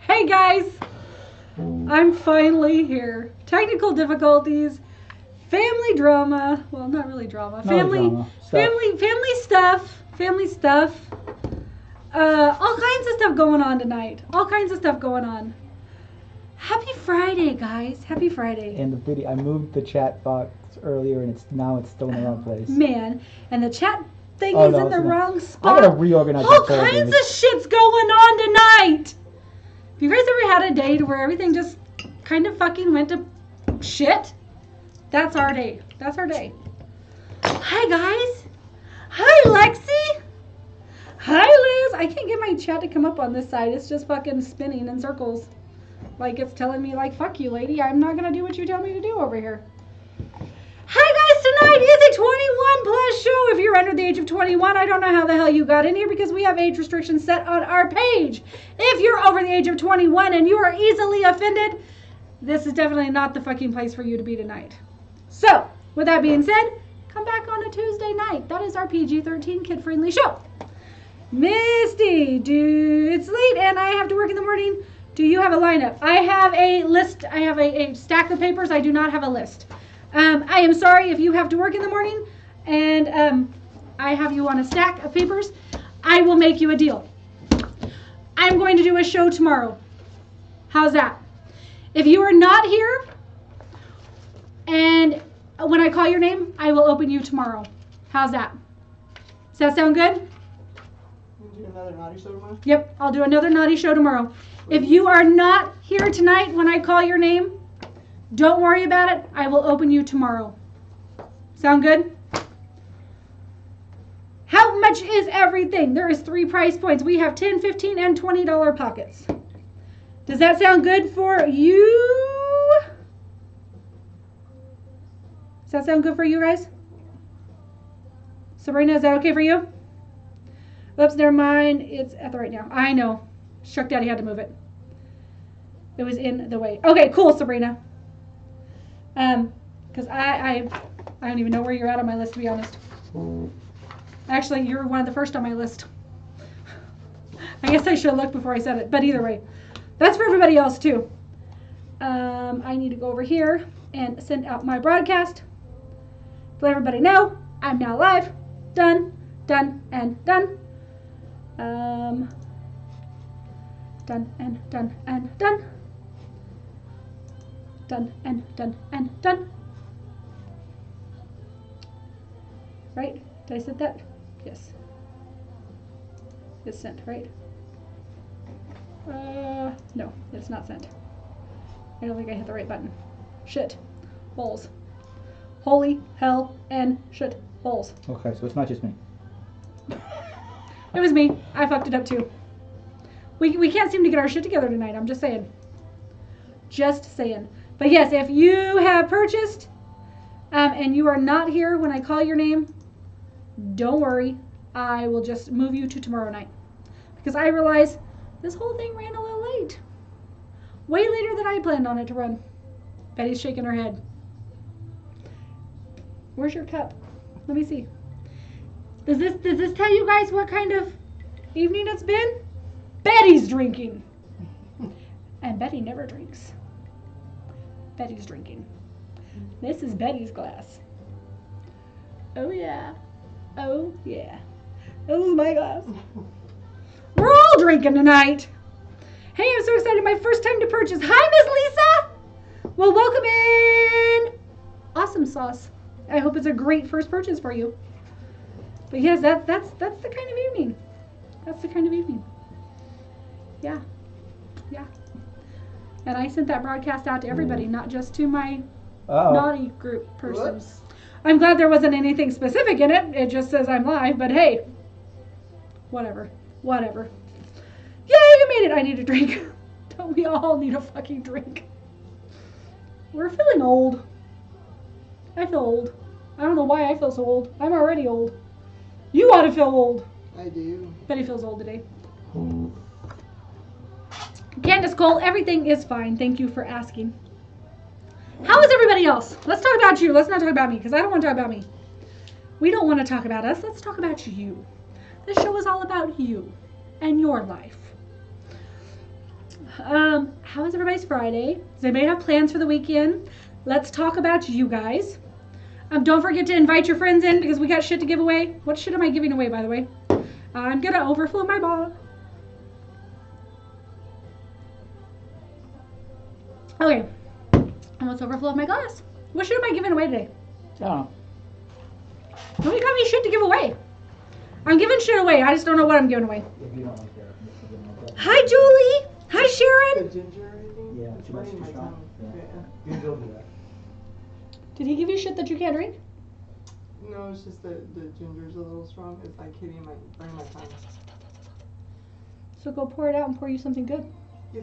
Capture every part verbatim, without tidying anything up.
Hey guys, I'm finally here. Technical difficulties, family drama. Well, not really drama. No Family, drama. Stuff. family, family stuff. Family stuff. Uh, all kinds of stuff going on tonight. All kinds of stuff going on. Happy Friday, guys. Happy Friday. And the video, I moved the chat box earlier, and it's now it's still in the wrong place. Man, and the chat thing Oh, is no, in the it's not. wrong spot. I gotta reorganize All my folders. kinds of shit's going on tonight. Have you guys ever had a day to where everything just kind of fucking went to shit? That's our day. That's our day. Hi, guys. Hi, Lexi. Hi, Liz. I can't get my chat to come up on this side. It's just fucking spinning in circles. Like it's telling me, like, fuck you, lady. I'm not going to do what you tell me to do over here. Hi, guys. Tonight is a twenty-one plus show. If you're under the age of twenty-one, I don't know how the hell you got in here because we have age restrictions set on our page. If you're over the age of twenty-one and you are easily offended, this is definitely not the fucking place for you to be tonight. So, with that being said, come back on a Tuesday night. That is our P G thirteen kid-friendly show. Misty, do it's late and I have to work in the morning. Do you have a lineup? I have a list. I have a, a stack of papers. I do not have a list. Um, I am sorry if you have to work in the morning and um, I have you on a stack of papers. I will make you a deal. I'm going to do a show tomorrow. How's that? If you are not here and when I call your name, I will open you tomorrow. How's that? Does that sound good? Do another naughty show tomorrow? Yep, I'll do another naughty show tomorrow. If you are not here tonight when I call your name, don't worry about it. I will open you tomorrow. Sound good? How much is everything? There is three price points. We have ten, fifteen, and twenty dollar pockets. Does that sound good for you? Does that sound good for you guys? Sabrina, is that okay for you? Oops, never mind. It's at the right now. I know. Shuck Daddy had to move it. It was in the way. Okay, cool, Sabrina. Um, because I, I I don't even know where you're at on my list, to be honest. Actually, you're one of the first on my list. I guess I should have looked before I said it. But either way, that's for everybody else too. Um, I need to go over here and send out my broadcast. Let everybody know I'm now live. Done, done, and done. Um, done and done and done. Done and done and done. Right? Did I set that? Yes. It's sent, right? Uh, no, it's not sent. I don't think I hit the right button. Shit. Balls. Holy hell and shit balls. Okay, so it's not just me. It was me. I fucked it up too. We, we can't seem to get our shit together tonight. I'm just saying. Just saying. But yes, if you have purchased um, and you are not here when I call your name, don't worry. I will just move you to tomorrow night. Because I realize this whole thing ran a little late. Way later than I planned on it to run. Betty's shaking her head. Where's your cup? Let me see. Does this does this tell you guys what kind of evening it's been? Betty's drinking. And Betty never drinks. Betty's drinking. This is Betty's glass. Oh yeah. Oh yeah. This is my glass. We're all drinking tonight. Hey, I'm so excited. My first time to purchase. Hi, Miss Lisa. Well, welcome in. Awesome sauce. I hope it's a great first purchase for you. But yes, that, that's that's the kind of evening. That's the kind of evening. Yeah. Yeah. And I sent that broadcast out to everybody, not just to my Uh-oh. naughty group person. Whoops. I'm glad there wasn't anything specific in it. It just says I'm live, but hey. Whatever. Whatever. Yay, you made it. I need a drink. Don't we all need a fucking drink? We're feeling old. I feel old. I don't know why I feel so old. I'm already old. You ought to feel old. I do. Betty feels old today. Candace Cole, everything is fine. Thank you for asking. How is everybody else? Let's talk about you. Let's not talk about me because I don't want to talk about me. We don't want to talk about us. Let's talk about you. This show is all about you and your life. Um, how is everybody's Friday? Does anybody have plans for the weekend? Let's talk about you guys. Um, don't forget to invite your friends in because we got shit to give away. What shit am I giving away, by the way? I'm gonna overflow my bottle. Okay. Almost overflowed my glass. What shit am I giving away today? Oh. Nobody got me shit to give away. I'm giving shit away. I just don't know what I'm giving away. If you don't like that, I'm just giving it up. Hi, Julie. Hi, Sharon. The ginger or anything? Yeah, It's too much running my too strong. tongue. Yeah. Yeah. You don't do that. Did he give you shit that you can't drink? No, it's just the, the ginger's a little strong. It's like hitting my, burning my tongue. So go pour it out and pour you something good. Yeah.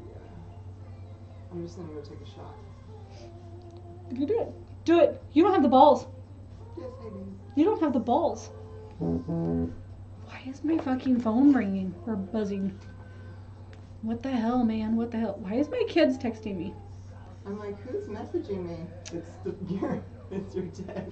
I'm just gonna go take a shot. You do it. Do it. You don't have the balls. Yes, I do. You don't have the balls. Why is my fucking phone ringing or buzzing? What the hell, man? What the hell? Why is my kids texting me? I'm like, who's messaging me? It's the, your, it's your text.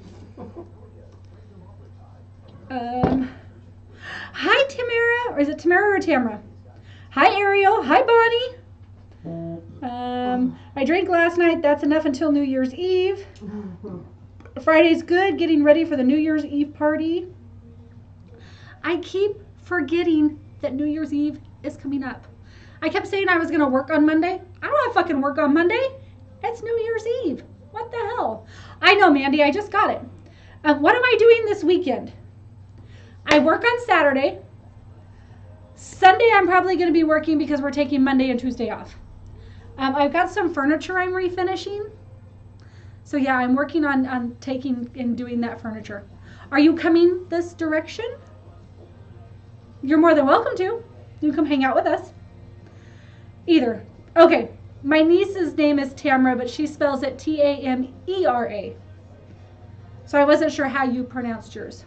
Um. Hi, Tamara. Or is it Tamara or Tamara? Hi, Ariel. Hi, Bonnie. Um, I drank last night. That's enough until New Year's Eve. Friday's good. Getting ready for the New Year's Eve party. I keep forgetting that New Year's Eve is coming up. I kept saying I was going to work on Monday. I don't have fucking work on Monday. It's New Year's Eve. What the hell? I know, Mandy. I just got it. Um, what am I doing this weekend? I work on Saturday. Sunday I'm probably going to be working because we're taking Monday and Tuesday off. Um, I've got some furniture I'm refinishing. So yeah, I'm working on, on taking and doing that furniture. Are you coming this direction? You're more than welcome to. You can come hang out with us. Either. Okay, my niece's name is Tamara, but she spells it T A M E R A. So I wasn't sure how you pronounced yours.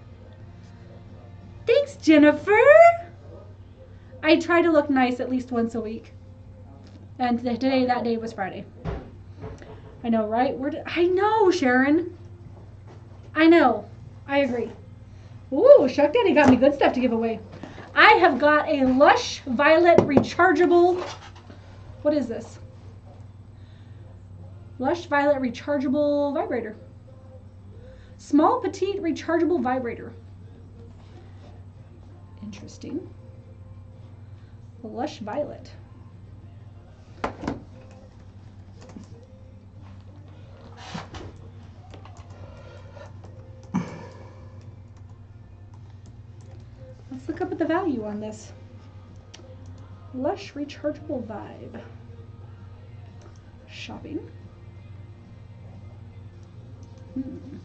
Thanks, Jennifer. I try to look nice at least once a week. And today, that day was Friday. I know, right? Where did, I know, Sharon. I know. I agree. Ooh, Shuck Daddy got me good stuff to give away. I have got a Lush Violet Rechargeable. What is this? Lush Violet Rechargeable Vibrator. Small, petite, rechargeable vibrator. Interesting. Lush Violet. Let's look up at the value on this. Lush Rechargeable Vibe. Shopping. Hmm.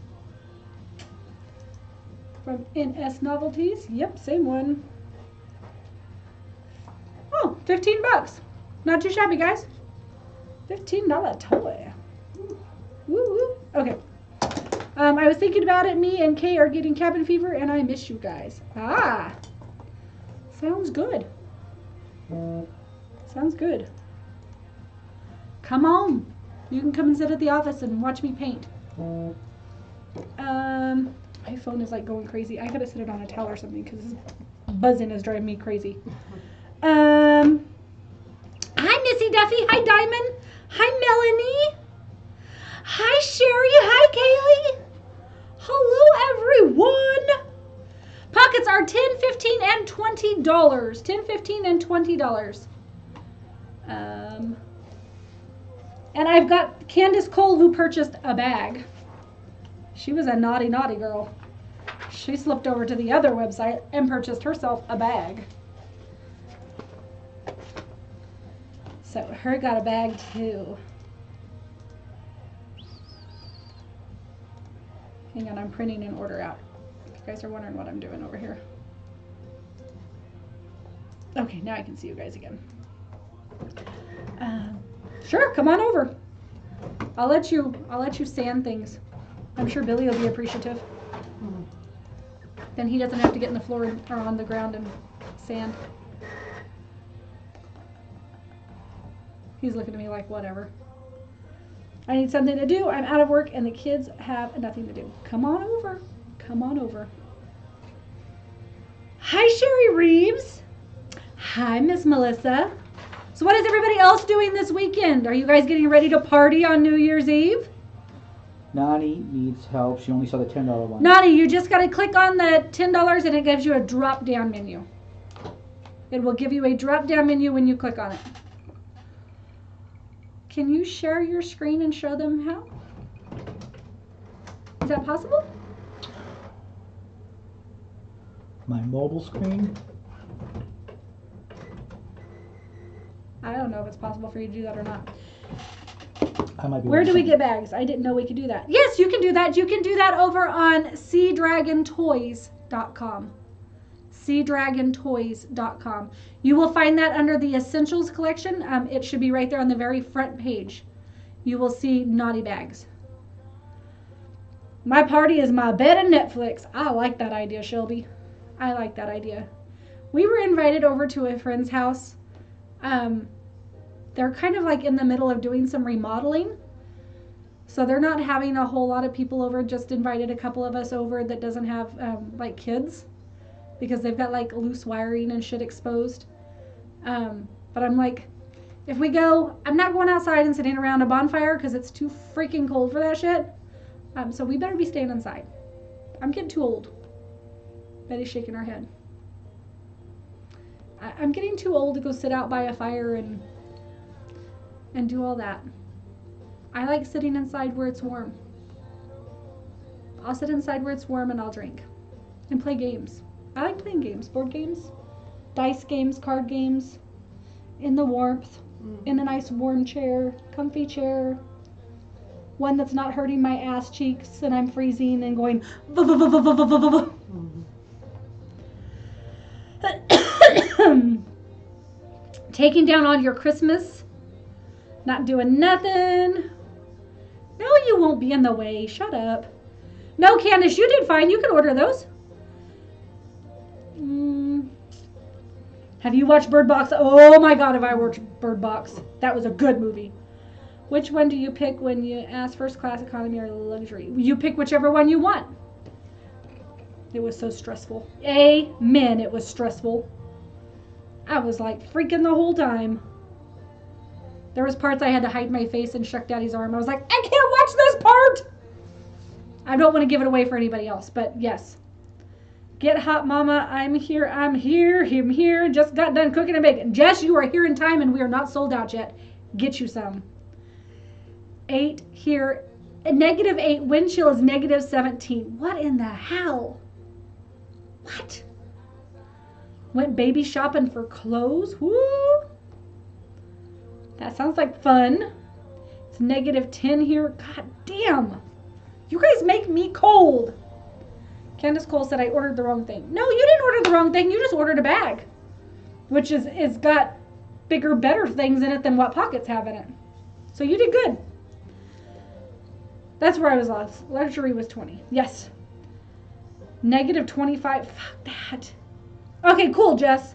From N S Novelties. Yep, same one. Oh, fifteen bucks. Not too shabby, guys. fifteen dollar toy. Woo, woo. Okay. Um, I was thinking about it. Me and Kay are getting cabin fever, and I miss you guys. Ah. Sounds good. Sounds good. Come on. You can come and sit at the office and watch me paint. Um, my phone is like going crazy. I gotta set it on a towel or something because this buzzing is driving me crazy. Um, hi, Missy Duffy. Hi, Diamond. Hi, Melanie. Hi, Sherry. Hi, Kaylee. Hello, everyone. Pockets are ten, fifteen, and twenty dollars. ten, fifteen, and twenty dollars. Um, and I've got Candace Cole who purchased a bag. She was a naughty, naughty girl. She slipped over to the other website and purchased herself a bag. So her got a bag too. Hang on, I'm printing an order out. You guys are wondering what I'm doing over here. Okay, now I can see you guys again. Um, sure, come on over. I'll let you. I'll let you sand things. I'm sure Billy will be appreciative. Mm-hmm. Then he doesn't have to get in the floor and, or on the ground and sand. He's looking at me like, whatever. I need something to do. I'm out of work and the kids have nothing to do. Come on over. Come on over. Hi, Sherry Reeves. Hi, Miss Melissa. So So what is everybody else doing this weekend? Are you guys getting ready to party on New Year's Eve? Nani needs help. She only saw the ten dollar one. Nani, you just got to click on the ten dollars and it gives you a drop down menu. It will give you a drop down menu when you click on it. Can you share your screen and show them how? Is that possible? My mobile screen. I don't know if it's possible for you to do that or not. I might be. Where do we watching. get bags? I didn't know we could do that. Yes, you can do that. You can do that over on sea dragon toys dot com. sea dragon toys dot com. You will find that under the Essentials collection. Um, it should be right there on the very front page. You will see naughty bags. My party is my bed and Netflix. I like that idea, Shelby. I like that idea. We were invited over to a friend's house. Um, they're kind of like in the middle of doing some remodeling. So they're not having a whole lot of people over, just invited a couple of us over that doesn't have um, like kids because they've got like loose wiring and shit exposed. Um, but I'm like, if we go, I'm not going outside and sitting around a bonfire because it's too freaking cold for that shit. Um, so we better be staying inside. I'm getting too old. Betty's shaking her head. I, I'm getting too old to go sit out by a fire and and do all that. I like sitting inside where it's warm. I'll sit inside where it's warm and I'll drink and play games. I like playing games, board games, dice games, card games, in the warmth, in a nice warm chair, comfy chair, one that's not hurting my ass cheeks and I'm freezing and going taking down all your Christmas, not doing nothing. No, you won't be in the way. Shut up. No, Candace, you did fine. You can order those. Mm. Have you watched Bird Box? Oh my God, have I watched Bird Box? That was a good movie. Which one do you pick when you ask first class, economy, or luxury? You pick whichever one you want. It was so stressful. Amen. It was stressful. I was like freaking the whole time. There was parts I had to hide my face and shuck Daddy's arm. I was like, I can't watch this part. I don't want to give it away for anybody else, but yes. Get hot, mama. I'm here. I'm here. I'm here. Just got done cooking and baking. Jess, you are here in time and we are not sold out yet. Get you some. Eight here. A negative eight. Wind chill is negative seventeen. What in the hell? What? Went baby shopping for clothes? Woo! That sounds like fun. It's negative ten here. God damn. You guys make me cold. Candace Cole said I ordered the wrong thing. No, you didn't order the wrong thing. You just ordered a bag. Which is, is got bigger, better things in it than what Pockets have in it. So you did good. That's where I was lost. Luxury was twenty. Yes. Negative twenty-five. Fuck that. Okay, cool, Jess.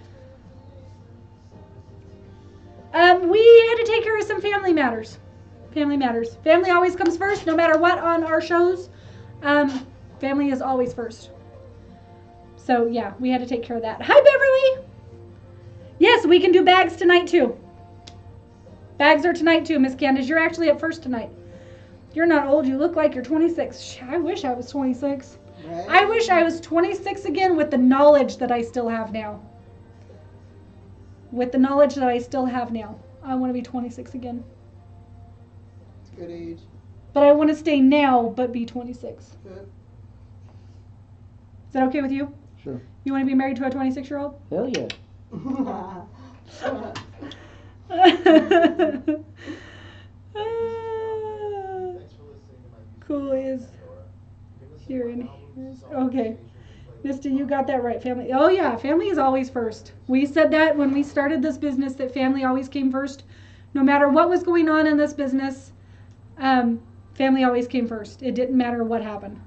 Um, we had to take care of some family matters. Family matters. Family always comes first, no matter what on our shows. Um, family is always first. So, yeah, we had to take care of that. Hi, Beverly. Yes, we can do bags tonight, too. Bags are tonight, too, Miss Candace. You're actually up first tonight. You're not old. You look like you're twenty-six. I wish I was twenty-six. Right? I wish I was twenty-six again with the knowledge that I still have now. With the knowledge that I still have now. I want to be twenty-six again. It's a good age. But I want to stay now, but be twenty-six. Good. Is that okay with you? Sure. You want to be married to a twenty-six-year-old? Hell yeah. Cool is here and here. Okay. Misty, you got that right, family. Oh yeah, family is always first. We said that when we started this business, that family always came first. No matter what was going on in this business, um, family always came first. It didn't matter what happened.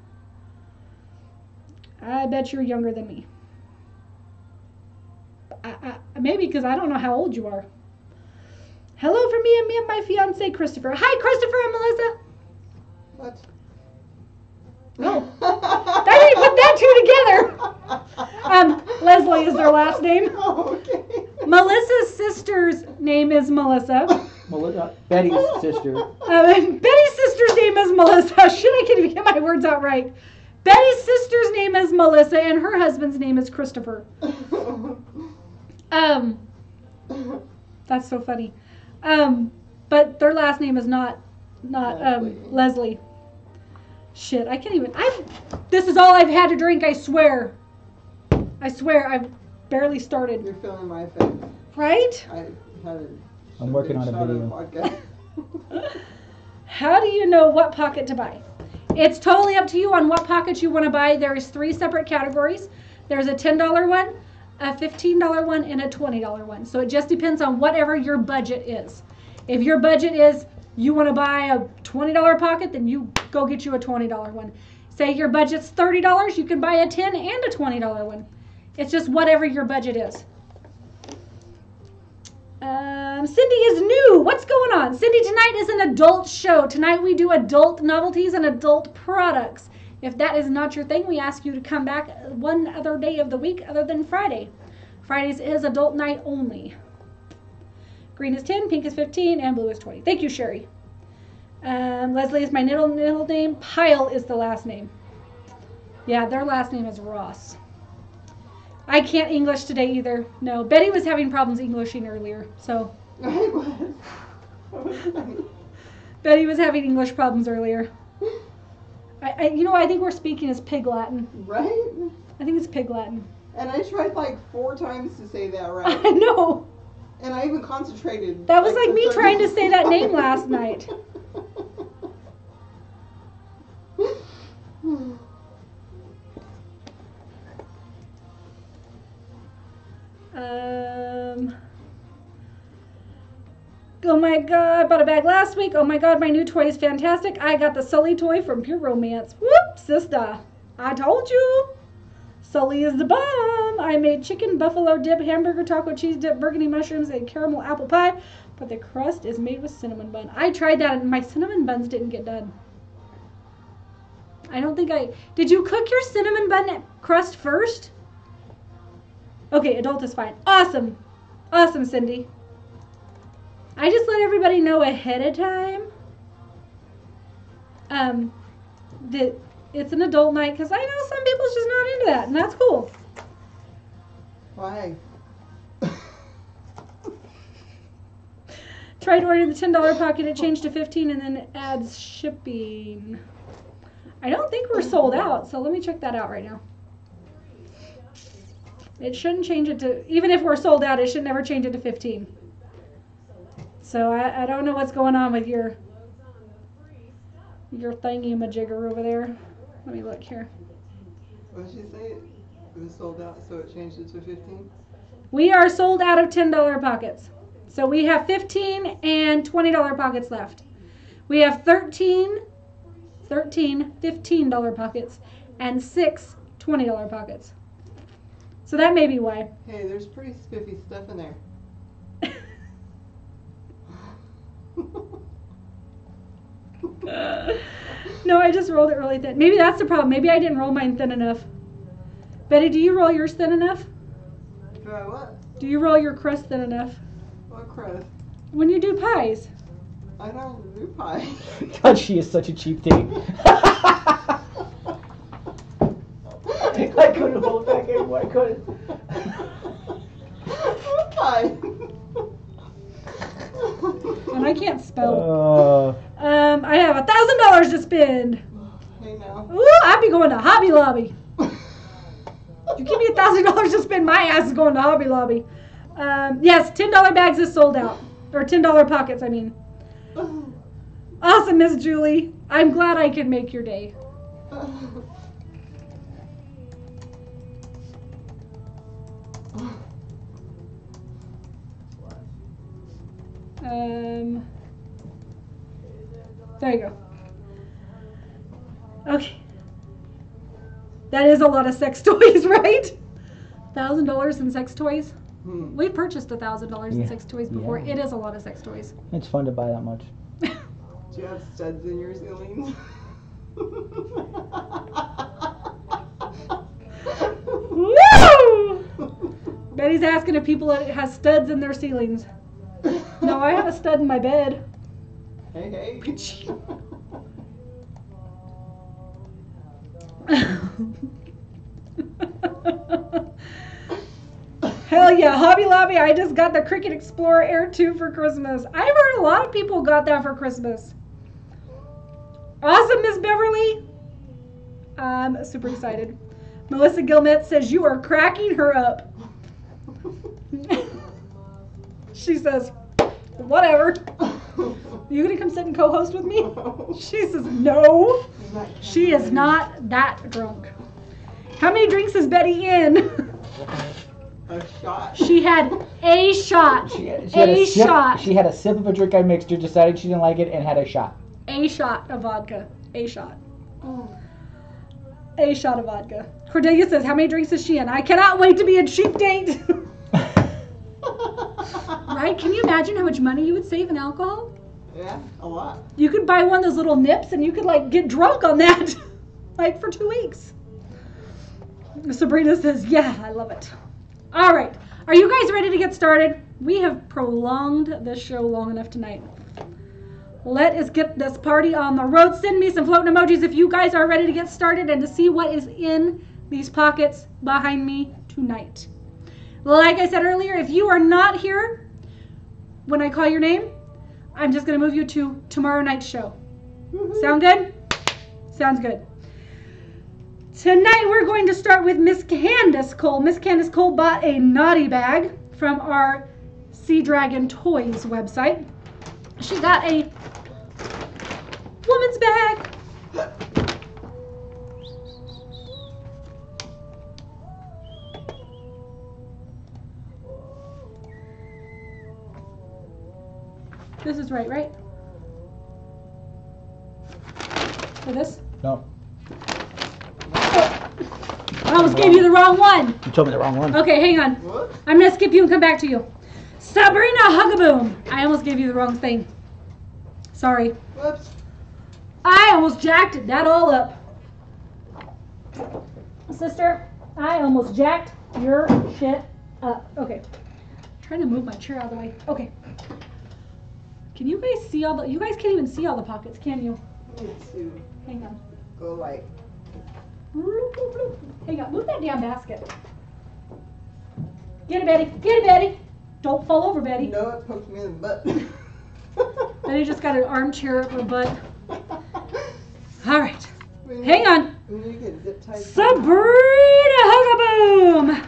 I bet you're younger than me. I, I, maybe because I don't know how old you are. Hello from me and me and my fiance Christopher. Hi, Christopher and Melissa. What? Oh, I didn't put that two together. Um, Leslie is their last name. Oh, okay. Melissa's sister's name is Melissa. Melissa, Betty's sister. Uh, Betty's sister's name is Melissa. Shit, I can't even get my words out right. Betty's sister's name is Melissa, and her husband's name is Christopher. Um, that's so funny. Um, but their last name is not not um Leslie. Leslie. Shit, I can't even. I. This is all I've had to drink. I swear. I swear, I've barely started. You're feeling my face. Right? I had a I'm working on a shot of video. vodka. How do you know what pocket to buy? It's totally up to you on what pocket you want to buy. There's three separate categories. There's a ten dollar one, a fifteen dollar one, and a twenty dollar one. So it just depends on whatever your budget is. If your budget is you want to buy a twenty dollar pocket, then you go get you a twenty dollar one. Say your budget's thirty dollars, you can buy a ten and a twenty dollar one. It's just whatever your budget is. Um, Cindy is new. What's going on? Cindy, tonight is an adult show. Tonight we do adult novelties and adult products. If that is not your thing, we ask you to come back one other day of the week other than Friday. Fridays is adult night only. Green is ten, pink is fifteen, and blue is twenty. Thank you, Sherry. Um, Leslie is my middle, middle name. Pyle is the last name. Yeah, their last name is Ross. I can't English today either. No, Betty was having problems Englishing earlier, so. I was. I was funny. Betty was having English problems earlier. I, I, you know, I think we're speaking as Pig Latin. Right? I think it's Pig Latin. And I tried like four times to say that right. I know. And I even concentrated. That was like the me third trying to say that name time. last night. Um. Oh my god, I bought a bag last week. Oh my god, my new toy is fantastic. I got the Sully toy from Pure Romance. Whoop, sister. I told you. Sully is the bomb. I made chicken, buffalo dip, hamburger, taco cheese dip, burgundy mushrooms, and caramel apple pie. But the crust is made with cinnamon bun. I tried that and my cinnamon buns didn't get done. I don't think I... Did you cook your cinnamon bun crust first? Okay, adult is fine. Awesome. Awesome, Cindy. I just let everybody know ahead of time um, that it's an adult night because I know some people's just not into that, and that's cool. Why? Tried ordering the ten dollar pocket, it changed to fifteen and then it adds shipping. I don't think we're sold out, so let me check that out right now. It shouldn't change it to, even if we're sold out, it should never change it to fifteen. So I, I don't know what's going on with your your thingy-majigger over there. Let me look here. What did she say? It was sold out, so it changed it to fifteen? We are sold out of ten dollar pockets. So we have fifteen and twenty dollar pockets left. We have thirteen, thirteen fifteen dollar pockets and six twenty dollar pockets. So that may be why. Hey, there's pretty spiffy stuff in there. No, I just rolled it really thin. Maybe that's the problem. Maybe I didn't roll mine thin enough. Betty, do you roll yours thin enough? Do I what? Do you roll your crust thin enough? What crust? When you do pies. I don't do pie. God, she is such a cheap date. I couldn't hold back anymore. I couldn't. What pie? And I can't spell. Uh, Um, I have a thousand dollars to spend. Hey now. Ooh, I'd be going to Hobby Lobby. You give me a thousand dollars to spend, my ass is going to Hobby Lobby. Um, yes, ten dollar bags is sold out, or ten dollar pockets. I mean. Awesome, Miss Julie. I'm glad I could make your day. Um, there you go. Okay. That is a lot of sex toys, right? Thousand dollars in sex toys. Hmm. We purchased a thousand dollars in Yeah. sex toys before. Yeah. It is a lot of sex toys. it's fun to buy that much. Do you have studs in your ceilings? Woo! Betty's asking if people has studs in their ceilings. No, I have a stud in my bed. Hey, hey. Hell yeah, Hobby Lobby, I just got the Cricut Explorer Air two for Christmas. I've heard a lot of people got that for Christmas. Awesome, Miss Beverly. I'm super excited. Melissa Gilmet says you are cracking her up. She says, whatever. You gonna come sit and co-host with me? She says, no. She is not that drunk. How many drinks is Betty in? A shot. She had a shot. She had, she had a, a, sip, shot. She had a sip of a drink I mixed her, decided she didn't like it, and had a shot. A shot of vodka. A shot. A shot of vodka. Cordelia says, how many drinks is she in? I cannot wait to be a cheap date. Right? Can you imagine how much money you would save in alcohol? Yeah, a lot. You could buy one of those little nips and you could like get drunk on that. Like for two weeks. Sabrina says, yeah, I love it. All right. Are you guys ready to get started? We have prolonged this show long enough tonight. Let us get this party on the road. Send me some floating emojis if you guys are ready to get started and to see what is in these pockets behind me tonight. Like I said earlier, if you are not here when I call your name, I'm just going to move you to tomorrow night's show. Mm-hmm. Sound good? Sounds good. Tonight we're going to start with Miss Candace Cole. Miss Candace Cole bought a naughty bag from our Sea Dragon Toys website. She got a woman's bag. This is right, right? For this? No. I almost gave you the wrong one. You told me the wrong one. Okay, hang on. What? I'm going to skip you and come back to you. Sabrina Hugaboom. I almost gave you the wrong thing. Sorry. Whoops. I almost jacked it, that all up. Sister, I almost jacked your shit up. Okay. I'm trying to move my chair out of the way. Okay. Can you guys see all the, you guys can't even see all the pockets, can you? I need to Hang on. go like. Hang on, move that damn basket. Get it, Betty. Get it, Betty. Don't fall over, Betty. No, it poked me in the butt. Betty just got an armchair up her butt. All right. We need- Hang on. We need to get zip tied. Sabrina Hugaboom.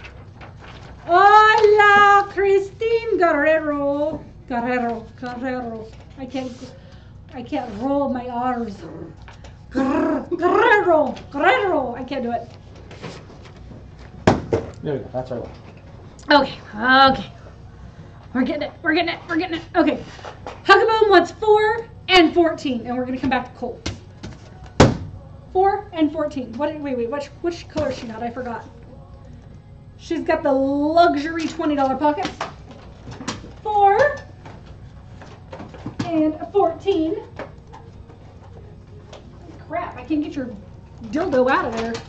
Hola, Christine Guerrero. Guerrero. Guerrero. I can't. I can't roll my R's. Guerrero. Guerrero. I can't do it. There we go. That's right. Okay. Okay. We're getting it. We're getting it. We're getting it. Okay. Hugaboom wants four and fourteen, and we're gonna come back to Cole. Four and fourteen. What? Wait, wait. Which which color she got? I forgot. She's got the luxury twenty dollar pockets. Four and fourteen. Crap! I can't get your dildo out of there.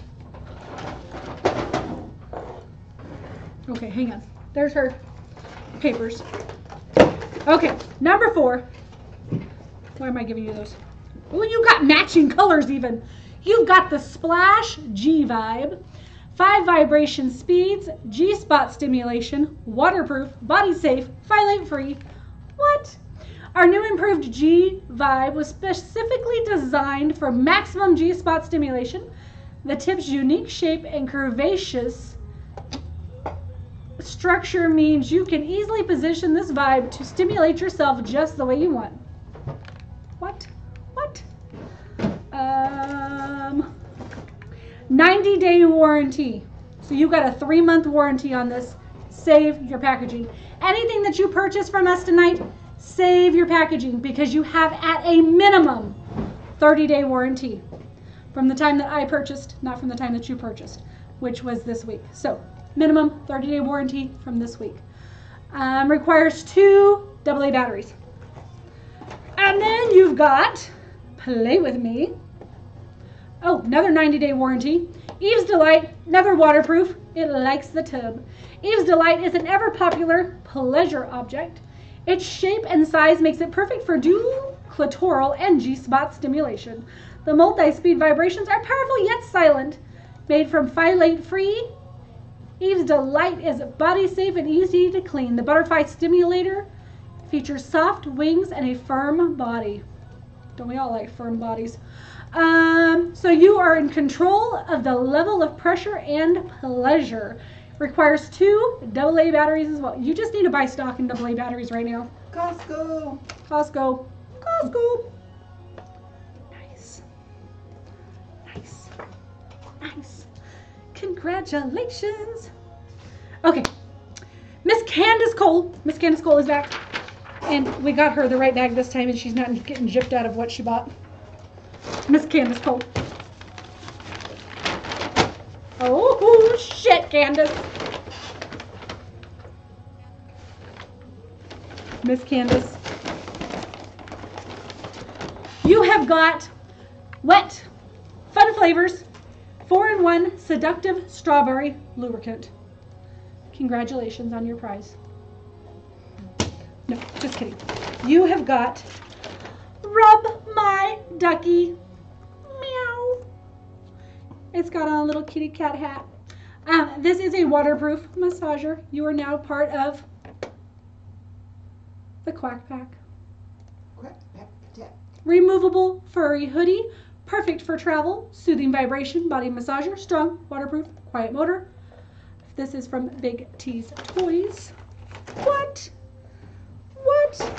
Okay, hang on. There's her papers. Okay, number four. Why am I giving you those? Oh, you got matching colors even. You've got the Splash G Vibe, five vibration speeds, G-spot stimulation, waterproof, body safe, phthalate free. What? Our new improved G Vibe was specifically designed for maximum G-spot stimulation. The tip's unique shape and curvaceous structure means you can easily position this vibe to stimulate yourself just the way you want. What? What? Um, ninety day warranty. So you got a three month warranty on this. Save your packaging. Anything that you purchase from us tonight, save your packaging because you have at a minimum thirty day warranty from the time that I purchased, not from the time that you purchased, which was this week. So minimum thirty day warranty from this week. Um, requires two double A batteries. And then you've got Play With Me. Oh, another ninety day warranty. Eve's Delight, another waterproof. It likes the tub. Eve's Delight is an ever popular pleasure object. Its shape and size makes it perfect for dual clitoral and G-spot stimulation. The multi-speed vibrations are powerful yet silent. Made from phthalate-free, Eve's Delight is body safe and easy to clean. The Butterfly Stimulator features soft wings and a firm body. Don't we all like firm bodies? Um, so you are in control of the level of pressure and pleasure. Requires two double A batteries as well. You just need to buy stock in double A batteries right now. Costco. Costco. Costco. Nice. Nice. Nice. Congratulations. Okay. Miss Candace Cole. Miss Candace Cole is back. And we got her the right bag this time, and she's not getting gypped out of what she bought. Miss Candace Cole. Oh, shit, Candace. Miss Candace. You have got Wet Fun Flavors four in one Seductive Strawberry Lubricant. Congratulations on your prize. No, just kidding. You have got Rub My Ducky. Meow. It's got on a little kitty cat hat. Um, this is a waterproof massager. You are now part of the Quack Pack. Quack, pack, pack. Removable furry hoodie. Perfect for travel. Soothing vibration body massager. Strong, waterproof, quiet motor. This is from Big T's Toys. What? What?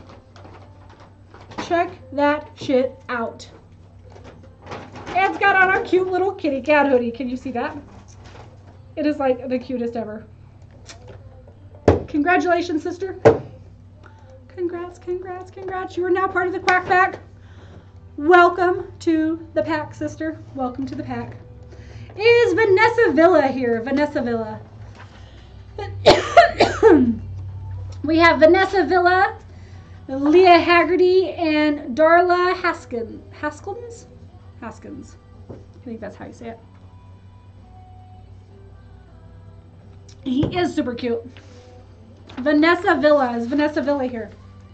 Check that shit out. It's got on our cute little kitty cat hoodie. Can you see that? It is like the cutest ever. Congratulations, sister. Congrats, congrats, congrats. You are now part of the Quack Pack. Welcome to the pack, sister. Welcome to the pack. Is Vanessa Villa here? Vanessa Villa. We have Vanessa Villa, Leah Haggerty, and Darla Haskin. Haskins? Haskins. I think that's how you say it. He is super cute. Vanessa Villa. Is Vanessa Villa here?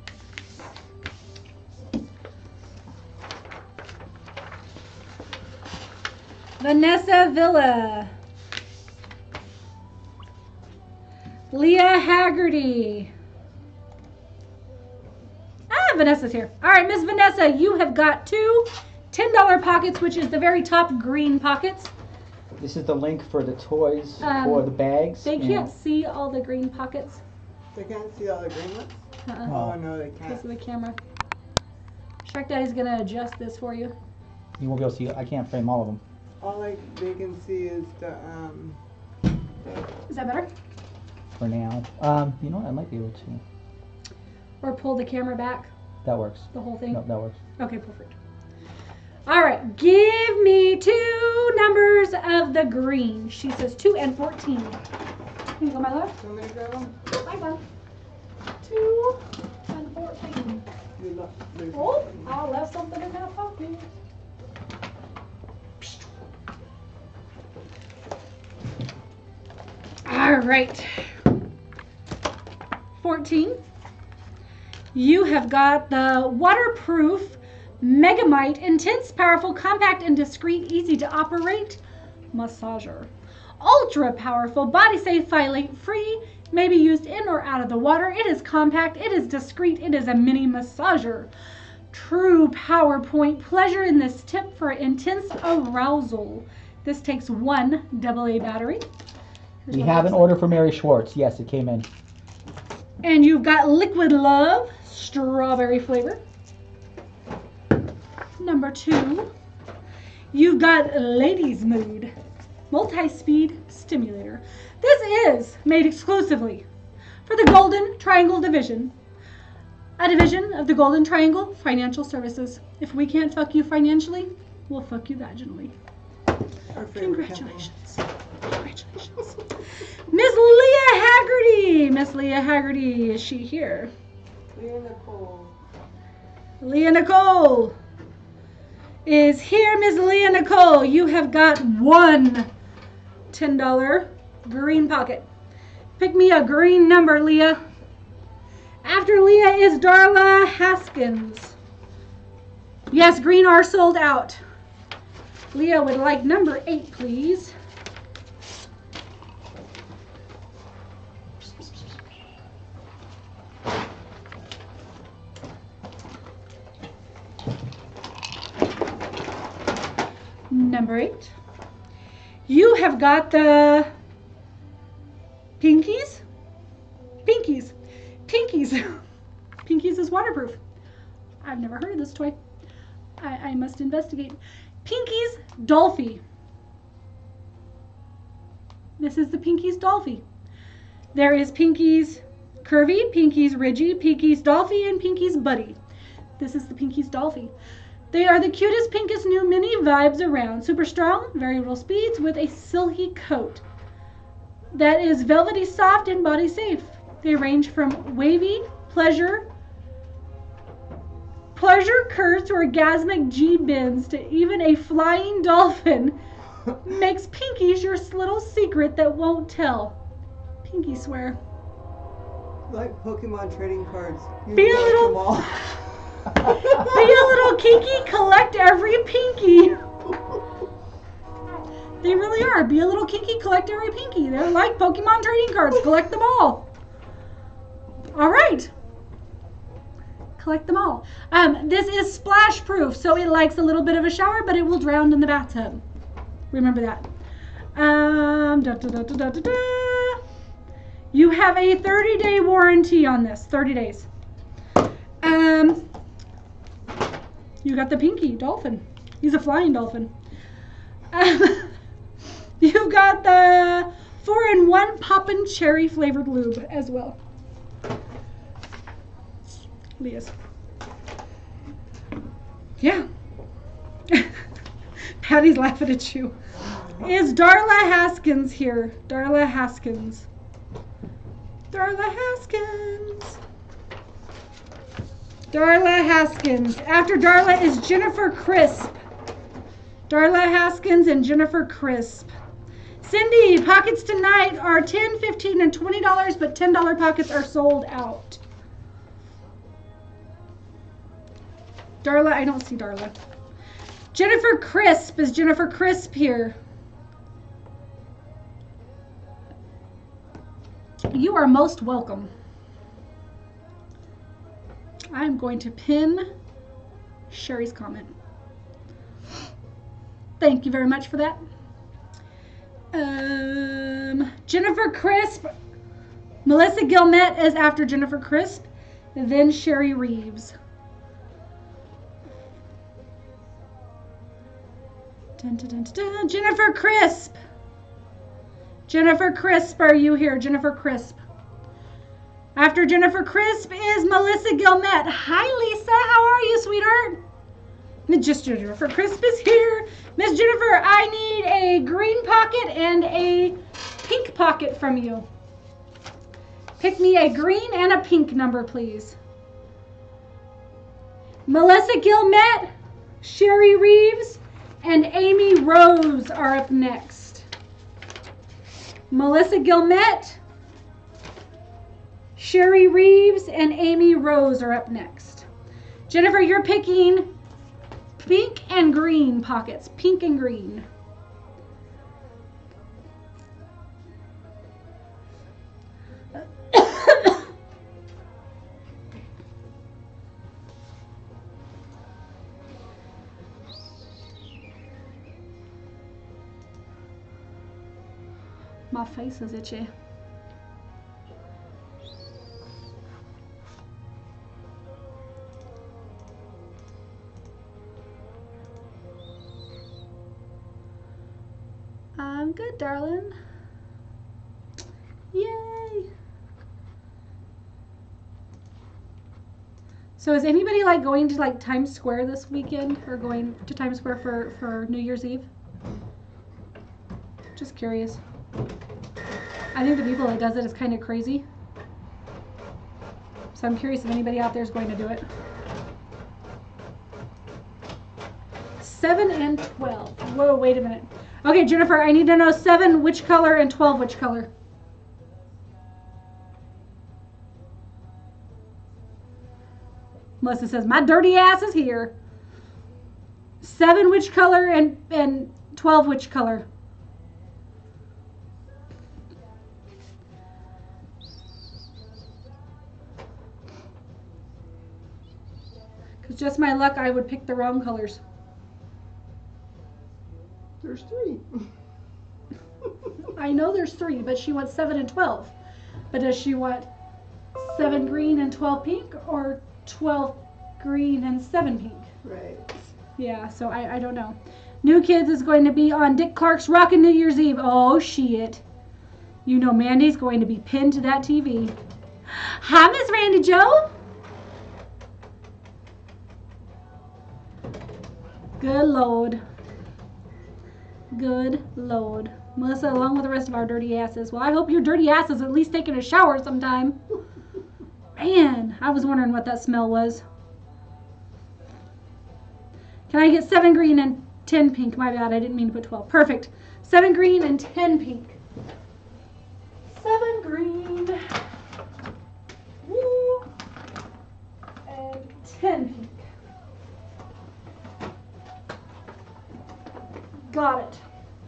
Vanessa Villa. Leah Haggerty. Ah, Vanessa's here. All right, Miss Vanessa, you have got two ten dollar pockets, which is the very top green pockets. This is the link for the toys Um, or the bags. They and- can't see all the green pockets They can't see all the green ones? uh-uh, Oh, no, they because can't. of the camera. Shark Daddy's going to adjust this for you. You won't be able to see. I can't frame all of them. All like they can see is the, um, Is that better? For now. Um, you know what? I might be able to. Or pull the camera back, That works. the whole thing? No, that works. Okay, perfect. All right, give me two numbers of the green. She says two and fourteen. Can you go, my love? you want me to grab them? I will. Two and fourteen. You look, there's- Oh, I left something in that pocket. All right. fourteen. You have got the waterproof Megamite Intense, Powerful, Compact, and Discreet, Easy to Operate Massager. Ultra powerful, body safe, phthalate free, may be used in or out of the water. It is compact, it is discreet, it is a mini massager. True PowerPoint pleasure in this tip for intense arousal. This takes one double A battery. Here's We what it have an looks like. order for Mary Schwartz. Yes, it came in. And you've got Liquid Love, strawberry flavor. Number two, you've got Ladies Mood, multi-speed stimulator. This is made exclusively for the Golden Triangle Division, a division of the Golden Triangle Financial Services. If we can't fuck you financially, we'll fuck you vaginally. Our favorite Congratulations. Congratulations. Miss Leah Haggerty. Miss Leah Haggerty, is she here? couple. Leah Nicole. Leah Nicole is here. Miss Leah Nicole, you have got one ten dollar green pocket. Pick me a green number, Leah. After Leah is Darla Haskins. Yes, green are sold out. Leah would like number eight, please. Number eight. You have got the Pinkies? Pinkies. Pinkies. Pinkies is waterproof. I've never heard of this toy. I, I must investigate. Pinkies Dolphy. This is the Pinkies Dolphy. There is Pinkies Curvy, Pinkies Ridgy, Pinkies Dolphy, and Pinkies Buddy. This is the Pinkies Dolphy. They are the cutest, pinkest new mini vibes around. Super strong, variable speeds with a silky coat that is velvety soft and body safe. They range from wavy, pleasure, pleasure curves to orgasmic G-bins to even a flying dolphin. Makes Pinkies your little secret that won't tell. Pinky swear. Like Pokemon trading cards. You Be a collect little- them all. Be a little kinky, collect every pinky. They really are. Be a little kinky, collect every pinky. They're like Pokemon trading cards. Collect them all. All right. Collect them all. Um, this is splash proof, so it likes a little bit of a shower, but it will drown in the bathtub. Remember that. Um, da, da, da, da, da, da. You have a thirty day warranty on this. thirty days. Um, you got the Pinky Dolphin. He's a flying dolphin. Um, you've got the four in one Poppin' Cherry flavored lube as well. Leah's. Yeah. Patty's laughing at you. Is Darla Haskins here? Darla Haskins. Darla Haskins. Darla Haskins. After Darla is Jennifer Crisp. Darla Haskins and Jennifer Crisp. Cindy, pockets tonight are ten dollars, fifteen dollars, and twenty dollars, but ten dollar pockets are sold out. Darla, I don't see Darla. Jennifer Crisp. Is Jennifer Crisp here? You are most welcome. I'm going to pin Sherry's comment. Thank you very much for that. Um, Jennifer Crisp. Melissa Gilmet is after Jennifer Crisp. Then Sherry Reeves. Dun, dun, dun, dun, dun. Jennifer Crisp. Jennifer Crisp, are you here? Jennifer Crisp. After Jennifer Crisp is Melissa Gilmet. Hi, Lisa. How are you, sweetheart? Just Jennifer Crisp is here. Miss Jennifer, I need a green pocket and a pink pocket from you. Pick me a green and a pink number, please. Melissa Gilmet, Sherry Reeves, and Amy Rose are up next. Melissa Gilmet, Sherry Reeves, and Amy Rose are up next. Jennifer, you're picking pink and green pockets. Pink and green. My face is itchy. I'm good, darling. Yay! So is anybody like going to like Times Square this weekend, or going to Times Square for, for New Year's Eve? Just curious. I think the people that does it is kind of crazy. So I'm curious if anybody out there is going to do it. seven and twelve. Whoa, wait a minute. Okay, Jennifer, I need to know seven which color and twelve which color. Melissa says, my dirty ass is here. Seven which color and, and twelve which color? Because just my luck, I would pick the wrong colors. There's three. I know there's three, but she wants seven and twelve. But does she want seven green and twelve pink, or twelve green and seven pink? Right. Yeah, so I, I don't know. New Kids is going to be on Dick Clark's Rockin' New Year's Eve. Oh, shit. You know Mandy's going to be pinned to that T V. Hi, Miss Randy Joe. Good Lord. Good Lord. Melissa, along with the rest of our dirty asses. Well, I hope your dirty ass is at least taking a shower sometime. Man, I was wondering what that smell was. Can I get seven green and ten pink? My bad, I didn't mean to put twelve. Perfect. Seven green and ten pink. Seven green. Woo. And ten pink. Got it.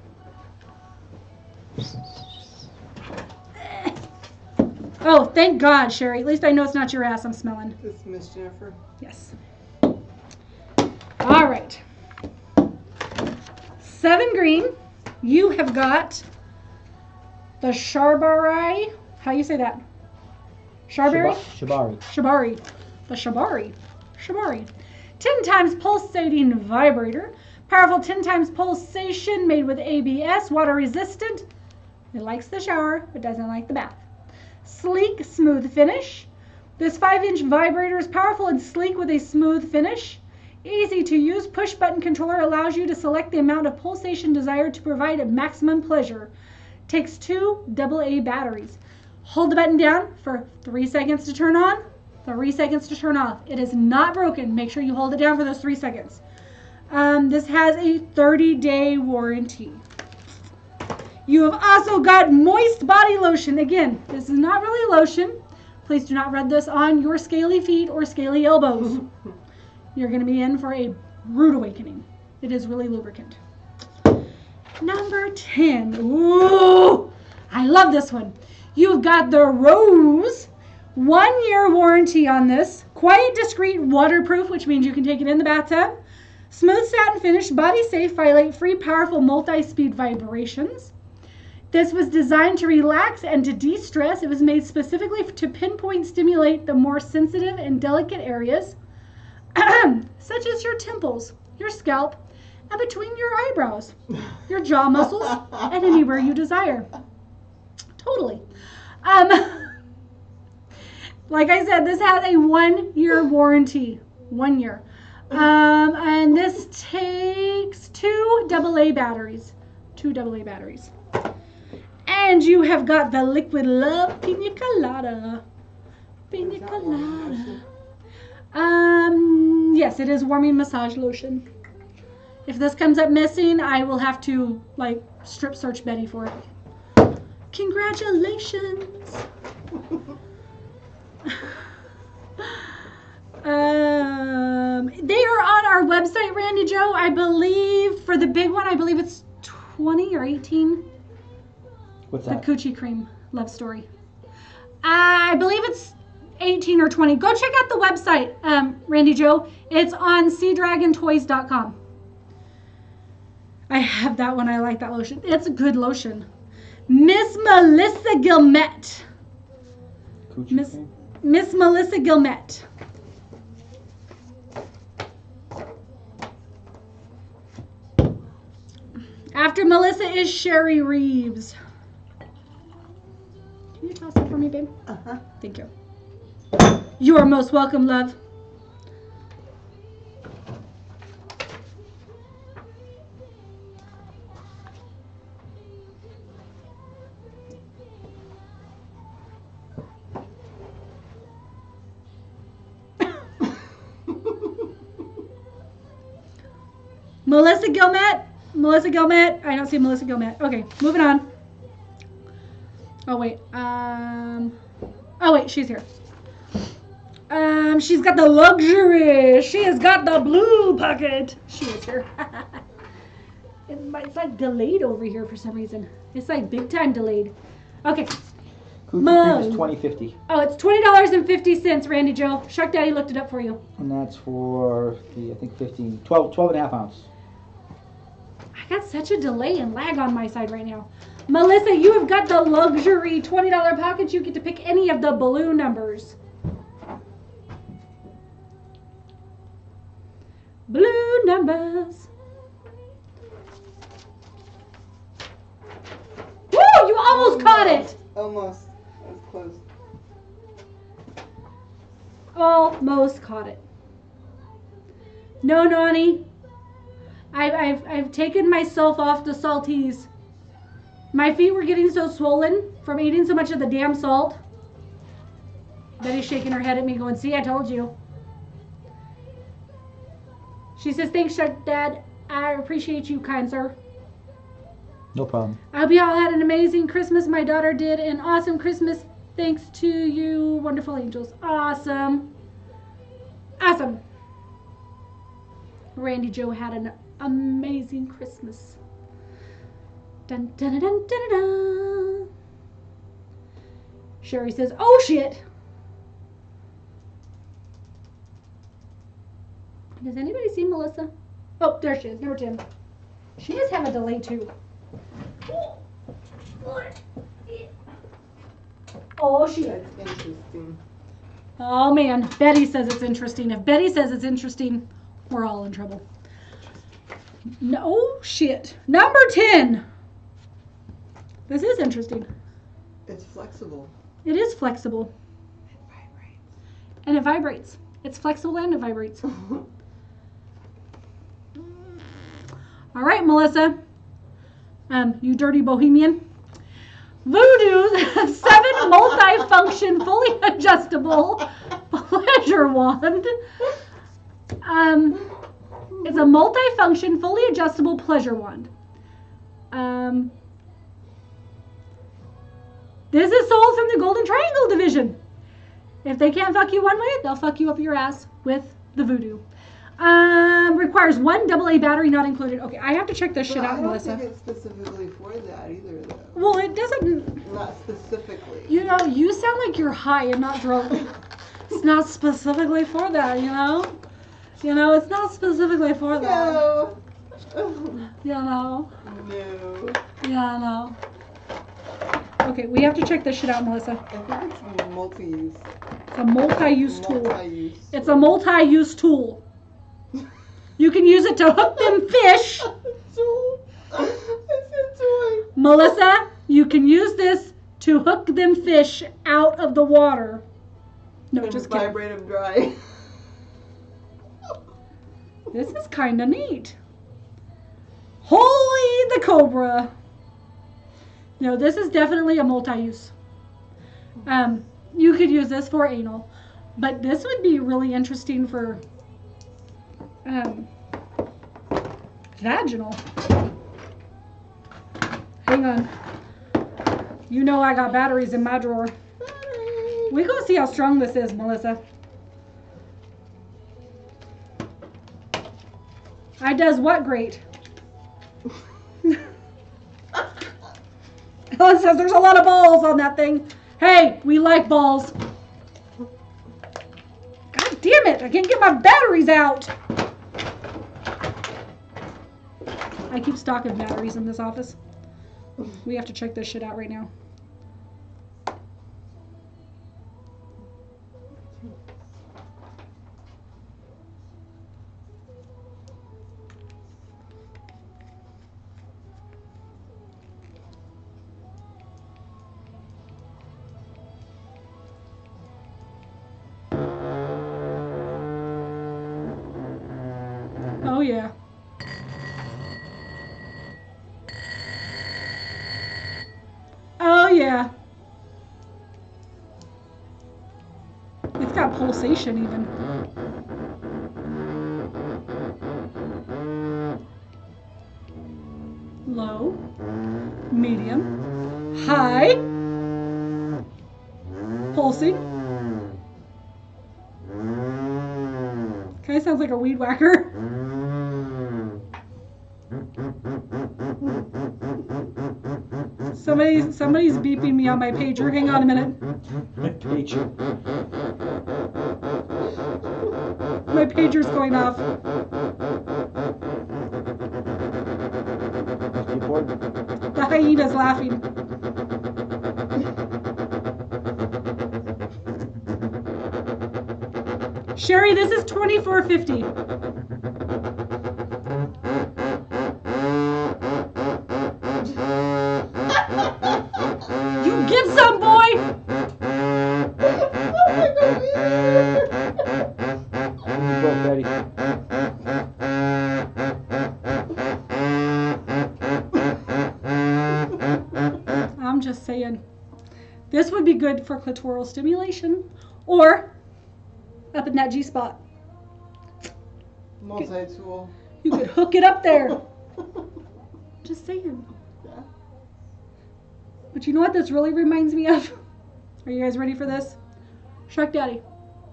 Oh, thank God, Sherry. At least I know it's not your ass I'm smelling. It's Miss Jennifer. Yes. All right. Seven green. You have got the Sharbari. How you say that? Sharberry? Shibari. Shibari. The Shibari. Shibari. ten times pulsating vibrator. Powerful ten times pulsation made with A B S. Water resistant. It likes the shower, but doesn't like the bath. Sleek, smooth finish. This five inch vibrator is powerful and sleek with a smooth finish. Easy to use push button controller allows you to select the amount of pulsation desired to provide a maximum pleasure. Takes two double A batteries. Hold the button down for three seconds to turn on, three seconds to turn off. It is not broken. Make sure you hold it down for those three seconds. Um, this has a thirty day warranty. You have also got moist body lotion. Again, this is not really lotion. Please do not rub this on your scaly feet or scaly elbows. You're going to be in for a rude awakening. It is really lubricant. Number ten. Ooh, I love this one. You've got the Rose. One year warranty on this. Quiet, discreet, waterproof, which means you can take it in the bathtub. Smooth satin finish, body safe, violate free, powerful multi-speed vibrations. This was designed to relax and to de-stress. It was made specifically to pinpoint stimulate the more sensitive and delicate areas, such as your temples, your scalp, and between your eyebrows, your jaw muscles, and anywhere you desire. Totally. Um, like I said, this has a one-year warranty. One year. Um, and this takes two double A batteries. Two double A batteries. And you have got the Liquid Love Pina Colada. Pina Colada. Um, yes, it is warming massage lotion. If this comes up missing, I will have to, like, strip search Betty for it. Congratulations. um, they are on our website, Randy Joe. I believe for the big one, I believe it's twenty or eighteen. What's The that? Coochie Cream love story. I believe it's eighteen or twenty. Go check out the website, um, Randy Joe. It's on sea dragon toys dot com. I have that one. I like that lotion. It's a good lotion. Miss Melissa Gilmet. Coochie Miss cream? Miss Melissa Gilmet. After Melissa is Sherry Reeves. Can you toss that for me, babe? Uh-huh. Thank you. You are most welcome, love. Melissa Gilmet. Melissa Gilmet. I don't see Melissa Gilmet. Okay, moving on. Oh, wait. Um. Oh, wait, she's here. Um, she's got the luxury. She has got the blue pocket. She is here. It's like delayed over here for some reason. It's like big time delayed. Okay. Cookie Mo. cream is twenty fifty. Oh, it's twenty dollars and fifty cents, Randy Joe. Shark Daddy looked it up for you. And that's for the, I think, fifteen, twelve, twelve and a half ounce. I got such a delay and lag on my side right now. Melissa, you have got the luxury twenty dollar pocket. You get to pick any of the balloon numbers. Blue numbers. Woo! You almost caught it! Almost. That was close. Almost caught it. No, Nani. I've, I've, I've taken myself off the salties. My feet were getting so swollen from eating so much of the damn salt. Betty's shaking her head at me going, see, I told you. She says, thanks, Shark Dad. I appreciate you, kind sir. No problem. I hope you all had an amazing Christmas. My daughter did an awesome Christmas. Thanks to you, wonderful angels. Awesome. Awesome. Randy Joe had an amazing Christmas. Dun dun dun dun dun dun. Sherry says, oh shit. Does anybody see Melissa? Oh, there she is, number ten. She does have a delay too. Oh, she is. Interesting. Oh man, Betty says it's interesting. If Betty says it's interesting, we're all in trouble. No shit. Number ten. This is interesting. It's flexible. It is flexible. It vibrates. And it vibrates. It's flexible and it vibrates. All right, Melissa. Um, you dirty bohemian. Voodoo's seven multi-function, fully adjustable pleasure wand. Um, it's a multi-function, fully adjustable pleasure wand. Um, this is sold from the Golden Triangle division. If they can't fuck you one way, they'll fuck you up your ass with the Voodoo. Um, requires one double A battery, not included. Okay, I have to check this But shit out, I don't Melissa. think it's specifically for that either, though. Well, it doesn't. Not specifically. You know, you sound like you're high and not drunk. It's not specifically for that, you know? You know, it's not specifically for that. No. You know? No. Yeah, no. Okay, we have to check this shit out, Melissa. I think it's multi-use. It's a multi-use tool. Multi-use. It's a multi-use tool. You can use it to hook them fish. Tool. I said toy. Melissa, you can use this to hook them fish out of the water. No, And just kidding. vibrate them dry. This is kind of neat. Holy the Cobra. No, this is definitely a multi-use. Um, you could use this for anal, but this would be really interesting for um, vaginal. Hang on. You know I got batteries in my drawer. We gonna see how strong this is, Melissa. I does what great? Ellen says there's a lot of balls on that thing. Hey, we like balls. God damn it, I can't get my batteries out. I keep stocking batteries in this office. We have to check this shit out right now. Oh yeah. Oh yeah. It's got pulsation even. Low, medium, high, pulsing. Kind of sounds like a weed whacker. Somebody, somebody's beeping me on my pager. Hang on a minute. Pager. My pager's going off. Must be bored. The hyena's laughing. Sherry, this is twenty-four fifty. You get some, boy! You go, Betty. I'm just saying. This would be good for clitoral stimulation or up in that G-spot. Multi-tool. You could hook it up there. Just saying. Yeah. But you know what this really reminds me of? Are you guys ready for this? Shark Daddy.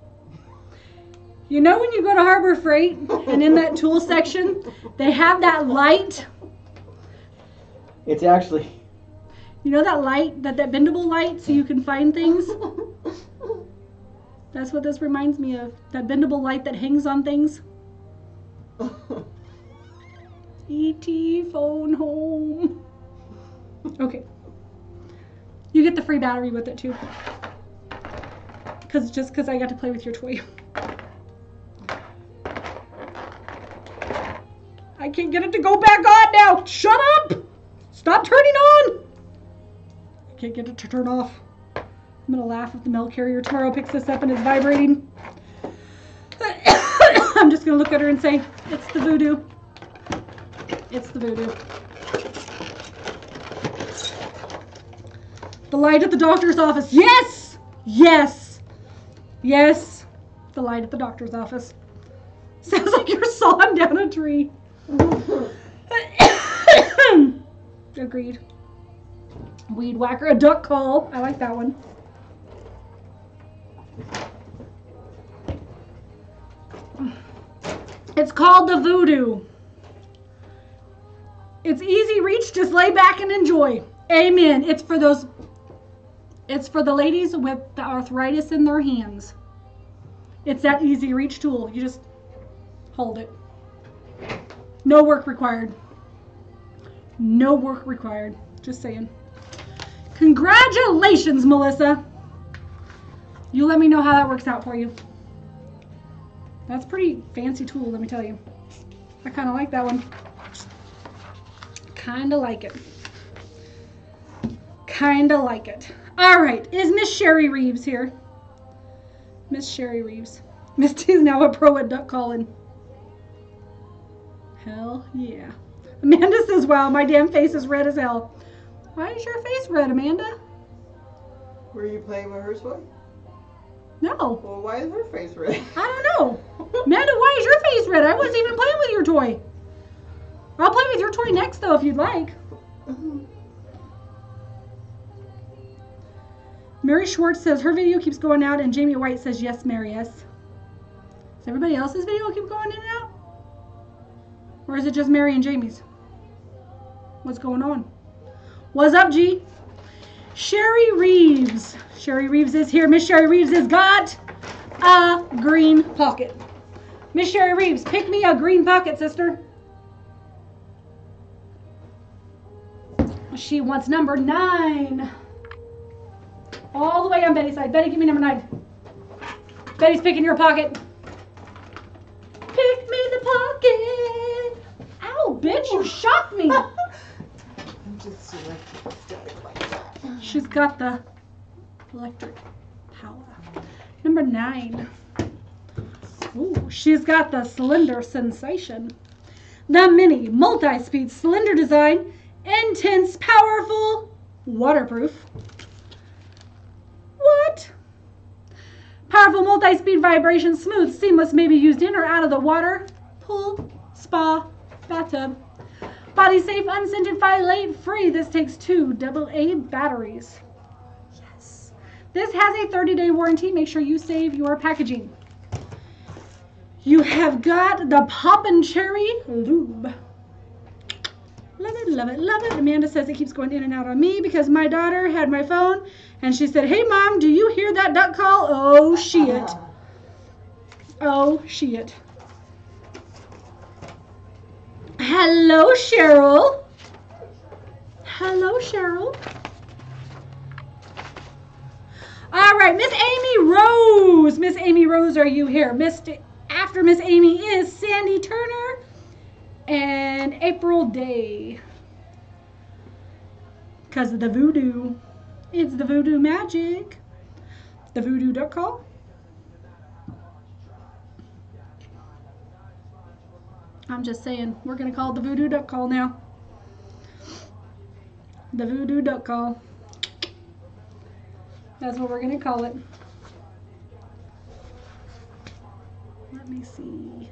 You know when you go to Harbor Freight and in that tool section, they have that light? It's actually. You know that light, that, that bendable light so you can find things? That's what this reminds me of. That bendable light that hangs on things. E T phone home. Okay. You get the free battery with it too. Cause just because I got to play with your toy. I can't get it to go back on now. Shut up! Stop turning on! I can't get it to turn off. I'm gonna laugh if the mail carrier tomorrow picks this up and is vibrating. I'm just gonna look at her and say, it's the voodoo. It's the voodoo. The light at the doctor's office. Yes! Yes! Yes! The light at the doctor's office. Sounds like you're sawing down a tree. Agreed. Weed whacker, a duck call. I like that one. It's called the voodoo. It's easy reach, just lay back and enjoy. Amen. It's for those, it's for the ladies with the arthritis in their hands. It's that easy reach tool. You just hold it. No work required. No work required. Just saying. Congratulations, Melissa. You let me know how that works out for you. That's a pretty fancy tool, let me tell you. I kind of like that one. Kind of like it. Kind of like it. All right. Is Miss Sherry Reeves here? Miss Sherry Reeves. Misty's now a pro at duck calling. Hell yeah. Amanda says, wow, my damn face is red as hell. Why is your face red, Amanda? Were you playing with her toy? No. Well, why is her face red? I don't know. Amanda, why is your face red? I wasn't even playing with your toy. I'll play with your toy next, though, if you'd like. Mary Schwartz says her video keeps going out, and Jamie White says, yes, Mary, yes. Does everybody else's video keep going in and out? Or is it just Mary and Jamie's? What's going on? What's up, G? Sherry Reeves. Sherry Reeves is here. Miss Sherry Reeves has got a green pocket. Miss Sherry Reeves, pick me a green pocket, sister. She wants number nine. All the way on Betty's side. Betty, give me number nine. Betty's picking your pocket. Pick me the pocket. Ow, bitch, you shocked me. I'm just electric like that. She's got the electric power. Number nine. Ooh, she's got the cylinder sensation. The mini multi-speed cylinder design. Intense, powerful, waterproof. What? Powerful multi-speed vibration, smooth, seamless, may be used in or out of the water, pool, spa, bathtub. Body safe, unscented, phthalate free. This takes two double A batteries. Yes. This has a thirty day warranty. Make sure you save your packaging. You have got the Poppin' Cherry Lube. Love it, love it, love it. Amanda says it keeps going in and out on me because my daughter had my phone and she said, hey, Mom, do you hear that duck call? Oh, shit. Oh, shit. Hello, Cheryl. Hello, Cheryl. All right, Miss Amy Rose. Miss Amy Rose, are you here? Miss, after Miss Amy is Sandy Turner and April Day. Because of the voodoo. It's the voodoo magic. The voodoo duck call. I'm just saying, we're going to call it the voodoo duck call now. The voodoo duck call. That's what we're going to call it. Let me see.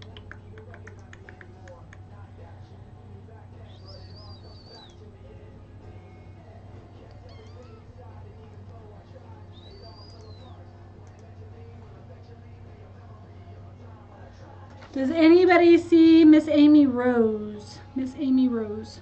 Does anybody see Miss Amy Rose? Miss Amy Rose.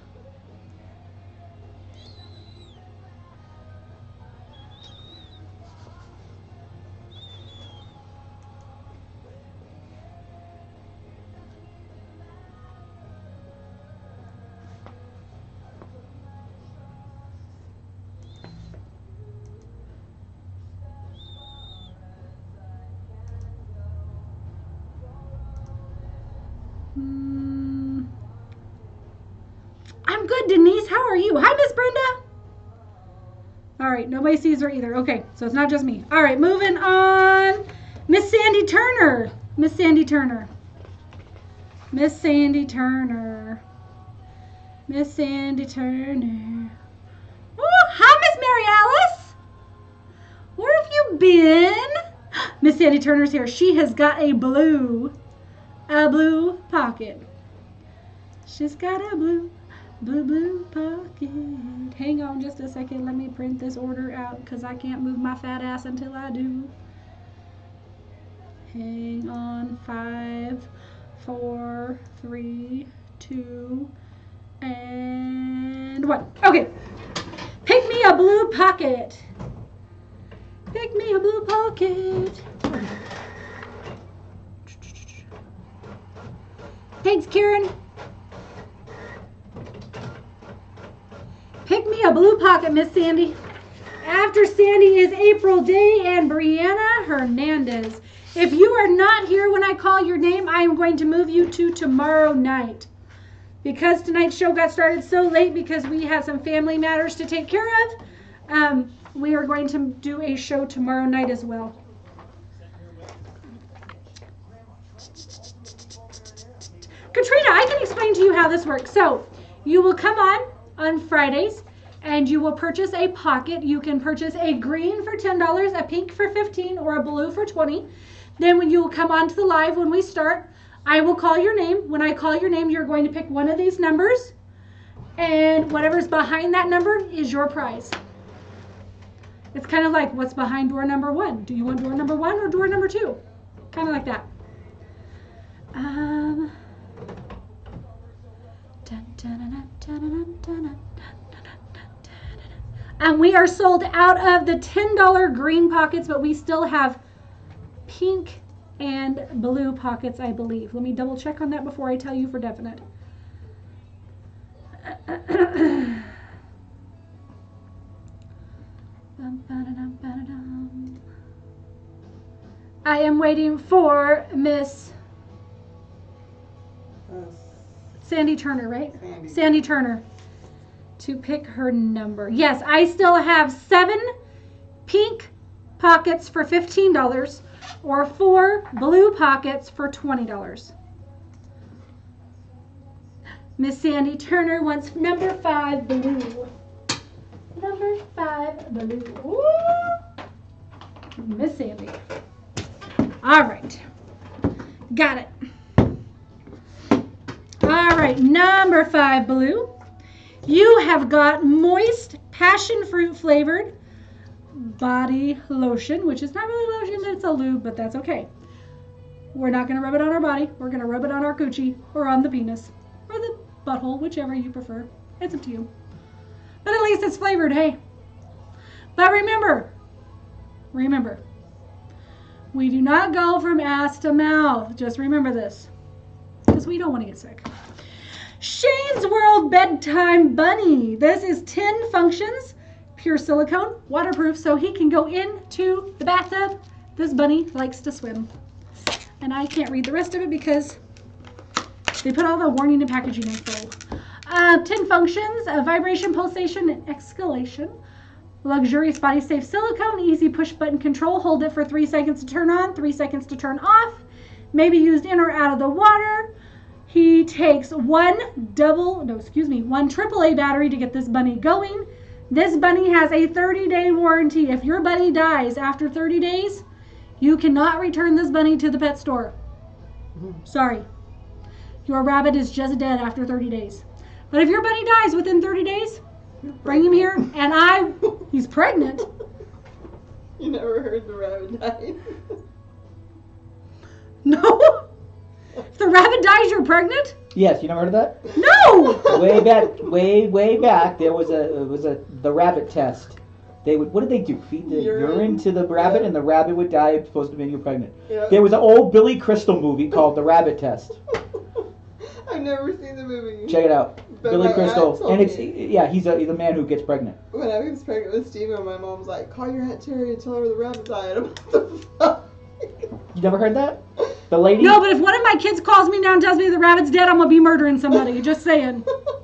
I'm good, Denise. How are you? Hi, Miss Brenda. All right, nobody sees her either. Okay, so it's not just me. All right, moving on. Miss Sandy Turner. Miss Sandy Turner. Miss Sandy Turner. Miss Sandy Turner. Oh, hi, Miss Mary Alice. Where have you been? Miss Sandy Turner's here. She has got a blue, a blue pocket. She's got a blue, blue, blue pocket. Hang on just a second. Let me print this order out because I can't move my fat ass until I do. Hang on. Five, four, three, two, and one. Okay. Pick me a blue pocket. Pick me a blue pocket. Thanks, Karen. Pick me a blue pocket, Miss Sandy. After Sandy is April Day and Brianna Hernandez. If you are not here when I call your name, I am going to move you to tomorrow night. Because tonight's show got started so late because we had some family matters to take care of, um, we are going to do a show tomorrow night as well. Katrina, I can explain to you how this works. So, you will come on on Fridays and you will purchase a pocket. You can purchase a green for ten dollars, a pink for fifteen dollars, or a blue for twenty dollars. Then when you will come on to the live when we start, I will call your name. When I call your name, you're going to pick one of these numbers, and whatever's behind that number is your prize. It's kind of like what's behind door number one. Do you want door number one or door number two? Kind of like that. Um, dun, dun, dun, dun, dun, dun, dun. And we are sold out of the ten dollar green pockets, but we still have pink and blue pockets, I believe. Let me double check on that before I tell you for definite. I am waiting for Miss Uh, Sandy Turner, right? Sandy. Sandy Turner to pick her number. Yes, I still have seven pink pockets for fifteen dollars or four blue pockets for twenty dollars. Miss Sandy Turner wants number five blue. Number five blue. Ooh. Miss Sandy. All right. Got it. All right, number five blue. You have got moist passion fruit flavored body lotion, which is not really lotion, it's a lube, but that's okay. We're not going to rub it on our body. We're going to rub it on our coochie or on the penis or the butthole, whichever you prefer. It's up to you. But at least it's flavored, hey. But remember, remember, we do not go from ass to mouth. Just remember this, because we don't want to get sick. Shane's World Bedtime Bunny. This is ten functions, pure silicone, waterproof, so he can go into the bathtub. This bunny likes to swim. And I can't read the rest of it because they put all the warning and packaging info. Uh, ten functions, uh, vibration, pulsation, and exhalation. Luxurious body safe silicone, easy push button control. Hold it for three seconds to turn on, three seconds to turn off. May be used in or out of the water. He takes one double, no, excuse me, one triple A battery to get this bunny going. This bunny has a thirty day warranty. If your bunny dies after thirty days, you cannot return this bunny to the pet store. Sorry. Your rabbit is just dead after thirty days. But if your bunny dies within thirty days, bring him here, and I, he's pregnant. You never heard the rabbit died? No. If the rabbit dies, you're pregnant? Yes, you never heard of that? No. Way back, way, way back, there was a, it was a, the rabbit test. They would, what did they do? Feed the urine, urine to the rabbit, yeah. and the rabbit would die, supposed to mean you're pregnant. Yeah. There was an old Billy Crystal movie called The Rabbit Test. I've never seen the movie. Check it out. But Billy my Crystal, aunt told and it's me- yeah, he's a he's a man who gets pregnant. When I was pregnant with Steven, my mom was like, call your Aunt Terry and tell her the rabbit died. I'm like, what the fuck? You never heard that? The lady. No, but if one of my kids calls me now and tells me the rabbit's dead, I'm going to be murdering somebody. Just saying.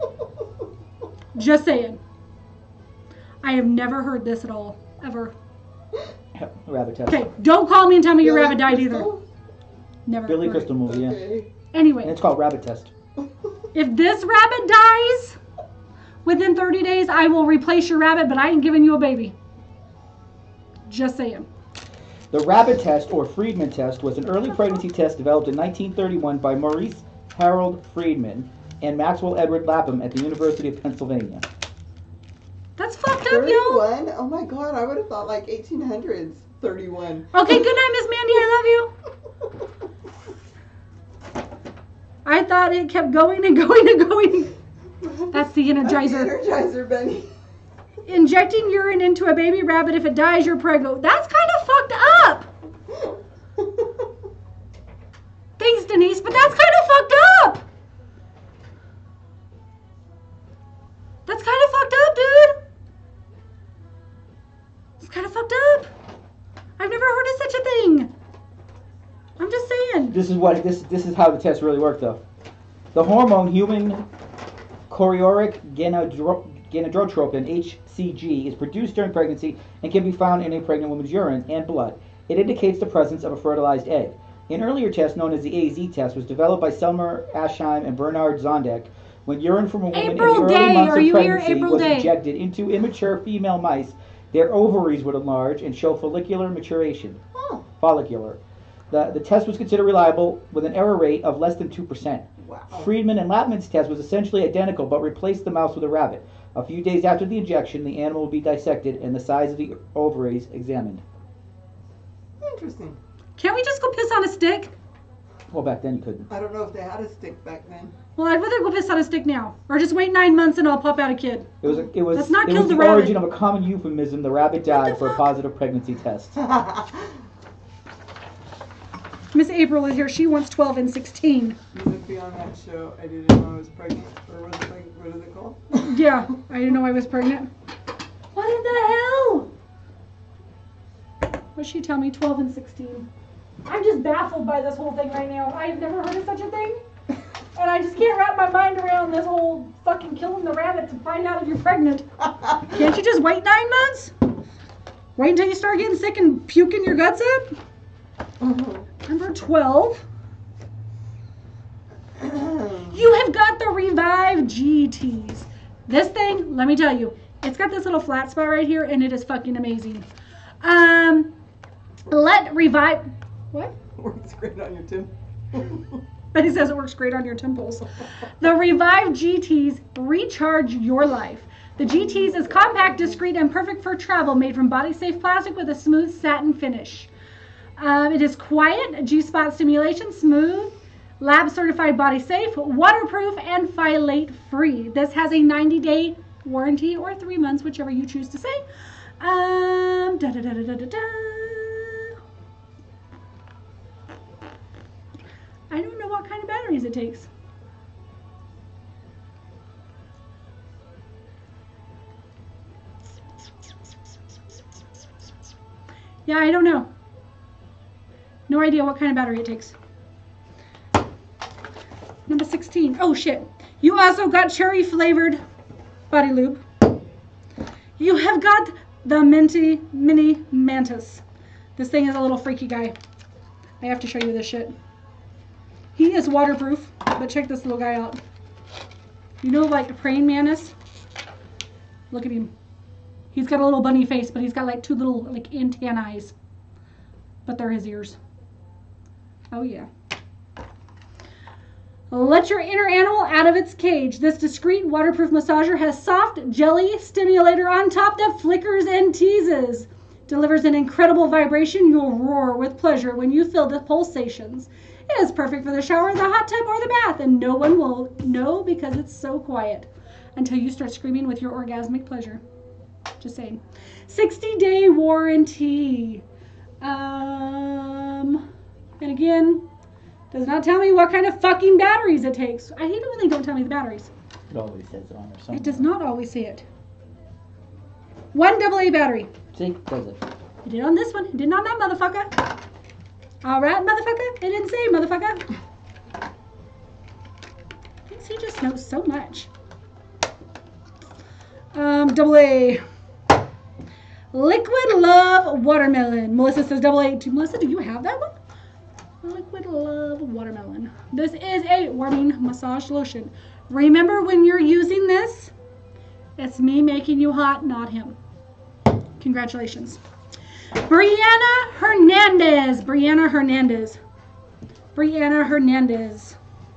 Just saying. I have never heard this at all. Ever. Yep, Rabbit Test. Okay, don't call me and tell me your Billy rabbit died either. Crystal? Never. Billy heard. Crystal movie, yeah. Okay. Anyway. And it's called Rabbit Test. If this rabbit dies within thirty days, I will replace your rabbit, but I ain't giving you a baby. Just saying. The Rabbit Test, or Friedman Test, was an early pregnancy test developed in nineteen thirty-one by Maurice Harold Friedman and Maxwell Edward Lapham at the University of Pennsylvania. That's fucked up, yo. thirty-one? Oh my god, I would have thought like eighteen hundreds. thirty-one. Okay, good night, Miss Mandy. I love you. I thought it kept going and going and going. That's the Energizer. The Energizer Bunny. Injecting urine into a baby rabbit, if it dies, you're pregnant. That's kind of fucked up. Thanks, Denise, but that's kind of fucked up. That's kind of fucked up, dude. It's kind of fucked up. I've never heard of such a thing. I'm just saying. This is what this this is how the test really worked, though. The hormone human chorionic gonadro- gonadotropin (H C G) is produced during pregnancy and can be found in a pregnant woman's urine and blood. It indicates the presence of a fertilized egg. An earlier test, known as the A Z test, was developed by Selmer Aschheim and Bernard Zondek when urine from a woman April in the early Day, months are of you here? pregnancy April was Day. injected into immature female mice. Their ovaries would enlarge and show follicular maturation. Oh, Follicular. The, the test was considered reliable with an error rate of less than two percent. wow. Friedman and Laphman's test was essentially identical but replaced the mouse with a rabbit. A few days after the injection, the animal would be dissected and the size of the ovaries examined. Interesting. Can't we just go piss on a stick? Well, back then you couldn't. I don't know if they had a stick back then. Well, I'd rather go piss on a stick now. Or just wait nine months and I'll pop out a kid. It was a, it was Let's not it kill was the the rabbit. origin of a common euphemism. The rabbit died the for a fuck? positive pregnancy test. Miss April is here. She wants twelve and sixteen. You would be on that show. I didn't know I was pregnant. Or was it like, what is it called? Yeah, I didn't know I was pregnant. What in the hell? What'd she tell me? twelve and sixteen. I'm just baffled by this whole thing right now. I've never heard of such a thing. And I just can't wrap my mind around this whole fucking killing the rabbit to find out if you're pregnant. Can't you just wait nine months? Wait until you start getting sick and puking your guts up? Number twelve. You have got the Revive G Ts. This thing, let me tell you, it's got this little flat spot right here, and it is fucking amazing. Um, let Revive... What? Works great on your tim. But it says it works great on your temples. The Revive G Ts recharge your life. The G Ts is compact, discreet, and perfect for travel, made from body-safe plastic with a smooth satin finish. Um, it is quiet, G-spot stimulation, smooth, lab certified, body safe, waterproof, and phthalate free. This has a ninety day warranty or three months, whichever you choose to say. Um, da, da, da, da, da, da. I don't know what kind of batteries it takes. Yeah, I don't know. No idea what kind of battery it takes. Number sixteen. Oh shit. You also got cherry flavored body lube. You have got the Minty Mini Mantis. This thing is a little freaky guy. I have to show you this shit. He is waterproof, but check this little guy out. You know, like a praying mantis? Look at him. He's got a little bunny face, but he's got like two little like antennae. But they're his ears. Oh yeah. Let your inner animal out of its cage. This discreet waterproof massager has soft jelly stimulator on top that flickers and teases. Delivers an incredible vibration. You'll roar with pleasure when you feel the pulsations. It is perfect for the shower, the hot tub, or the bath, and no one will know because it's so quiet until you start screaming with your orgasmic pleasure. Just saying. sixty day warranty. Um, and again, does not tell me what kind of fucking batteries it takes. I hate it when they don't tell me the batteries. It always says it on there somewhere. It does not always say it. One double A battery. See, does it? It did on this one. It did on that motherfucker. All right, motherfucker. It didn't say motherfucker. Thinks he just knows so much. Um, double A. Liquid Love Watermelon. Melissa says double A. Melissa, do you have that one? Liquid Love Watermelon. This is a warming massage lotion. Remember, when you're using this, it's me making you hot, not him. Congratulations. Brianna Hernandez. Brianna Hernandez. Brianna Hernandez.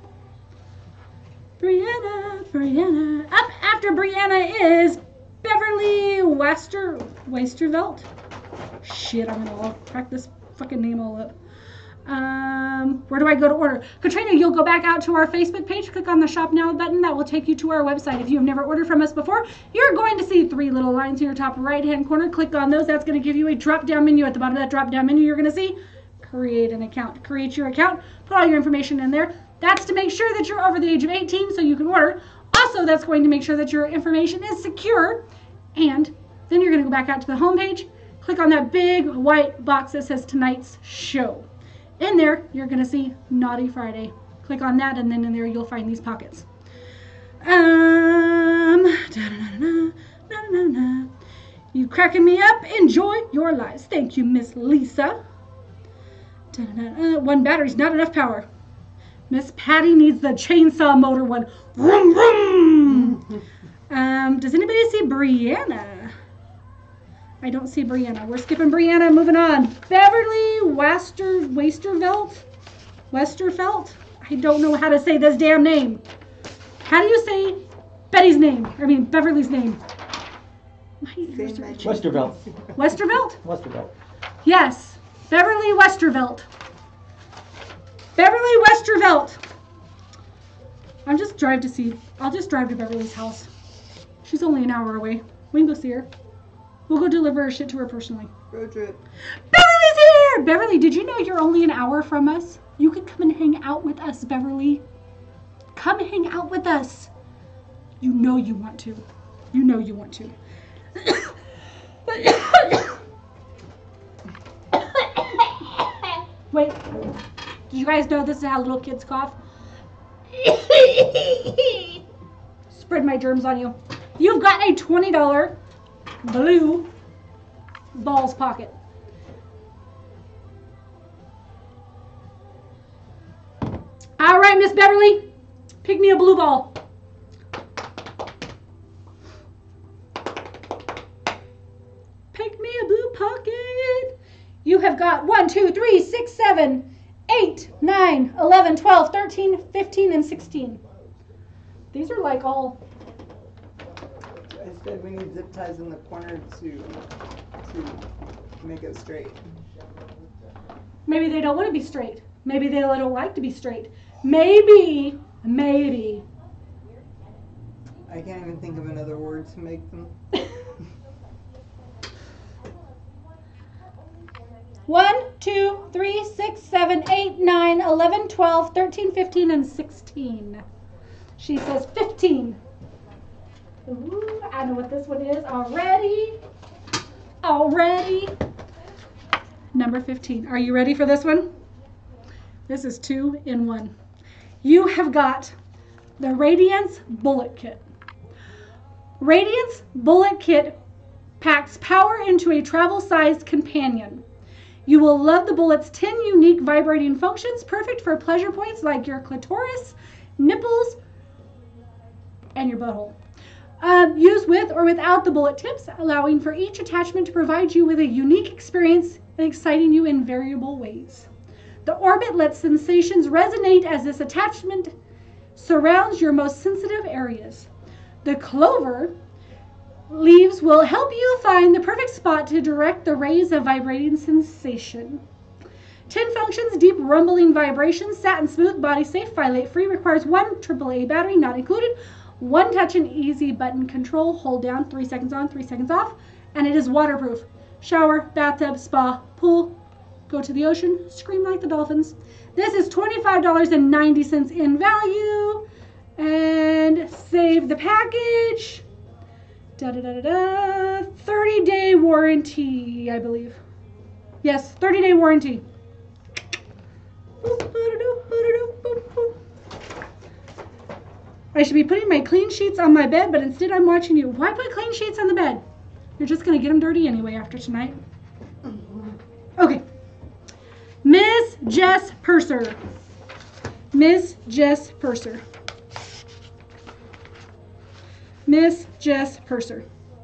Brianna, Brianna. Up after Brianna is Beverly Wester, Westervelt. Shit, I'm gonna all crack this fucking name all up. Um, where do I go to order? Katrina, you'll go back out to our Facebook page, click on the Shop Now button. That will take you to our website. If you've never ordered from us before, you're going to see three little lines in your top right-hand corner. Click on those. That's going to give you a drop-down menu. At the bottom of that drop-down menu, you're going to see create an account. Create your account. Put all your information in there. That's to make sure that you're over the age of eighteen so you can order. Also, that's going to make sure that your information is secure. And then you're going to go back out to the homepage. Click on that big white box that says tonight's show. In there, you're going to see Naughty Friday. Click on that, and then in there, you'll find these pockets. Um, da-da-da-da, you cracking me up. Enjoy your lives. Thank you, Miss Lisa. Da-da-da-da. One battery's not enough power. Miss Patty needs the chainsaw motor one. Vroom, vroom. um, does anybody see Brianna? I don't see Brianna. We're skipping Brianna. Moving on. Beverly Wester, Westervelt? Westerfelt? I don't know how to say this damn name. How do you say Betty's name? I mean, Beverly's name. My ears are itching. Westervelt. Westervelt? Westervelt. Yes. Beverly Westervelt. Beverly Westervelt. I'm just drive to see. I'll just drive to Beverly's house. She's only an hour away. We can go see her. We'll go deliver her shit to her personally. Road trip. Beverly's here! Beverly, did you know you're only an hour from us? You can come and hang out with us, Beverly. Come hang out with us. You know you want to. You know you want to. Wait. Did you guys know this is how little kids cough? Spread my germs on you. You've got a twenty dollar blue balls pocket. All right, Miss Beverly, pick me a blue ball. Pick me a blue pocket. You have got one, two, three, six, seven, eight, nine, eleven, twelve, thirteen, fifteen, and sixteen. These are like all... I said we need zip ties in the corner to to make it straight. Maybe they don't want to be straight. Maybe they don't like to be straight. Maybe, maybe. I can't even think of another word to make them. one, two, three, six, seven, eight, nine, eleven, twelve, thirteen, fifteen, and sixteen. She says fifteen. Ooh, I know what this one is already. Already. Number fifteen. Are you ready for this one? This is two in one. You have got the Radiance Bullet Kit. Radiance Bullet Kit packs power into a travel-sized companion. You will love the bullet's ten unique vibrating functions, perfect for pleasure points like your clitoris, nipples, and your butthole. Uh, use with or without the bullet tips, allowing for each attachment to provide you with a unique experience and exciting you in variable ways. The orbit lets sensations resonate as this attachment surrounds your most sensitive areas. The clover leaves will help you find the perfect spot to direct the rays of vibrating sensation. ten functions, deep rumbling vibrations, satin smooth, body safe, phthalate free, requires one triple A battery not included, one touch and easy button control, hold down, three seconds on, three seconds off, and it is waterproof. Shower, bathtub, spa, pool, go to the ocean, scream like the dolphins. This is twenty-five dollars and ninety cents in value, and save the package. Da da da da da. thirty day warranty, I believe. Yes, thirty day warranty. I should be putting my clean sheets on my bed, but instead I'm watching you. Why put clean sheets on the bed? You're just gonna get them dirty anyway after tonight. Okay. Miss Jess Purser. Miss Jess Purser. Miss Jess Purser.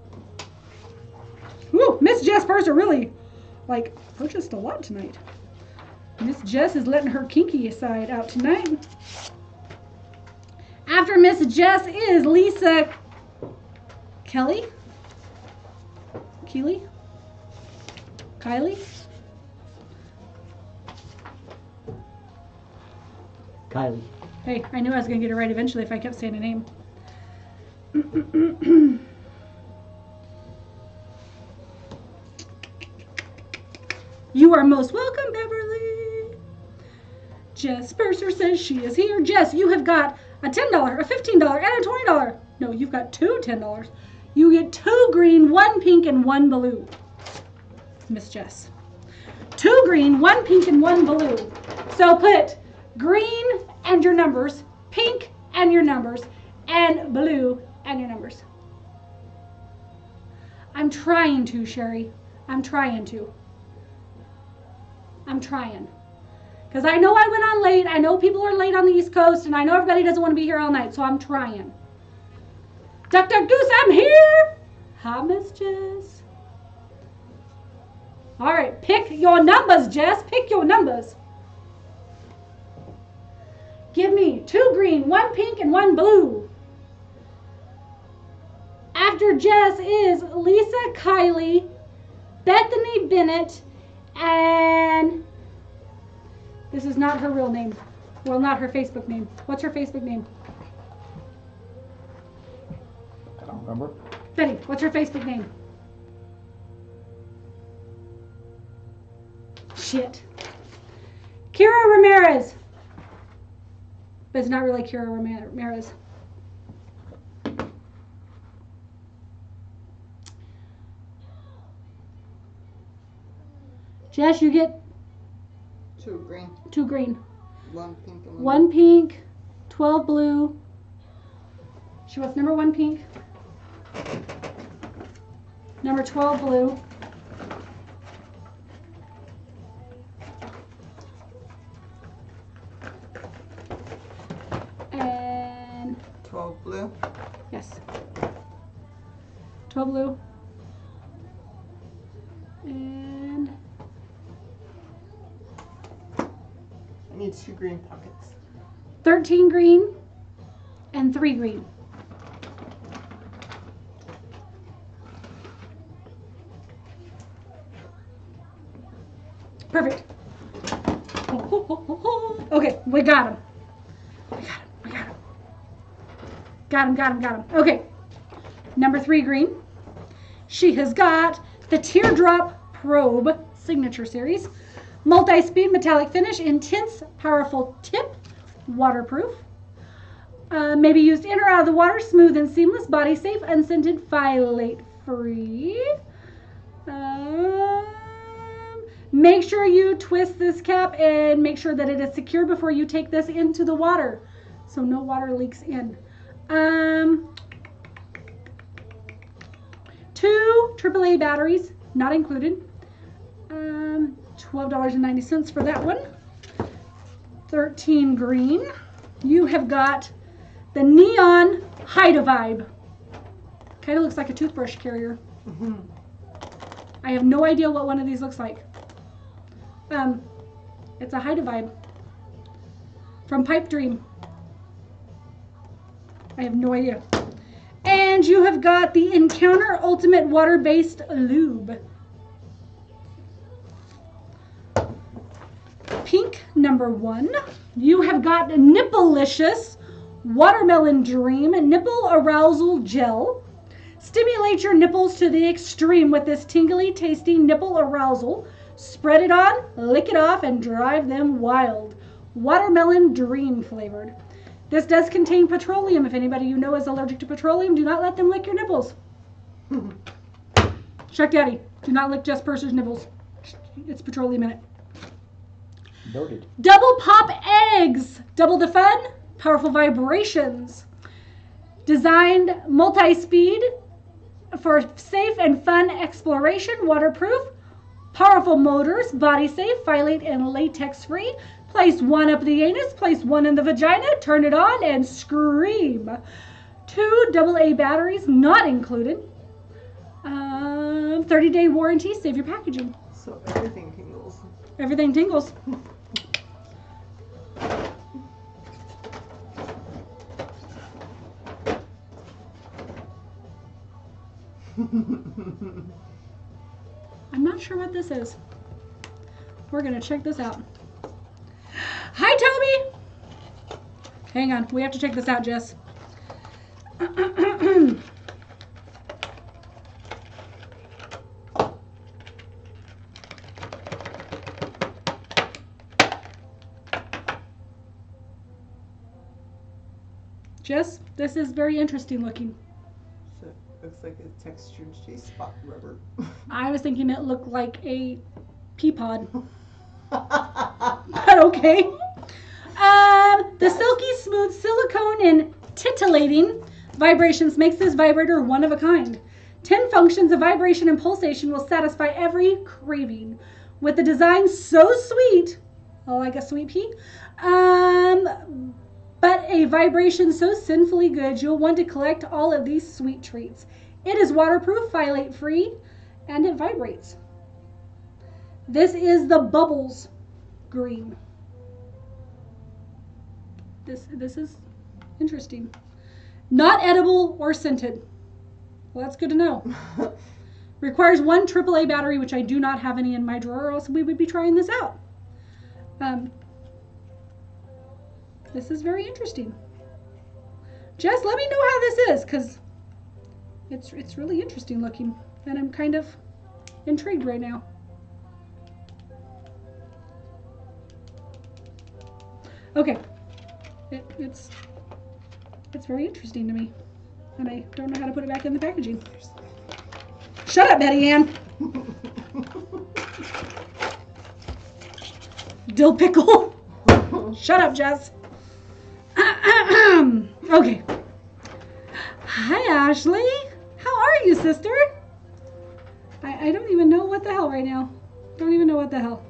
Woo, Miss Jess Purser really, like, purchased a lot tonight. Miss Jess is letting her kinky side out tonight. After Miss Jess is Lisa Kelly. Keeley? Kylie? Kylie. Hey, I knew I was going to get it right eventually if I kept saying a name. You are most welcome, Beverly. Jess Purser says she is here. Jess, you have got a ten dollar, a fifteen dollar, and a twenty dollar. No, you've got two ten dollars. You get two green, one pink, and one blue. Miss Jess. Two green, one pink, and one blue. So put green and your numbers, pink and your numbers, and blue and your numbers. I'm trying to, Sherry. I'm trying to. I'm trying. Because I know I went on late. I know people are late on the East Coast, and I know everybody doesn't want to be here all night, so I'm trying. Duck, duck, goose, I'm here. Hi, Miss Jess. All right, pick your numbers, Jess. Pick your numbers. Give me two green, one pink, and one blue. After Jess is Lisa Kylie, Bethany Bennett, and this is not her real name. Well, not her Facebook name. What's her Facebook name? I don't remember. Betty, what's her Facebook name? Shit. Kira Ramirez. But it's not really Kira Ramirez. Jess, you get Two green. two green. One pink and one. One pink, twelve blue. She wants number one pink. Number twelve blue. And twelve blue. yes. twelve blue. And I need two green pockets. thirteen green and three green. Perfect. Okay, we got him. We got him. We got him. Got him, got him, got him. Okay. Number three green. She has got the Teardrop Probe Signature Series. Multi-speed metallic finish, intense, powerful tip, waterproof. Uh, may be used in or out of the water, smooth and seamless, body safe, unscented, phthalate free. Um, make sure you twist this cap and make sure that it is secure before you take this into the water, so no water leaks in. Um, two triple A batteries, not included. Um, twelve dollars and ninety cents for that one. thirteen green. You have got the Neon Hide-A-Vibe. Kind of looks like a toothbrush carrier. Mm-hmm. I have no idea what one of these looks like. Um, it's a Hide-A-Vibe from Pipe Dream. I have no idea. And you have got the Encounter Ultimate Water-Based Lube. Pink, number one. You have got Nipplelicious Watermelon Dream Nipple Arousal Gel. Stimulate your nipples to the extreme with this tingly, tasty nipple arousal. Spread it on, lick it off, and drive them wild. Watermelon Dream flavored. This does contain petroleum. If anybody you know is allergic to petroleum, do not let them lick your nipples. Shark Daddy, do not lick Jess Purser's nipples. It's petroleum in it. Noted. Double Pop Eggs. Double the fun, powerful vibrations. Designed multi-speed for safe and fun exploration. Waterproof, powerful motors, body safe, phthalate and latex free. Place one up the anus, place one in the vagina, turn it on and scream. Two double A batteries, not included. Um, thirty day warranty, save your packaging. So everything tingles. Everything tingles. I'm not sure what this is. We're gonna check this out. Hi, Toby! Hang on, we have to check this out, Jess. Jess, this is very interesting looking. So it looks like a textured J-spot rubber. I was thinking it looked like a pea pod. But okay. Um, the silky smooth silicone and titillating vibrations makes this vibrator one of a kind. Ten functions of vibration and pulsation will satisfy every craving. With the design so sweet, like a sweet pea, um, but a vibration so sinfully good, you'll want to collect all of these sweet treats. It is waterproof, phthalate free, and it vibrates. This is the Bubbles green. This, this is interesting. Not edible or scented. Well, that's good to know. Requires one triple A battery, which I do not have any in my drawer, or else we would be trying this out. Um, this is very interesting. Jess, let me know how this is, because it's, it's really interesting looking, and I'm kind of intrigued right now. Okay, it, it's it's very interesting to me, and I don't know how to put it back in the packaging. Shut up, Betty Ann. Dill pickle. Shut up, Jess. Okay. Hi, Ashley. How are you, sister? I, I don't even know what the hell right now. Don't even know what the hell.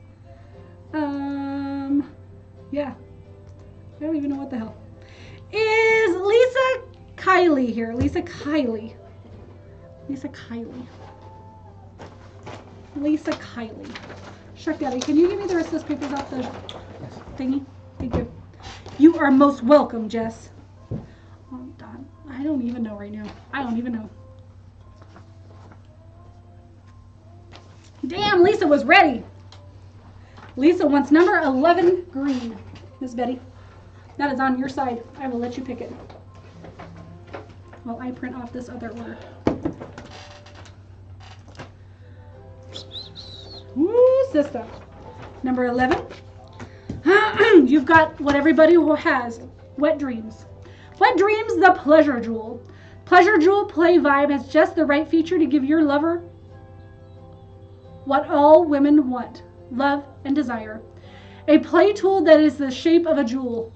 Um... Yeah, I don't even know what the hell. Is Lisa Kylie here? Lisa Kylie. Lisa Kylie. Lisa Kylie. Shark Daddy, can you give me the rest of those papers off the Yes. thingy? Thank you. You are most welcome, Jess. Oh, Don, I don't even know right now. I don't even know. Damn, Lisa was ready. Lisa wants number eleven green. Miss Betty, that is on your side. I will let you pick it. While I print off this other order. Woo, sister. Number eleven. You've got what everybody has. Wet Dreams. Wet Dreams, the Pleasure Jewel. Pleasure Jewel Play Vibe has just the right feature to give your lover what all women want. Love and desire. A play tool that is the shape of a jewel.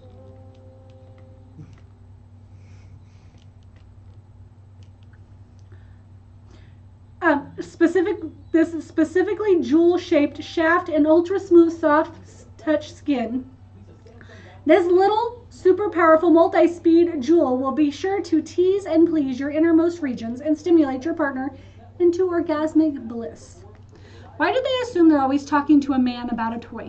Um, specific, this is specifically jewel-shaped shaft and ultra-smooth soft touch skin. This little, super powerful multi-speed jewel will be sure to tease and please your innermost regions and stimulate your partner into orgasmic bliss. Why do they assume they're always talking to a man about a toy?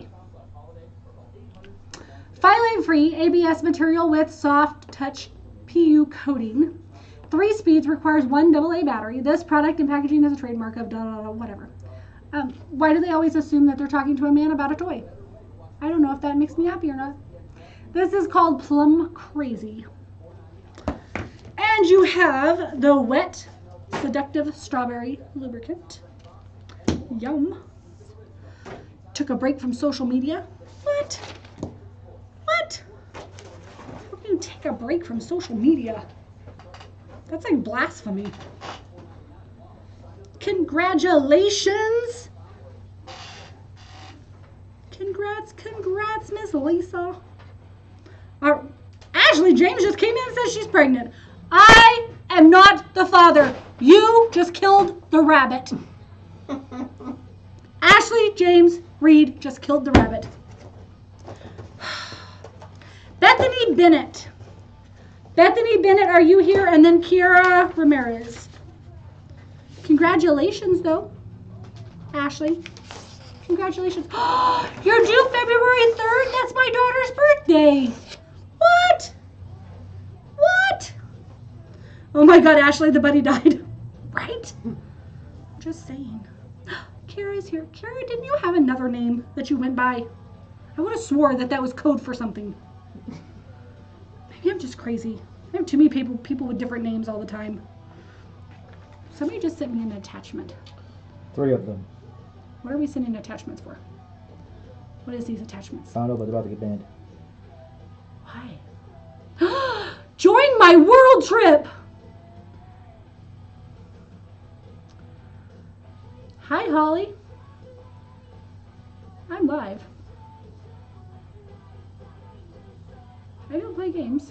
Phthalate-free A B S material with soft touch P U coating. Three speeds, requires one double A battery. This product and packaging is a trademark of da da da whatever. Um, why do they always assume that they're talking to a man about a toy? I don't know if that makes me happy or not. This is called Plum Crazy. And you have the Wet Seductive Strawberry Lubricant. Yum. Took a break from social media. What? What? How can you take a break from social media? That's like blasphemy. Congratulations. Congrats, congrats, Miss Lisa. Uh, Ashley James just came in and says she's pregnant. I am not the father. You just killed the rabbit. Ashley James Reed just killed the rabbit. Bethany Bennett. Bethany Bennett, are you here? And then Kiara Ramirez. Congratulations, though, Ashley. Congratulations. You're due February third? That's my daughter's birthday. What? What? Oh my God, Ashley, the buddy died. Right? Just saying. Kara's here. Kara, didn't you have another name that you went by? I would have swore that that was code for something. Maybe I'm just crazy. I have too many people, people with different names all the time. Somebody just sent me an attachment. Three of them. What are we sending attachments for? What is these attachments? I don't know, but they're about to get banned. Why? Join my world trip! Hi, Holly. I'm live. I don't play games.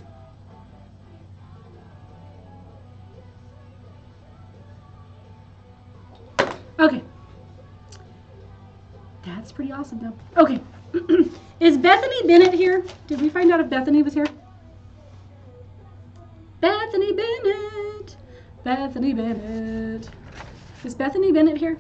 Okay. That's pretty awesome, though. Okay. Is Bethany Bennett here? Did we find out if Bethany was here? Bethany Bennett. Bethany Bennett. Is Bethany Bennett here?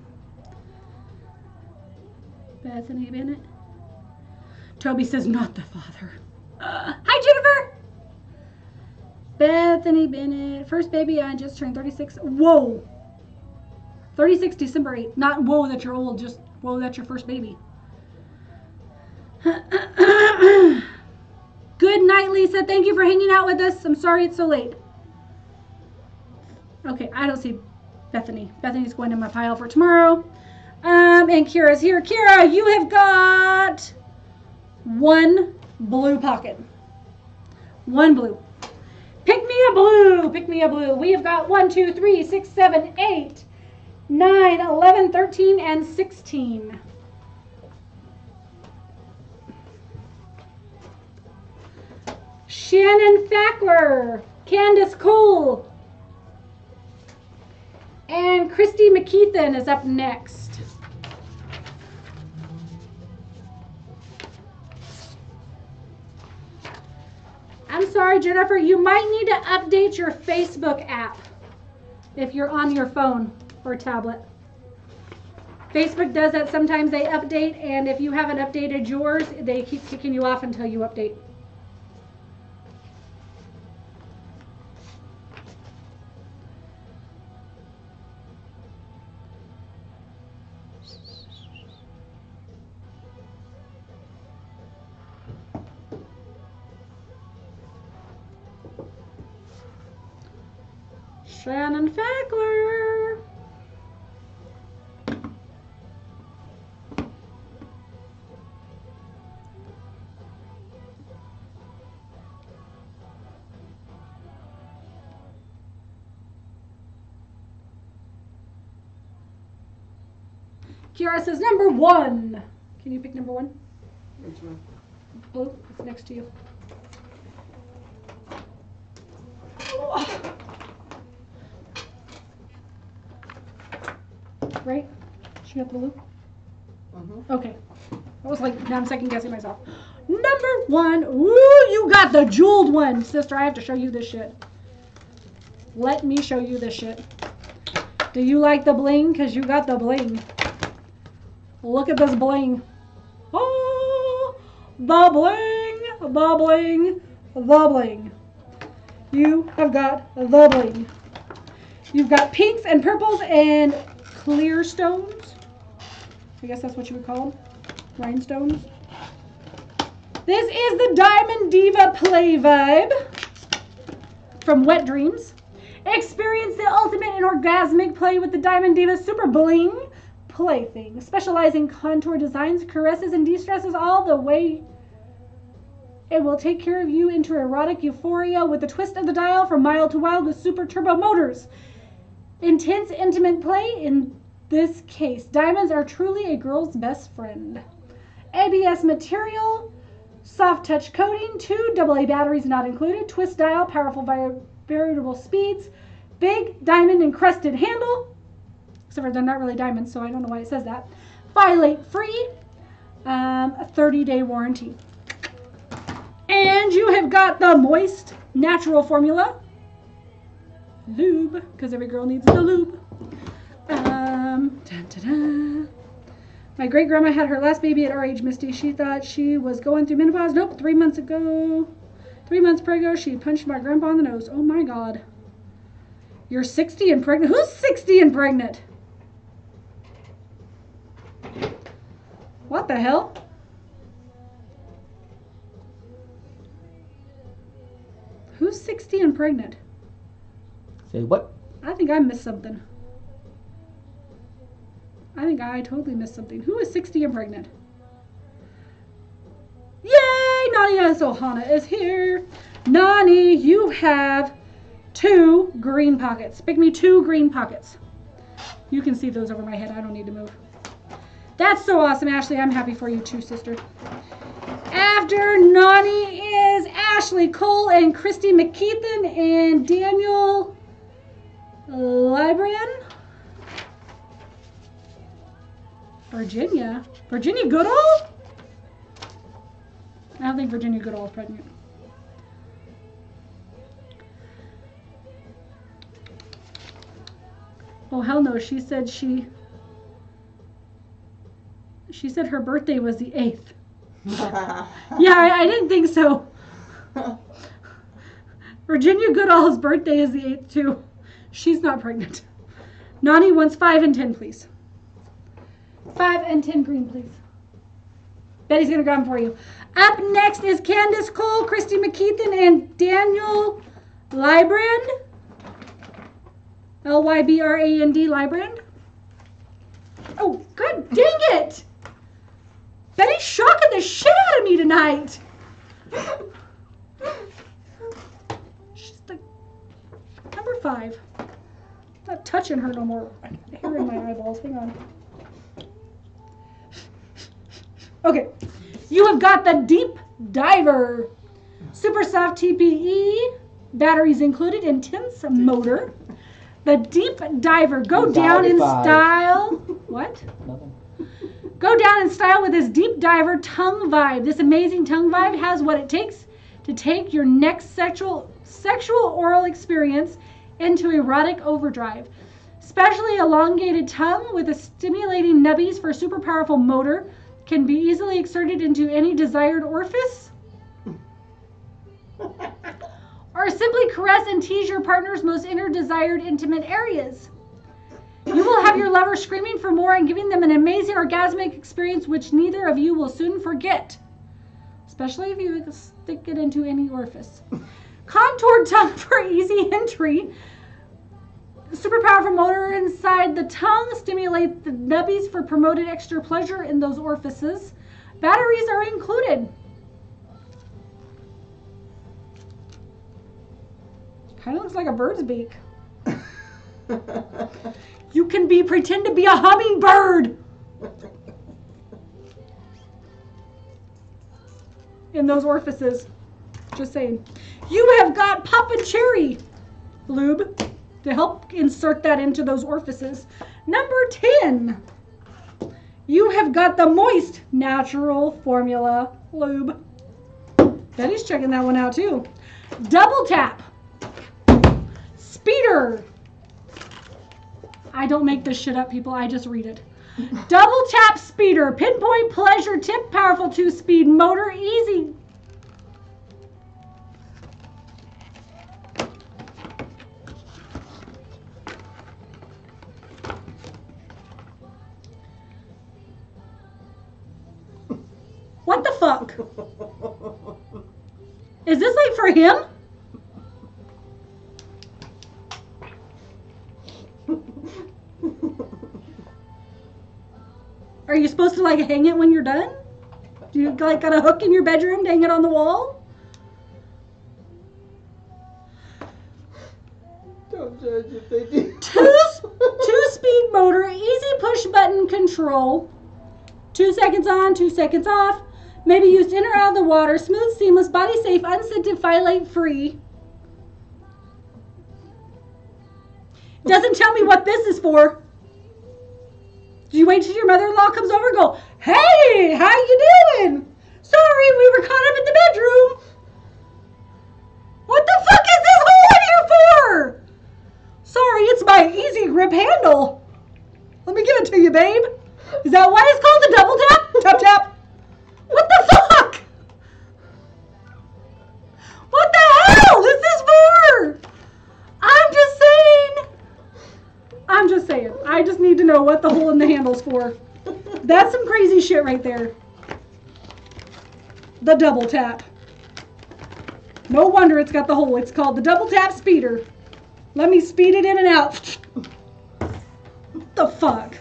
Bethany Bennett. Toby says, not the father. Uh, hi, Jennifer. Bethany Bennett. First baby, I just turned thirty-six. Whoa. thirty-six December eighth. Not whoa that you're old, just whoa that's your first baby. Good night, Lisa. Thank you for hanging out with us. I'm sorry it's so late. Okay, I don't see Bethany. Bethany's going in my pile for tomorrow. Um, and Kira's here. Kira, you have got one blue pocket. One blue. Pick me a blue. Pick me a blue. We have got one, two, three, six, seven, eight, nine, eleven, thirteen, and sixteen. Shannon Fackler, Candace Cole, and Christy McKeithen is up next. I'm sorry, Jennifer, you might need to update your Facebook app if you're on your phone or tablet. Facebook does that sometimes. They update, and if you haven't updated yours, they keep kicking you off until you update. Shannon Fackler. Kiara says number one. Can you pick number one? Which one? Blue, it's next to you. Right? She got the blue? Mm-hmm. Okay. I was like, now I'm second guessing myself. Number one. Ooh, you got the jeweled one. Sister, I have to show you this shit. Let me show you this shit. Do you like the bling? Because you got the bling. Look at this bling. Oh, the bling, the bling, the bling. You have got the bling. You've got pinks and purples and clear stones. I guess that's what you would call them. Rhinestones. This is the Diamond Diva Play Vibe from Wet Dreams. Experience the ultimate and orgasmic play with the Diamond Diva Super Bling Plaything. Specializing contour designs, caresses, and de-stresses all the way. It will take care of you into erotic euphoria with the twist of the dial from mild to wild with super turbo motors. Intense, intimate play in this case. Diamonds are truly a girl's best friend. A B S material, soft touch coating, two double A batteries not included, twist dial, powerful variable speeds, big diamond encrusted handle. Except for they're not really diamonds, so I don't know why it says that. Violate free, um, a thirty day warranty. And you have got the moist natural formula lube, because every girl needs the lube. Um, dun, dun, dun. My great grandma had her last baby at our age, Misty. She thought she was going through menopause. Nope, three months ago, three months ago, she punched my grandpa in the nose. Oh my God. You're sixty and pregnant? Who's sixty and pregnant? What the hell? Who's sixty and pregnant? Say what? I think I missed something. I think I totally missed something. Who is sixty and pregnant? Yay! Nani Sohana is here. Nani, you have two green pockets. Pick me two green pockets. You can see those over my head. I don't need to move. That's so awesome, Ashley. I'm happy for you too, sister. After Nani is Ashley Cole and Christy McKeithen and Daniel Librian. Virginia? Virginia Goodall? I don't think Virginia Goodall is pregnant. Oh, hell no. She said she... She said her birthday was the eighth. Yeah, I, I didn't think so. Virginia Goodall's birthday is the eighth, too. She's not pregnant. Nani wants five and ten, please. Five and ten green, please. Betty's going to grab them for you. Up next is Candace Cole, Christy McKeithen, and Daniel Librand. L Y B R A N D, Librand. Oh, god dang it! Betty's shocking the shit out of me tonight. She's like, number five. I'm not touching her no more. I got hair in my eyeballs. Hang on. Okay. You have got the Deep Diver. Super soft T P E. Batteries included. Intense motor. The Deep Diver. Go down in style. What? Nothing. Go down in style with this Deep Diver tongue vibe. This amazing tongue vibe has what it takes to take your next sexual sexual oral experience into erotic overdrive. Specially elongated tongue with a stimulating nubbies for super powerful motor can be easily exerted into any desired orifice. Or simply caress and tease your partner's most inner desired intimate areas. You will have your lover screaming for more and giving them an amazing orgasmic experience which neither of you will soon forget. Especially if you stick it into any orifice. Contoured tongue for easy entry. super powerful motor inside the tongue stimulates the nubbies for promoted extra pleasure in those orifices. Batteries are included. Kind of looks like a bird's beak. You can be pretend to be a hummingbird in those orifices. Just saying. You have got Papa Cherry lube to help insert that into those orifices. Number ten. You have got the Moist Natural Formula lube. Betty's checking that one out too. Double Tap Speeder. I don't make this shit up, people. I just read it. Double Tap Speeder. Pinpoint pleasure tip. Powerful two-speed motor. Easy. What the fuck? Is this like for him? Are you supposed to like hang it when you're done? Do you like got a hook in your bedroom to hang it on the wall? Don't judge if they do. Two, two speed motor, easy push button control. Two seconds on, two seconds off. Maybe used in or out of the water. Smooth, seamless, body safe, unscented, phthalate free. Doesn't tell me what this is for. Do you wait till your mother-in-law comes over and go, hey, how you doing? Sorry, we were caught up in the bedroom. What the fuck is this hole in here for? Sorry, it's my easy grip handle. Let me give it to you, babe. Is that why it's called the double tap? Tap, tap. What the fuck? What the hell is this for? I'm just saying. I'm just saying. I just need to know what the hole in the handle's for. That's some crazy shit right there. The double tap. No wonder it's got the hole. It's called the double tap speeder. Let me speed it in and out. What the fuck?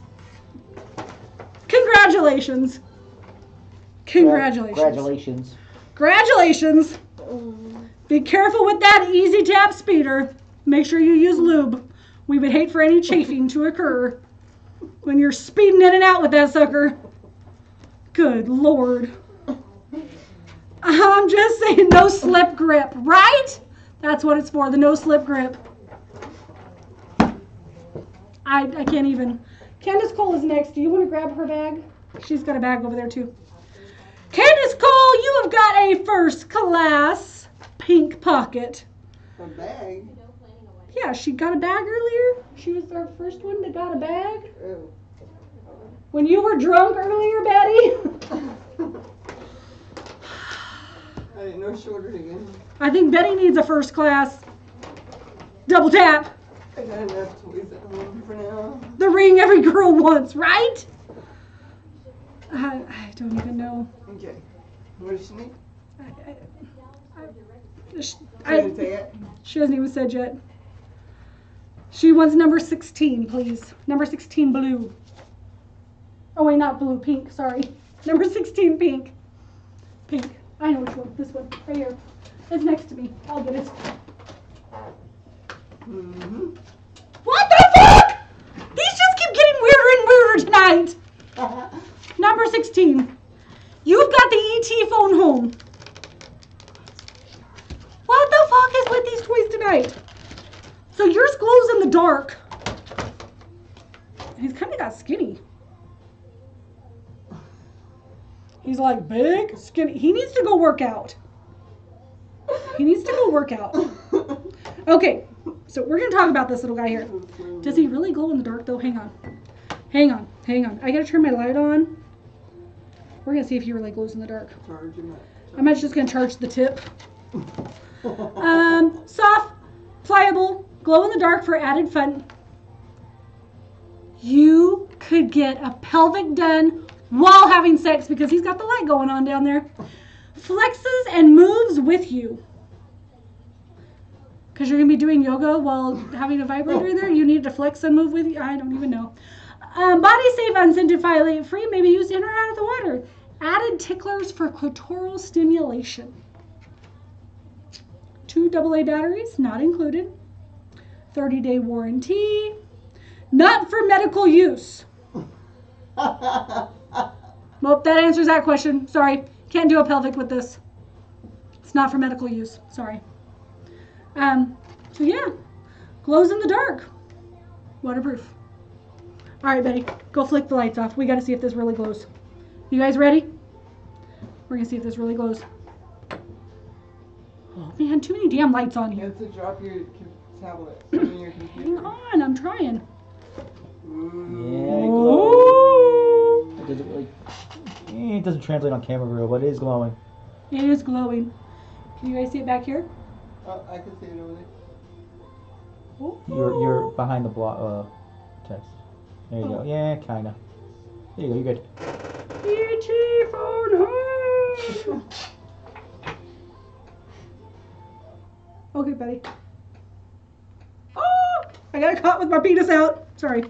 Congratulations. Congratulations. Congratulations. Congratulations. Be careful with that easy tap speeder. Make sure you use lube. We would hate for any chafing to occur when you're speeding in and out with that sucker. Good Lord. I'm just saying no slip grip, right? That's what it's for, the no slip grip. I, I can't even. Candace Cole is next. Do you want to grab her bag? She's got a bag over there too. Candace Cole, you have got a first class pink pocket. A bag? Yeah, she got a bag earlier. She was our first one that got a bag. Oh. When you were drunk earlier, Betty. I didn't know she ordered again. I think Betty needs a first class double tap. I got enough toys at home for now. The ring every girl wants, right? I, I don't even know. Okay. What does she need? I, I, I, she, She didn't I, say it. she hasn't even said yet. She wants number sixteen, please. Number sixteen blue. Oh wait, not blue, pink, sorry. Number sixteen pink. Pink. I know which one. This one. Right here. It's next to me. I'll get it. Mm-hmm. What the fuck? These just keep getting weirder and weirder tonight. Number sixteen. You've got the E T phone home. What the fuck is with these toys tonight? So yours glows in the dark. He's kind of got skinny. He's like big, skinny. He needs to go work out. He needs to go work out. Okay, so we're going to talk about this little guy here. Does he really glow in the dark though? Hang on. Hang on. Hang on. I got to turn my light on. We're going to see if he really glows in the dark. I'm actually just going to charge the tip. Um, soft, pliable, glow in the dark for added fun. You could get a pelvic done while having sex because he's got the light going on down there. Flexes and moves with you. Because you're going to be doing yoga while having a vibrator in there? You need to flex and move with you? I don't even know. Um, body safe, unscented, phthalate free, may be used in or out of the water. Added ticklers for clitoral stimulation. Two double A batteries, not included. thirty day warranty. Not for medical use. Well, that answers that question. Sorry. Can't do a pelvic with this. It's not for medical use. Sorry. Um, so yeah. Glows in the dark. Waterproof. All right, Betty. Go flick the lights off. We got to see if this really glows. You guys ready? We're going to see if this really glows. Oh, man. Too many damn lights on You here. have to drop your com- tablet on your computer. Hang on. I'm trying. Yeah, it Ooh. glows. It doesn't really. eh, It doesn't translate on camera real, but it is glowing. It is glowing. Can you guys see it back here? Oh, I can see it over there. Oh. You're you're behind the block uh, text. There you Oh. go. Yeah, kinda. There you go. You're good. E T phone home. Okay, Betty. Oh, I got caught with my penis out. Sorry.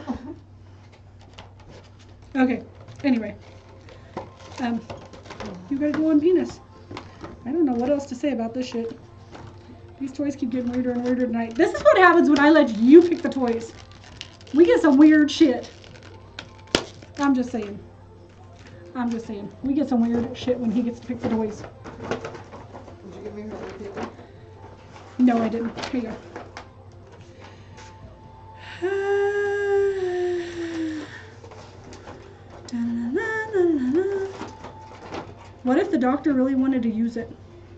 Okay. Anyway, um, you gotta go on penis. I don't know what else to say about this shit. These toys keep getting weirder and weirder tonight. This is what happens when I let you pick the toys. We get some weird shit. I'm just saying. I'm just saying. We get some weird shit when he gets to pick the toys. Did you give me her other paper? No, I didn't. Here you go. What if the doctor really wanted to use it?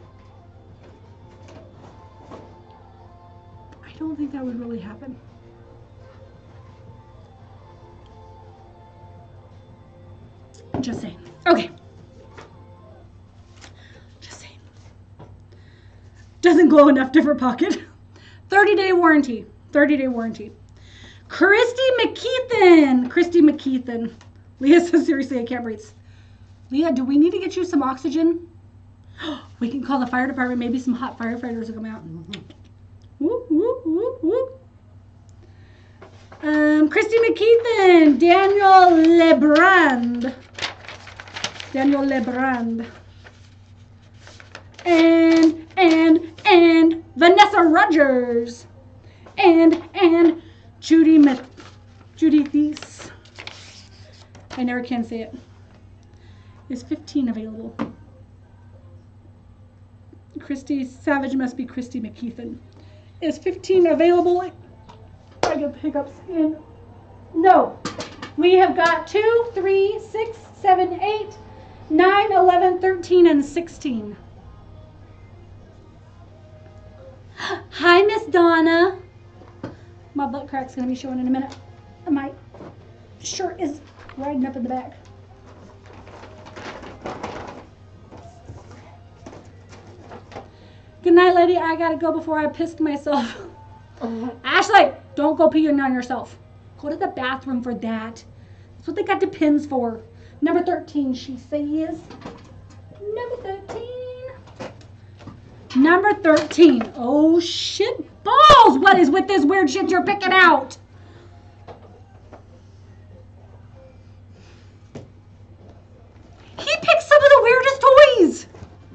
I don't think that would really happen. Just saying. Okay. Just saying. Doesn't glow enough, different pocket. thirty day warranty. thirty day warranty. Christy McKeithen. Christy McKeithen. Leah says, seriously, I can't breathe. Leah, do we need to get you some oxygen? We can call the fire department. Maybe some hot firefighters will come out. Whoop, whoop, whoop, whoop. Um, Christy McKeithen. Daniel Lebrand. Daniel Lebrand. And, and, and Vanessa Rogers. And, and Judy Meth- Judy Thies. I never can say it. Is fifteen available? Christy Savage must be Christy McKeithen. Is fifteen available? I get hiccups in. No. We have got two, three, six, seven, eight, nine, eleven, thirteen, and sixteen. Hi, Miss Donna. My butt crack's gonna be showing in a minute. My shirt is riding up in the back. Good night, lady. I gotta go before I pissed myself. Uh-huh. Ashley, don't go peeing on yourself. Go to the bathroom for that. That's what they got the pins for. Number thirteen, she says. Number thirteen. Number thirteen. Oh, shit balls. What is with this weird shit you're picking out? He picked some of the weirdest toys.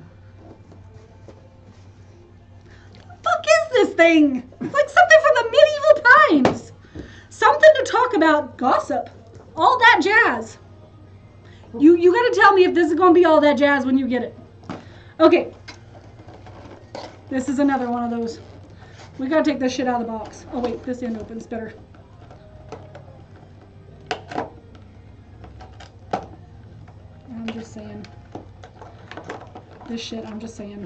Fuck is this thing? It's like something from the medieval times. Something to talk about, gossip, all that jazz. You you gotta tell me if this is gonna be all that jazz when you get it. Okay. This is another one of those. We gotta take this shit out of the box. Oh wait, this end opens better. I'm just saying. This shit, I'm just saying.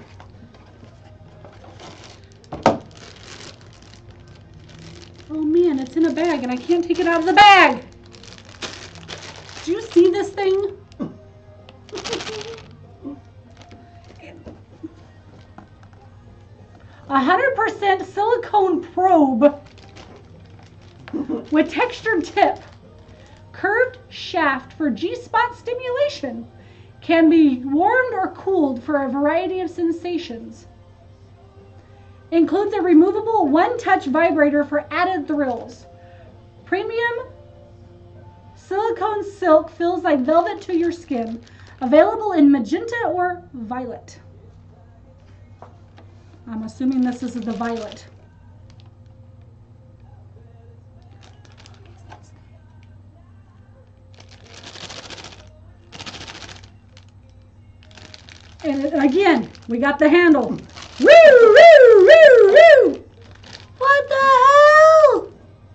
Oh man, it's in a bag and I can't take it out of the bag. Do you see this thing? A hundred percent silicone probe with textured tip, curved shaft for G-spot stimulation, can be warmed or cooled for a variety of sensations. Includes a removable one-touch vibrator for added thrills. Premium silicone silk feels like velvet to your skin. Available in magenta or violet. I'm assuming this is the violet. And again, we got the handle. Woo, woo, woo, woo. What the hell?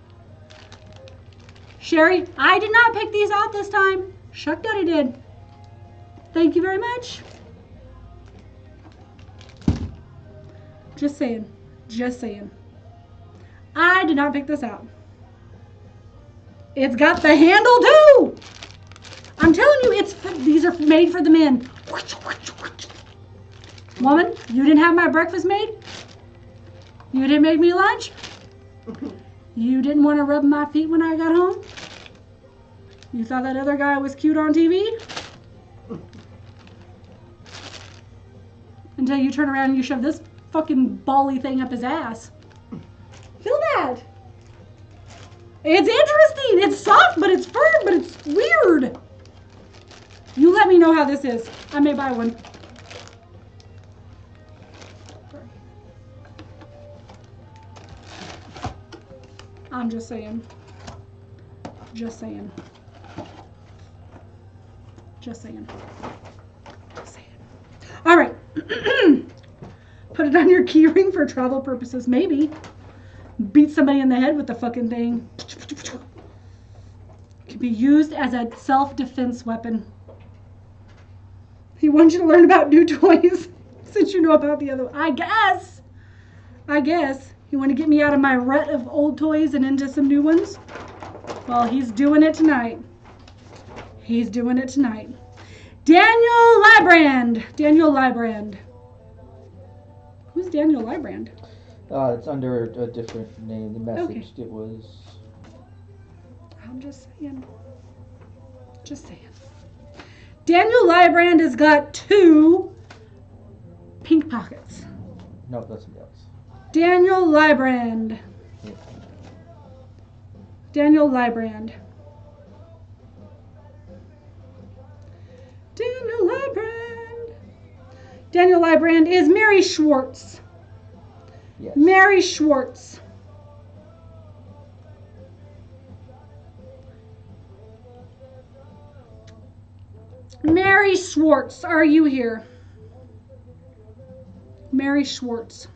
Sherry, I did not pick these out this time. Shuck Daddy did. Thank you very much. Just saying. Just saying. I did not pick this out. It's got the handle too. I'm telling you, it's these are made for the men. Woman, you didn't have my breakfast made? You didn't make me lunch? You didn't want to rub my feet when I got home? You thought that other guy was cute on T V? Until you turn around and you shove this fucking bally thing up his ass. Feel that? It's interesting. It's soft, but it's firm, but it's weird. You let me know how this is. I may buy one. I'm just saying. Just saying. Just saying. Just saying. All right. Put it on your key ring for travel purposes, maybe. Beat somebody in the head with the fucking thing. It can be used as a self-defense weapon. He wants you to learn about new toys since you know about the other. I guess. I guess. You want to get me out of my rut of old toys and into some new ones? Well, he's doing it tonight. He's doing it tonight. Daniel Librand. Daniel Librand. Who's Daniel Librand? Uh, it's under a different name. The message Okay. it was. I'm just saying. Just saying. Daniel Librand has got two pink pockets. No, that's something else. Daniel Librand. Yeah. Daniel Librand. Daniel Librand. Daniel Librand is Mary Schwartz. Yes. Mary Schwartz. Mary Schwartz, are you here? Mary Schwartz.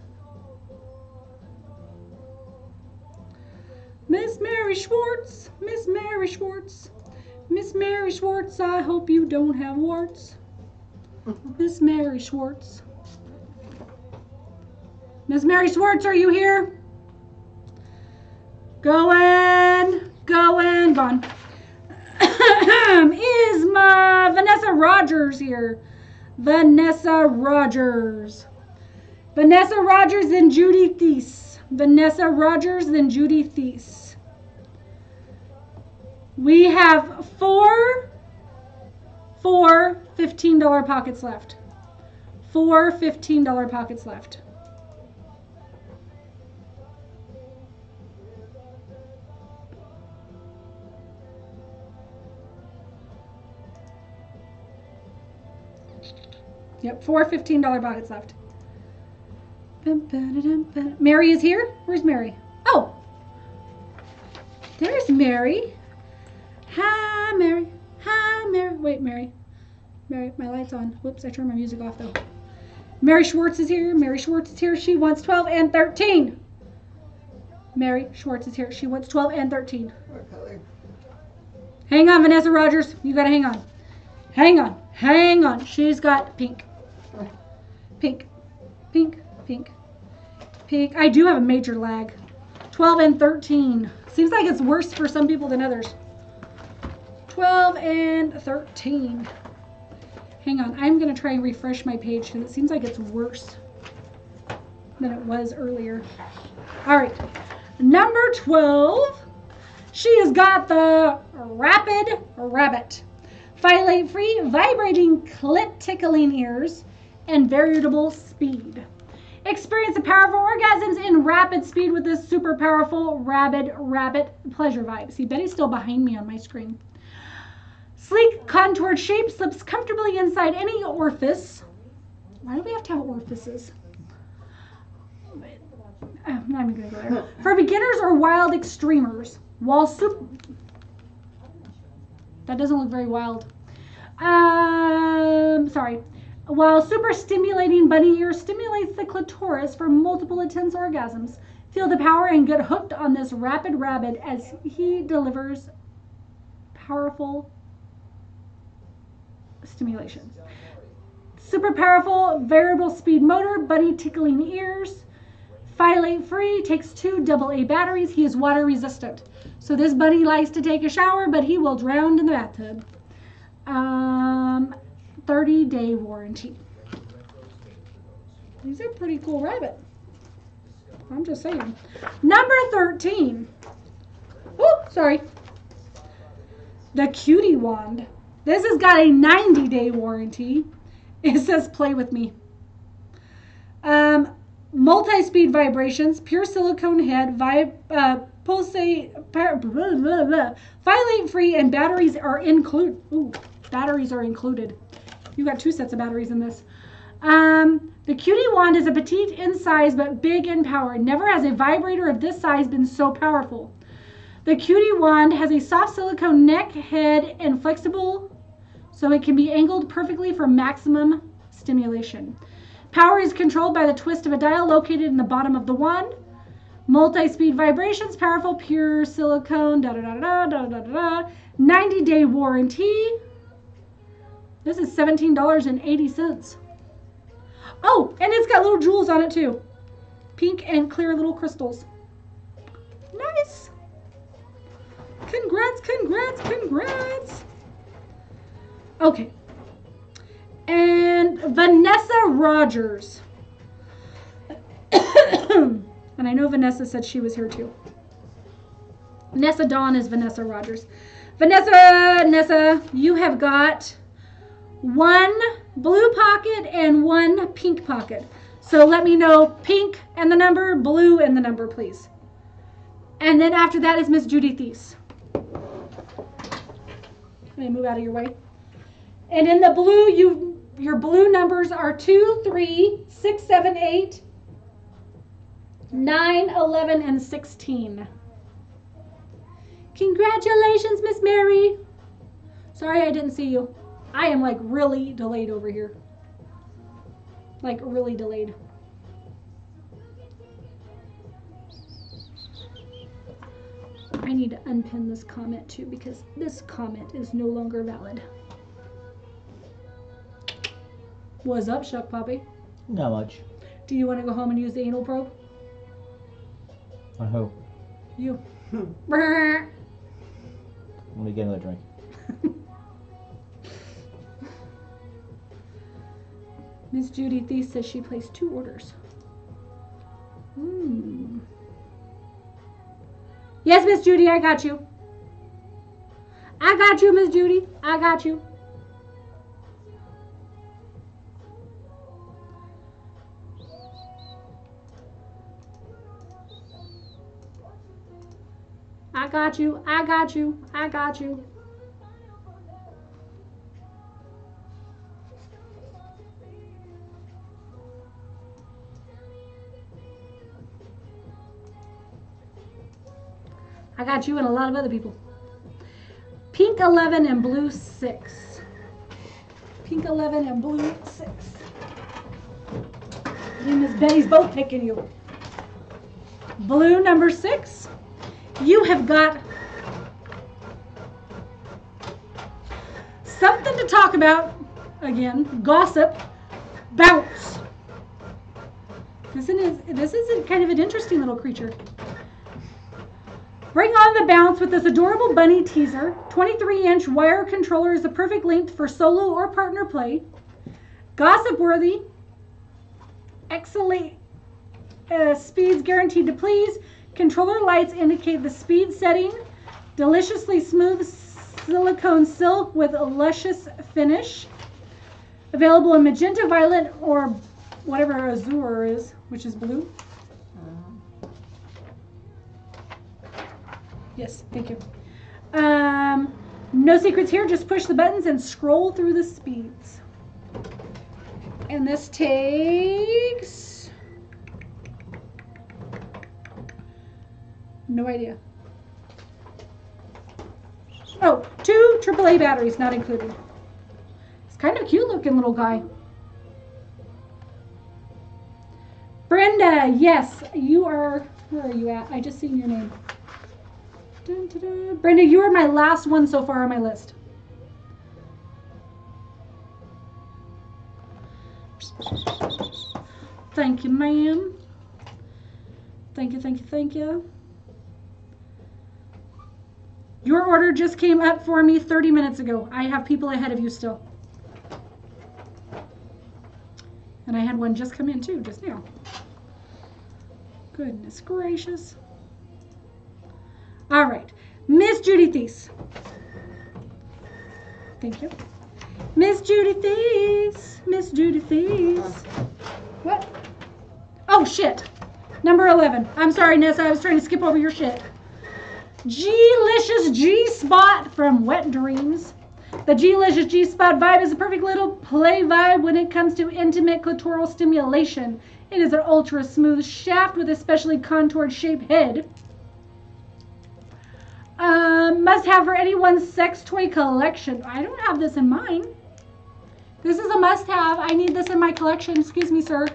Miss Mary Schwartz, Miss Mary Schwartz, Miss Mary Schwartz, I hope you don't have warts. Miss Mary Schwartz. Miss Mary Schwartz, are you here? Going, going, gone. Is my Vanessa Rogers here? Vanessa Rogers. Vanessa Rogers and Judy Thies. Vanessa Rogers and Judy Thies. We have four, four fifteen dollar pockets left. Four fifteen dollar pockets left. Yep, four fifteen dollar pockets left. Mary is here? Where's Mary? Oh! There's Mary. Hi, Mary. Hi, Mary. Wait, Mary. Mary, my light's on. Whoops, I turned my music off, though. Mary Schwartz is here. Mary Schwartz is here. She wants twelve and thirteen. Mary Schwartz is here. She wants twelve and thirteen. What color? Hang on, Vanessa Rogers. You gotta hang on. Hang on. Hang on. She's got pink. Pink. Pink. Pink. Pink. I do have a major lag. twelve and thirteen. Seems like it's worse for some people than others. twelve and thirteen. Hang on. I'm going to try and refresh my page because it seems like it's worse than it was earlier. All right. Number twelve. She has got the Rapid Rabbit. Phthalate-free, vibrating, clit-tickling ears, and variable speed. Experience the powerful orgasms in rapid speed with this super powerful rabid rabbit pleasure vibe. See, Betty's still behind me on my screen. Sleek, contoured shape slips comfortably inside any orifice. Why do we have to have orifices? I'm not even going to go there. For beginners or wild extremers. While super... That doesn't look very wild. Um, sorry. While super stimulating bunny ear stimulates the clitoris for multiple intense orgasms. Feel the power and get hooked on this rapid rabbit as he delivers powerful stimulation. Super powerful variable speed motor, bunny tickling ears. Phthalate free, takes two double A batteries. He is water resistant. So this bunny likes to take a shower, but he will drown in the bathtub. Um, thirty day warranty. He's a pretty cool rabbit. I'm just saying. Number thirteen. Oh, sorry. The Cutie Wand. This has got a ninety day warranty. It says play with me. Um, multi-speed vibrations, pure silicone head, vib, uh, pulsate, phthalate free, and batteries are included. Ooh, batteries are included. You got two sets of batteries in this. Um, the Cutie Wand is a petite in size but big in power. Never has a vibrator of this size been so powerful. The Cutie Wand has a soft silicone neck, head, and flexible, so it can be angled perfectly for maximum stimulation. Power is controlled by the twist of a dial located in the bottom of the wand. Multi-speed vibrations, powerful, pure silicone, da da da da da da da da. ninety day warranty. This is seventeen dollars and eighty cents. Oh, and it's got little jewels on it too. Pink and clear little crystals. Nice. Congrats, congrats, congrats. Okay. And Vanessa Rogers. And I know Vanessa said she was here too. Vanessa Dawn is Vanessa Rogers. Vanessa, Nessa, you have got one blue pocket and one pink pocket. So let me know pink and the number, blue and the number, please. And then after that is Miss Judy Thies. Let me move out of your way. And in the blue, you your blue numbers are two, three, six, seven, eight, nine, eleven, and sixteen. Congratulations, Miss Mary. Sorry I didn't see you. I am like really delayed over here. Like really delayed. I need to unpin this comment too because this comment is no longer valid. What's up, Shuck Poppy? Not much. Do you want to go home and use the anal probe? On who? You. Let me get another drink. Miss Judy Thies says she placed two orders. Hmm. Yes, Miss Judy, I got you. I got you, Miss Judy. I got you. I got you. I got you. I got you. I got you and a lot of other people. Pink eleven and blue six. Pink eleven and blue six. Me and Miss Betty's both picking you. Blue number six. You have got something to talk about. Again, gossip. Bounce. This is, this is kind of an interesting little creature. Bring on the bounce with this adorable bunny teaser. twenty-three inch wire controller is the perfect length for solo or partner play. Gossip worthy. Excellent uh, speeds guaranteed to please. Controller lights indicate the speed setting. Deliciously smooth silicone silk with a luscious finish. Available in magenta, violet, or whatever azure is, which is blue. Yes, thank you. Um, no secrets here, just push the buttons and scroll through the speeds. And this takes... no idea. Oh, two triple A batteries, not included. It's kind of a cute looking little guy. Brenda, yes, you are, where are you at? I just seen your name. Dun, dun, dun. Brenda, you are my last one so far on my list. Thank you, ma'am. Thank you, thank you, thank you. Your order just came up for me thirty minutes ago. I have people ahead of you still. And I had one just come in too, just now. Goodness gracious. All right, Miss Judy Thies. Thank you. Miss Judy Thies. Miss Judy Thies. What? Oh, shit. Number eleven. I'm sorry, Nessa. I was trying to skip over your shit. G-licious G-Spot from Wet Dreams. The G-licious G-Spot vibe is a perfect little play vibe when it comes to intimate clitoral stimulation. It is an ultra smooth shaft with a specially contoured shaped head. Um, must have for anyone's sex toy collection. I don't have this in mine. This is a must have. I need this in my collection. Excuse me, sir.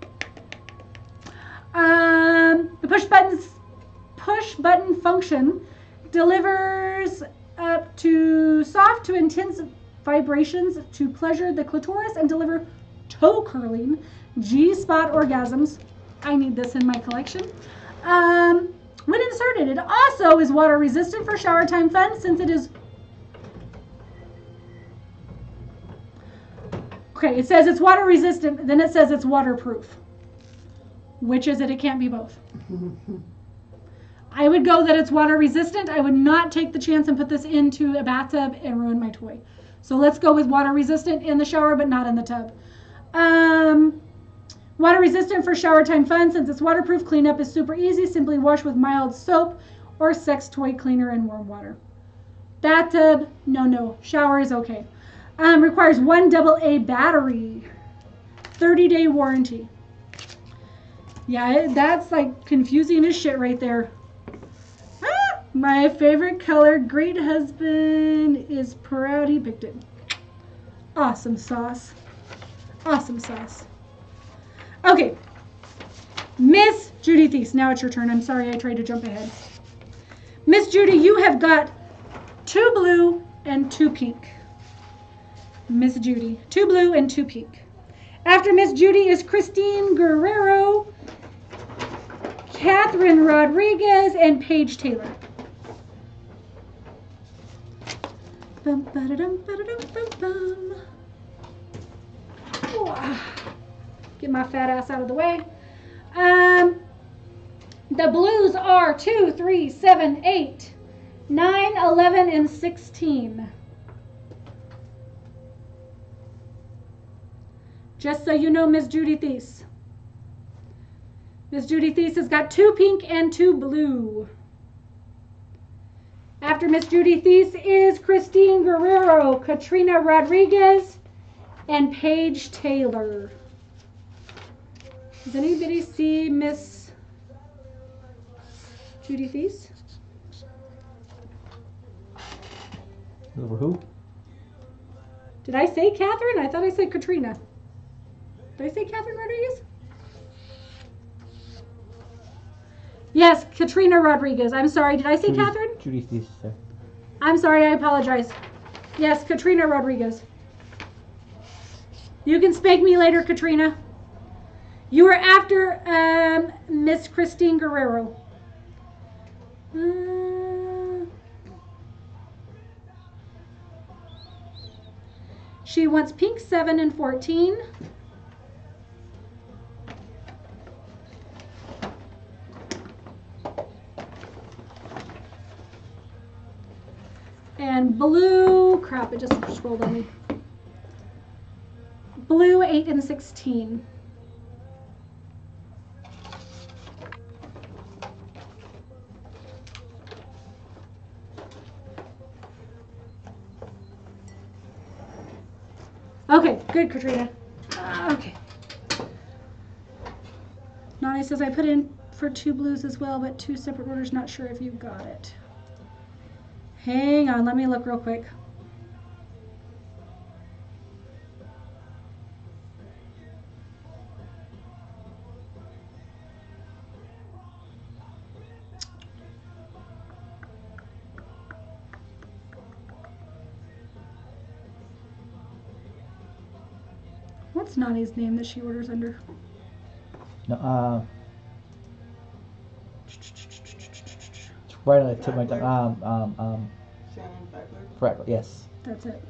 Um, the push buttons, push button function delivers up to soft to intense vibrations to pleasure the clitoris and deliver toe curling G-spot orgasms. I need this in my collection. Um, when inserted, it also is water resistant for shower time fun since it is. Okay, it says it's water resistant, then it says it's waterproof. Which is it? It can't be both. I would go that it's water resistant. I would not take the chance and put this into a bathtub and ruin my toy. So let's go with water resistant in the shower, but not in the tub. Um, water resistant for shower time fun. Since it's waterproof, cleanup is super easy. Simply wash with mild soap or sex toy cleaner and warm water. Bathtub, no, no. Shower is okay. Um, requires one double A battery. thirty day warranty. Yeah, that's like confusing as shit right there. Ah, my favorite color, great husband, is proud he picked it. Awesome sauce. Awesome sauce. Okay. Miss Judy Thies, now it's your turn. I'm sorry I tried to jump ahead. Miss Judy, you have got two blue and two pink. Miss Judy, two blue and two pink. After Miss Judy is Christine Guerrero, Catherine Rodriguez, and Paige Taylor. Bum, ba-da-dum, ba-da-dum, bum, bum. Oh, get my fat ass out of the way. Um, the blues are two, three, seven, eight, nine, eleven, and sixteen. Just so you know, Miss Judy Thies. Miss Judy Thies has got two pink and two blue. After Miss Judy Thies is Christine Guerrero, Katrina Rodriguez, and Paige Taylor. Does anybody see Miss Judy Thies? Over who? Did I say Catherine? I thought I said Katrina. Did I say Catherine Rodriguez? Yes, Katrina Rodriguez. I'm sorry. Did I say Judy, Catherine? Judy Thies, sir. I'm sorry. I apologize. Yes, Katrina Rodriguez. You can spank me later, Katrina. You are after um, Miss Christine Guerrero. Uh, she wants pink seven and fourteen. And blue, crap, it just scrolled on me. Blue eight and sixteen. Okay, good, Katrina. Uh, okay. Nani says I put in for two blues as well, but two separate orders. Not sure if you got it. Hang on, let me look real quick. What's Nani's name that she orders under? No, uh, it's right on the tip of my tongue. Um, um, um, Shannon Beckler. correct. Yes. That's it.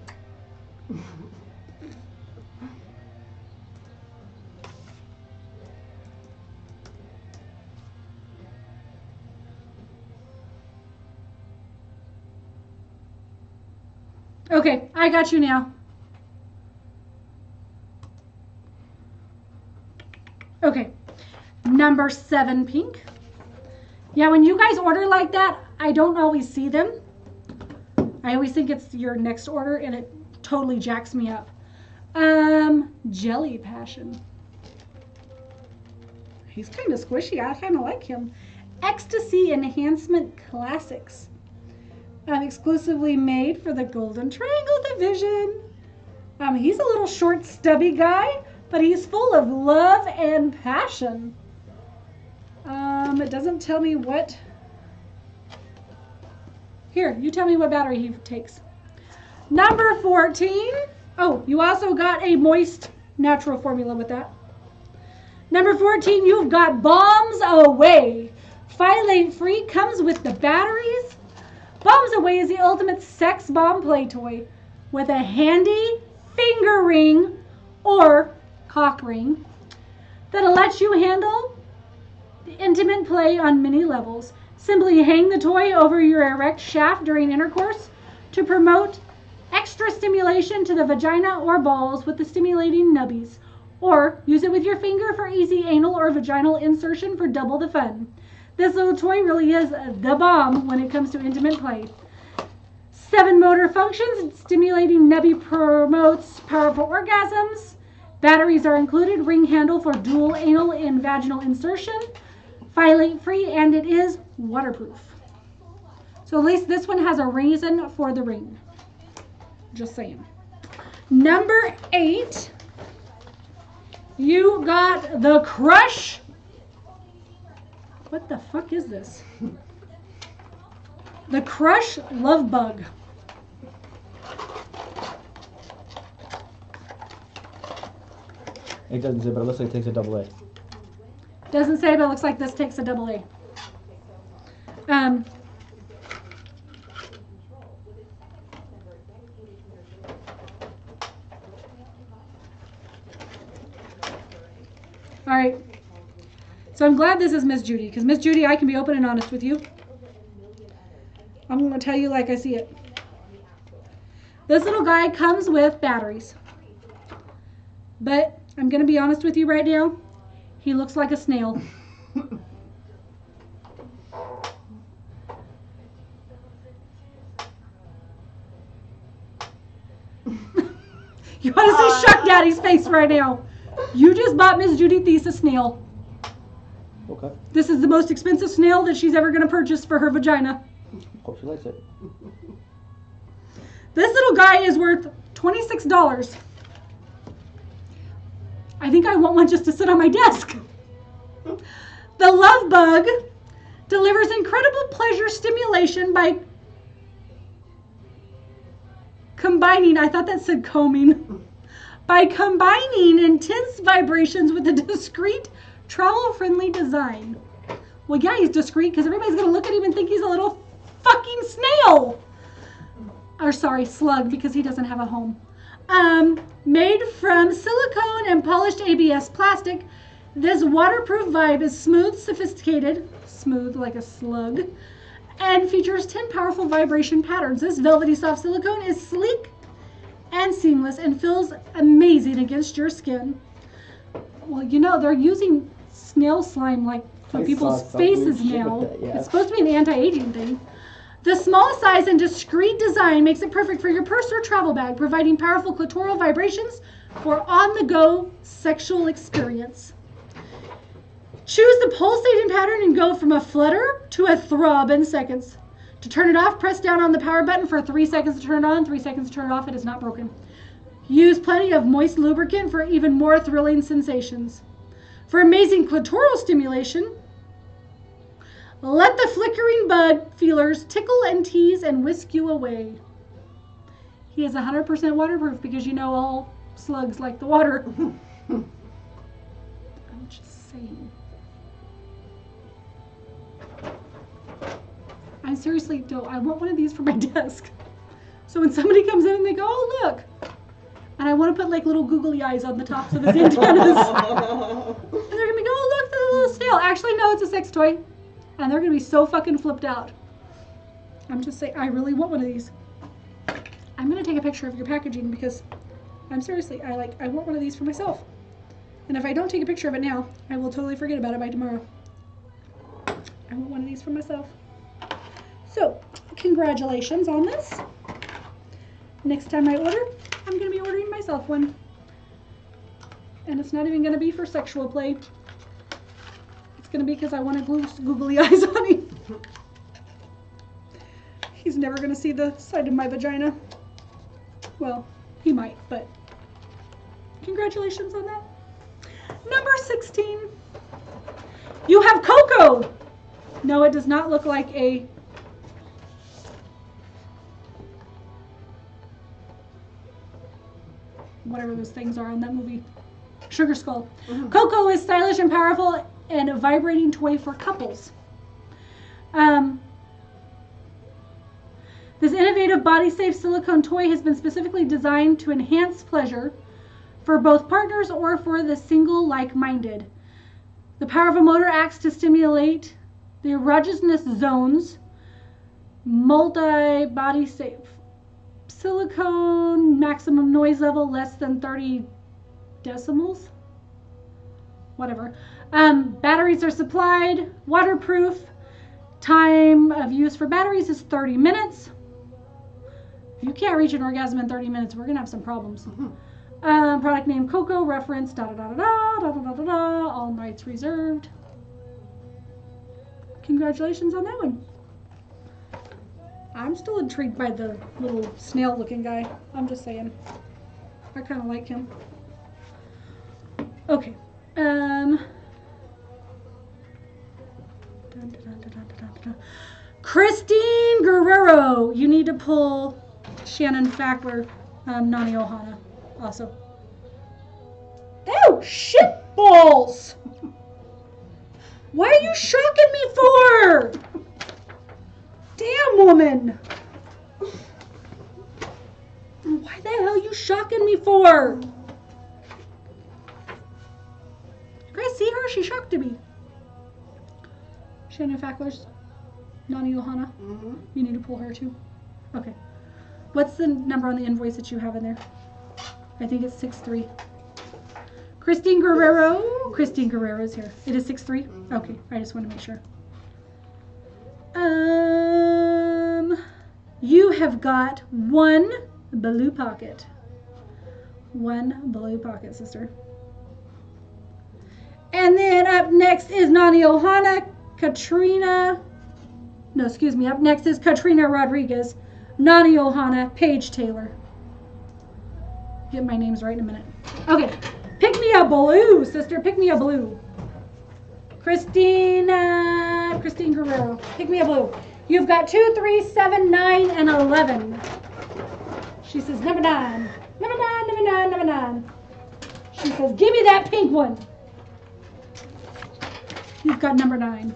Okay, I got you now. Okay, number seven, pink. Yeah, when you guys order like that, I don't always see them. I always think it's your next order, and it totally jacks me up. Um, Jelly Passion. He's kind of squishy. I kind of like him. Ecstasy Enhancement Classics. Um, exclusively made for the Golden Triangle Division. Um, he's a little short, stubby guy, but he's full of love and passion. Um, it doesn't tell me what. Here, you tell me what battery he takes. Number fourteen. Oh, you also got a moist natural formula with that. Number fourteen, you've got Bombs Away. Phthalate free, comes with the batteries. Bombs Away is the ultimate sex bomb play toy with a handy finger ring or cock ring that'll let you handle the intimate play on many levels. Simply hang the toy over your erect shaft during intercourse to promote extra stimulation to the vagina or balls with the stimulating nubbies, or use it with your finger for easy anal or vaginal insertion for double the fun. This little toy really is the bomb when it comes to intimate play. Seven motor functions, stimulating nubby promotes powerful orgasms. Batteries are included, ring handle for dual anal and vaginal insertion, phthalate free, and it is waterproof. So at least this one has a reason for the ring. Just saying. Number eight, you got the Crush. What the fuck is this? The Crush Love Bug. It doesn't say, but it looks like it takes a double A. Doesn't say, but it looks like this takes a double A. Um, all right. So I'm glad this is Miss Judy, because Miss Judy, I can be open and honest with you. I'm going to tell you like I see it. This little guy comes with batteries. But I'm going to be honest with you right now. He looks like a snail. You want to see Shuck Daddy's face right now. You just bought Miss Judy Thies a snail. Okay. This is the most expensive snail that she's ever going to purchase for her vagina. Hope she likes it. This little guy is worth twenty-six dollars. I think I want one just to sit on my desk. The Love Bug delivers incredible pleasure stimulation by combining, I thought that said combing, by combining intense vibrations with a discreet, travel-friendly design. Well, yeah, he's discreet because everybody's going to look at him and think he's a little fucking snail. Or sorry, slug, because he doesn't have a home. Um, made from silicone and polished A B S plastic, this waterproof vibe is smooth, sophisticated, smooth like a slug, and features ten powerful vibration patterns. This velvety soft silicone is sleek and seamless and feels amazing against your skin. Well, you know, they're using snail slime like for I people's saw some faces weird shit now. with that, yeah. It's supposed to be an anti-aging thing. The small size and discreet design makes it perfect for your purse or travel bag, providing powerful clitoral vibrations for on-the-go sexual experience. Choose the pulsating pattern and go from a flutter to a throb in seconds. To turn it off, press down on the power button for three seconds to turn it on, three seconds to turn it off. It is not broken. Use plenty of moist lubricant for even more thrilling sensations. For amazing clitoral stimulation, let the flickering bud feelers tickle and tease and whisk you away. He is one hundred percent waterproof because you know all slugs like the water. I'm just saying. I seriously don't. I want one of these for my desk. So when somebody comes in and they go, oh, look. And I want to put like little googly eyes on the tops of his antennas. And they're going to be go, oh, look, the little snail. Actually, no, it's a sex toy. And they're going to be so fucking flipped out. I'm just saying, I really want one of these. I'm going to take a picture of your packaging because I'm seriously, I like, I want one of these for myself. And if I don't take a picture of it now, I will totally forget about it by tomorrow. I want one of these for myself. So, congratulations on this. Next time I order, I'm going to be ordering myself one. And it's not even going to be for sexual play. It's going to be because I want to glue googly eyes on him. He's never going to see the side of my vagina. Well, he might, but congratulations on that. Number sixteen. You have Coco. No, it does not look like a whatever those things are in that movie. Sugar Skull. Mm-hmm. Coco is stylish and powerful and a vibrating toy for couples. Um, this innovative body-safe silicone toy has been specifically designed to enhance pleasure for both partners or for the single like-minded. The power of a motor acts to stimulate the erogenous zones. Multi-body safe. Silicone, maximum noise level less than thirty decibels. Whatever. Um, batteries are supplied. Waterproof. Time of use for batteries is thirty minutes. If you can't reach an orgasm in thirty minutes, we're going to have some problems. Mm-hmm. um, product name Coco, reference da da da da da da da da da. All rights reserved. Congratulations on that one. I'm still intrigued by the little snail looking guy. I'm just saying. I kind of like him. Okay. Um. Dun, dun, dun, dun, dun, dun. Christine Guerrero. You need to pull Shannon Fackler, um, Nani Ohana also. Oh, shit balls! Why are you shocking me for? Damn, woman! Why the hell are you shocking me for? You guys see her? She shocked me. Shannon Fackler's Nani Ohana. Mm-hmm. You need to pull her too. Okay. What's the number on the invoice that you have in there? I think it's six three. Christine Guerrero. Christine Guerrero is here. It is six three? Mm-hmm. Okay. I just want to make sure. Um, you have got one blue pocket. One blue pocket, sister. And then up next is Nani Ohana, Katrina. No, excuse me. Up next is Katrina Rodriguez, Nani Ohana, Paige Taylor. Get my names right in a minute. Okay. Pick me a blue, sister. Pick me a blue. Christina, Christine Guerrero. Pick me a blue. You've got two, three, seven, nine, and eleven. She says number nine. Number nine, number nine, number nine. She says, give me that pink one. You've got number nine.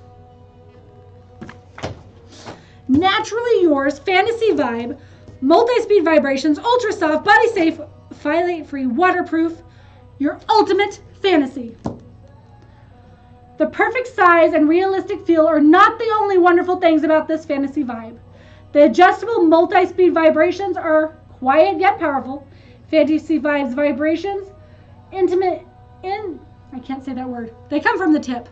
Naturally Yours, Fantasy Vibe, multi-speed vibrations, ultra soft, body safe, phthalate free, waterproof. Your ultimate fantasy. The perfect size and realistic feel are not the only wonderful things about this Fantasy Vibe. The adjustable multi-speed vibrations are quiet yet powerful. Fantasy Vibe's vibrations, intimate, in, I can't say that word. They come from the tip.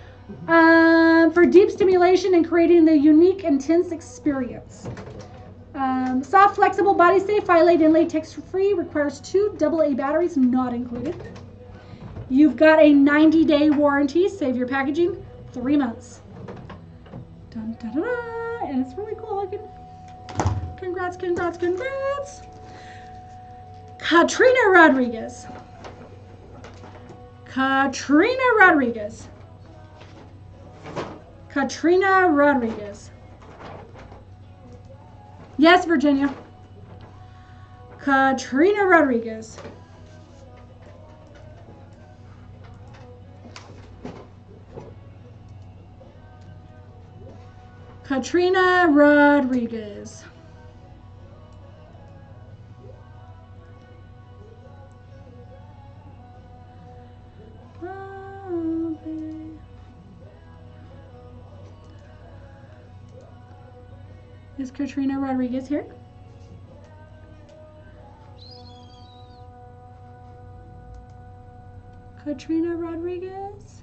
Um, for deep stimulation and creating the unique, intense experience. Um, soft, flexible, body safe, Phyllate and latex free, requires two double A batteries, not included. You've got a ninety day warranty, save your packaging, three months. Dun, dun, dun, dun, and it's really cool looking. Congrats, congrats, congrats. Katrina Rodriguez. Katrina Rodriguez. Katrina Rodriguez. Yes, Virginia. Katrina Rodriguez. Katrina Rodriguez. Is Katrina Rodriguez here? Katrina Rodriguez?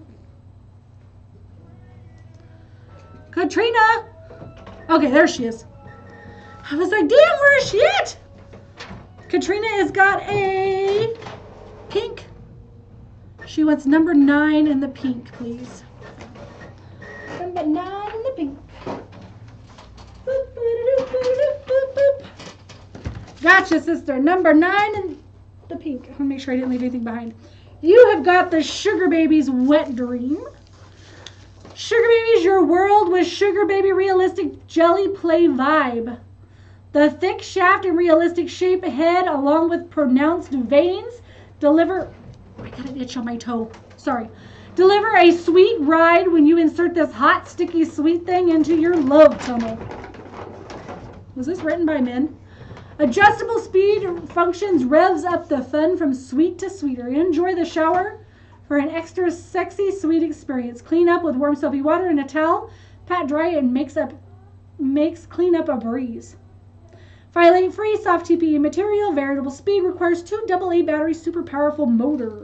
Katrina! Okay, there she is. I was like, damn, where is she at? Katrina has got a pink. She wants number nine in the pink, please. Number nine in the pink. Boop, boop, boop, boop, boop. Gotcha, sister. Number nine in the pink. I'll make sure I didn't leave anything behind. You have got the Sugar Babies Wet Dream. Sugar Babies, your world with Sugar Baby realistic jelly play vibe. The thick shaft and realistic shape head, along with pronounced veins, deliver. I got an itch on my toe. Sorry. Deliver a sweet ride when you insert this hot, sticky, sweet thing into your love tunnel. Was this written by men? Adjustable speed functions revs up the fun from sweet to sweeter. Enjoy the shower for an extra sexy, sweet experience. Clean up with warm, soapy water and a towel. Pat dry and makes up makes cleanup a breeze. Phyllate free, soft T P E material, variable speed, requires two double A batteries, super powerful motor.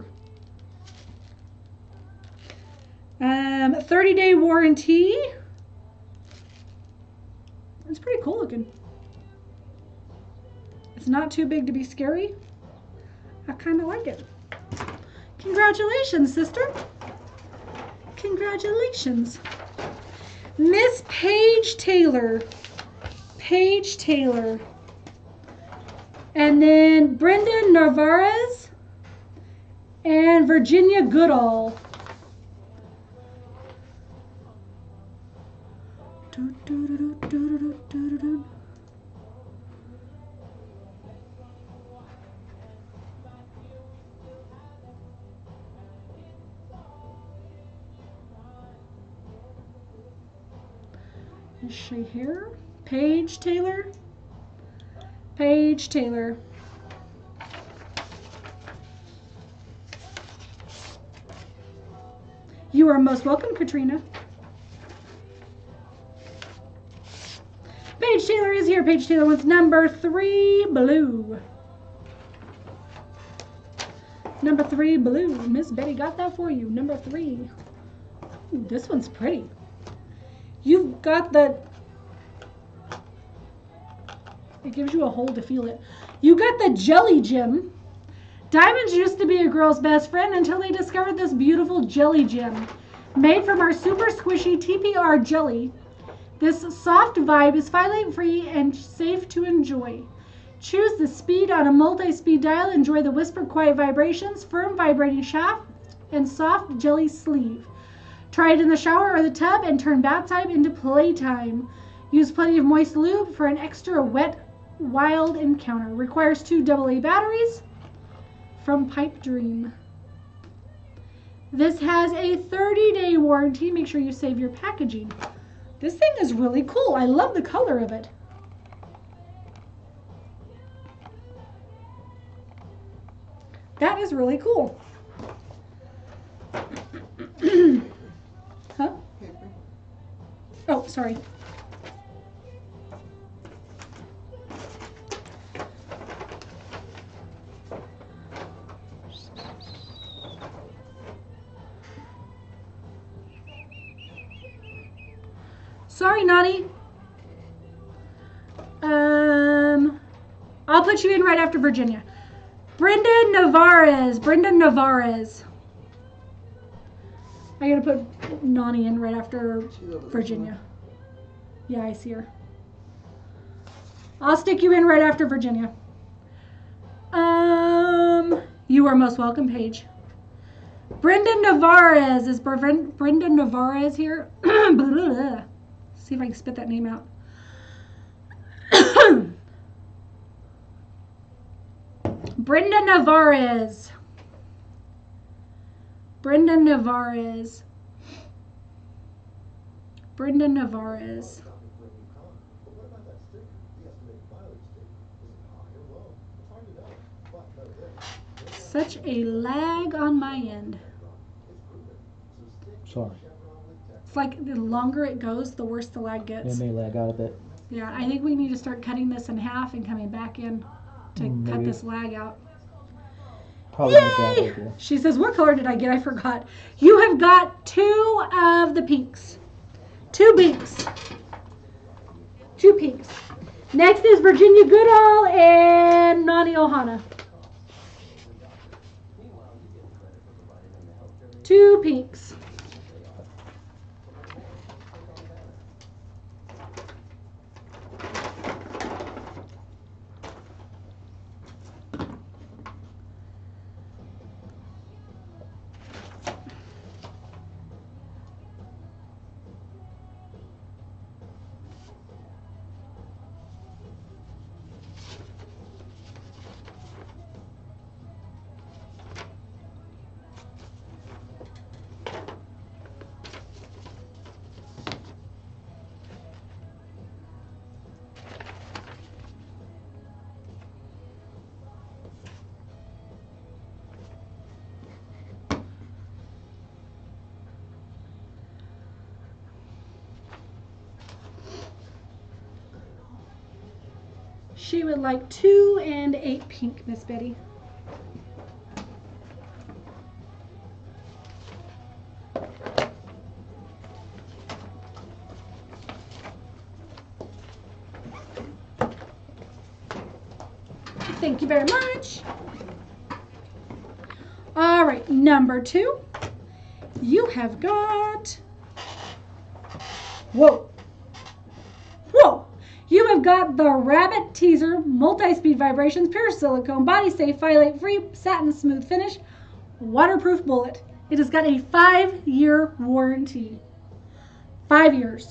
Um, thirty day warranty. It's pretty cool looking. It's not too big to be scary. I kind of like it. Congratulations, sister. Congratulations. Miss Paige Taylor. Paige Taylor. And then Brenda Narvaez and Virginia Goodall. Do, do, do, do, do, do, do, do. Is she here? Paige Taylor? Paige Taylor. You are most welcome, Katrina. Paige Taylor is here. Paige Taylor wants number three blue. Number three blue. Miss Betty got that for you. Number three. Ooh, this one's pretty. You've got the... It gives you a hold to feel it. You got the Jelly Gem. Diamonds used to be a girl's best friend until they discovered this beautiful Jelly Gem. Made from our super squishy T P R jelly. This soft vibe is phyllate free and safe to enjoy. Choose the speed on a multi-speed dial. Enjoy the whispered quiet vibrations, firm vibrating shaft, and soft jelly sleeve. Try it in the shower or the tub and turn bath time into playtime. Use plenty of moist lube for an extra wet, wild encounter. Requires two double A batteries from Pipe Dream. This has a thirty day warranty. Make sure you save your packaging. This thing is really cool. I love the color of it. That is really cool. Huh? Paper. Oh, sorry. Sorry, Nani. Uh, I'll put you in right after Virginia. Brenda Navarez. Brenda Navarez. I gotta put Nani in right after Virginia. Yeah, I see her. I'll stick you in right after Virginia. Um, you are most welcome, Paige. Brenda Navarez. Is Brenda Navarez here? See if I can spit that name out. Brenda Navarez. Brenda Navarez. Brenda Navarez. Such a lag on my end. Sorry. It's like the longer it goes, the worse the lag gets. It may lag out a bit. Yeah, I think we need to start cutting this in half and coming back in to Maybe. cut this lag out. Probably not a bad idea. She says, what color did I get? I forgot. You have got two of the pinks. Two pinks. Two pinks. Next is Virginia Goodall and Nani Ohana. Two pinks. She would like two and eight pink, Miss Betty. Thank you very much. All right, number two. You have got, whoa, whoa. You have got the Rabbit Teaser Multi-Speed Vibrations Pure Silicone Body Safe Violate Free Satin Smooth Finish Waterproof Bullet. It has got a five-year warranty. Five years.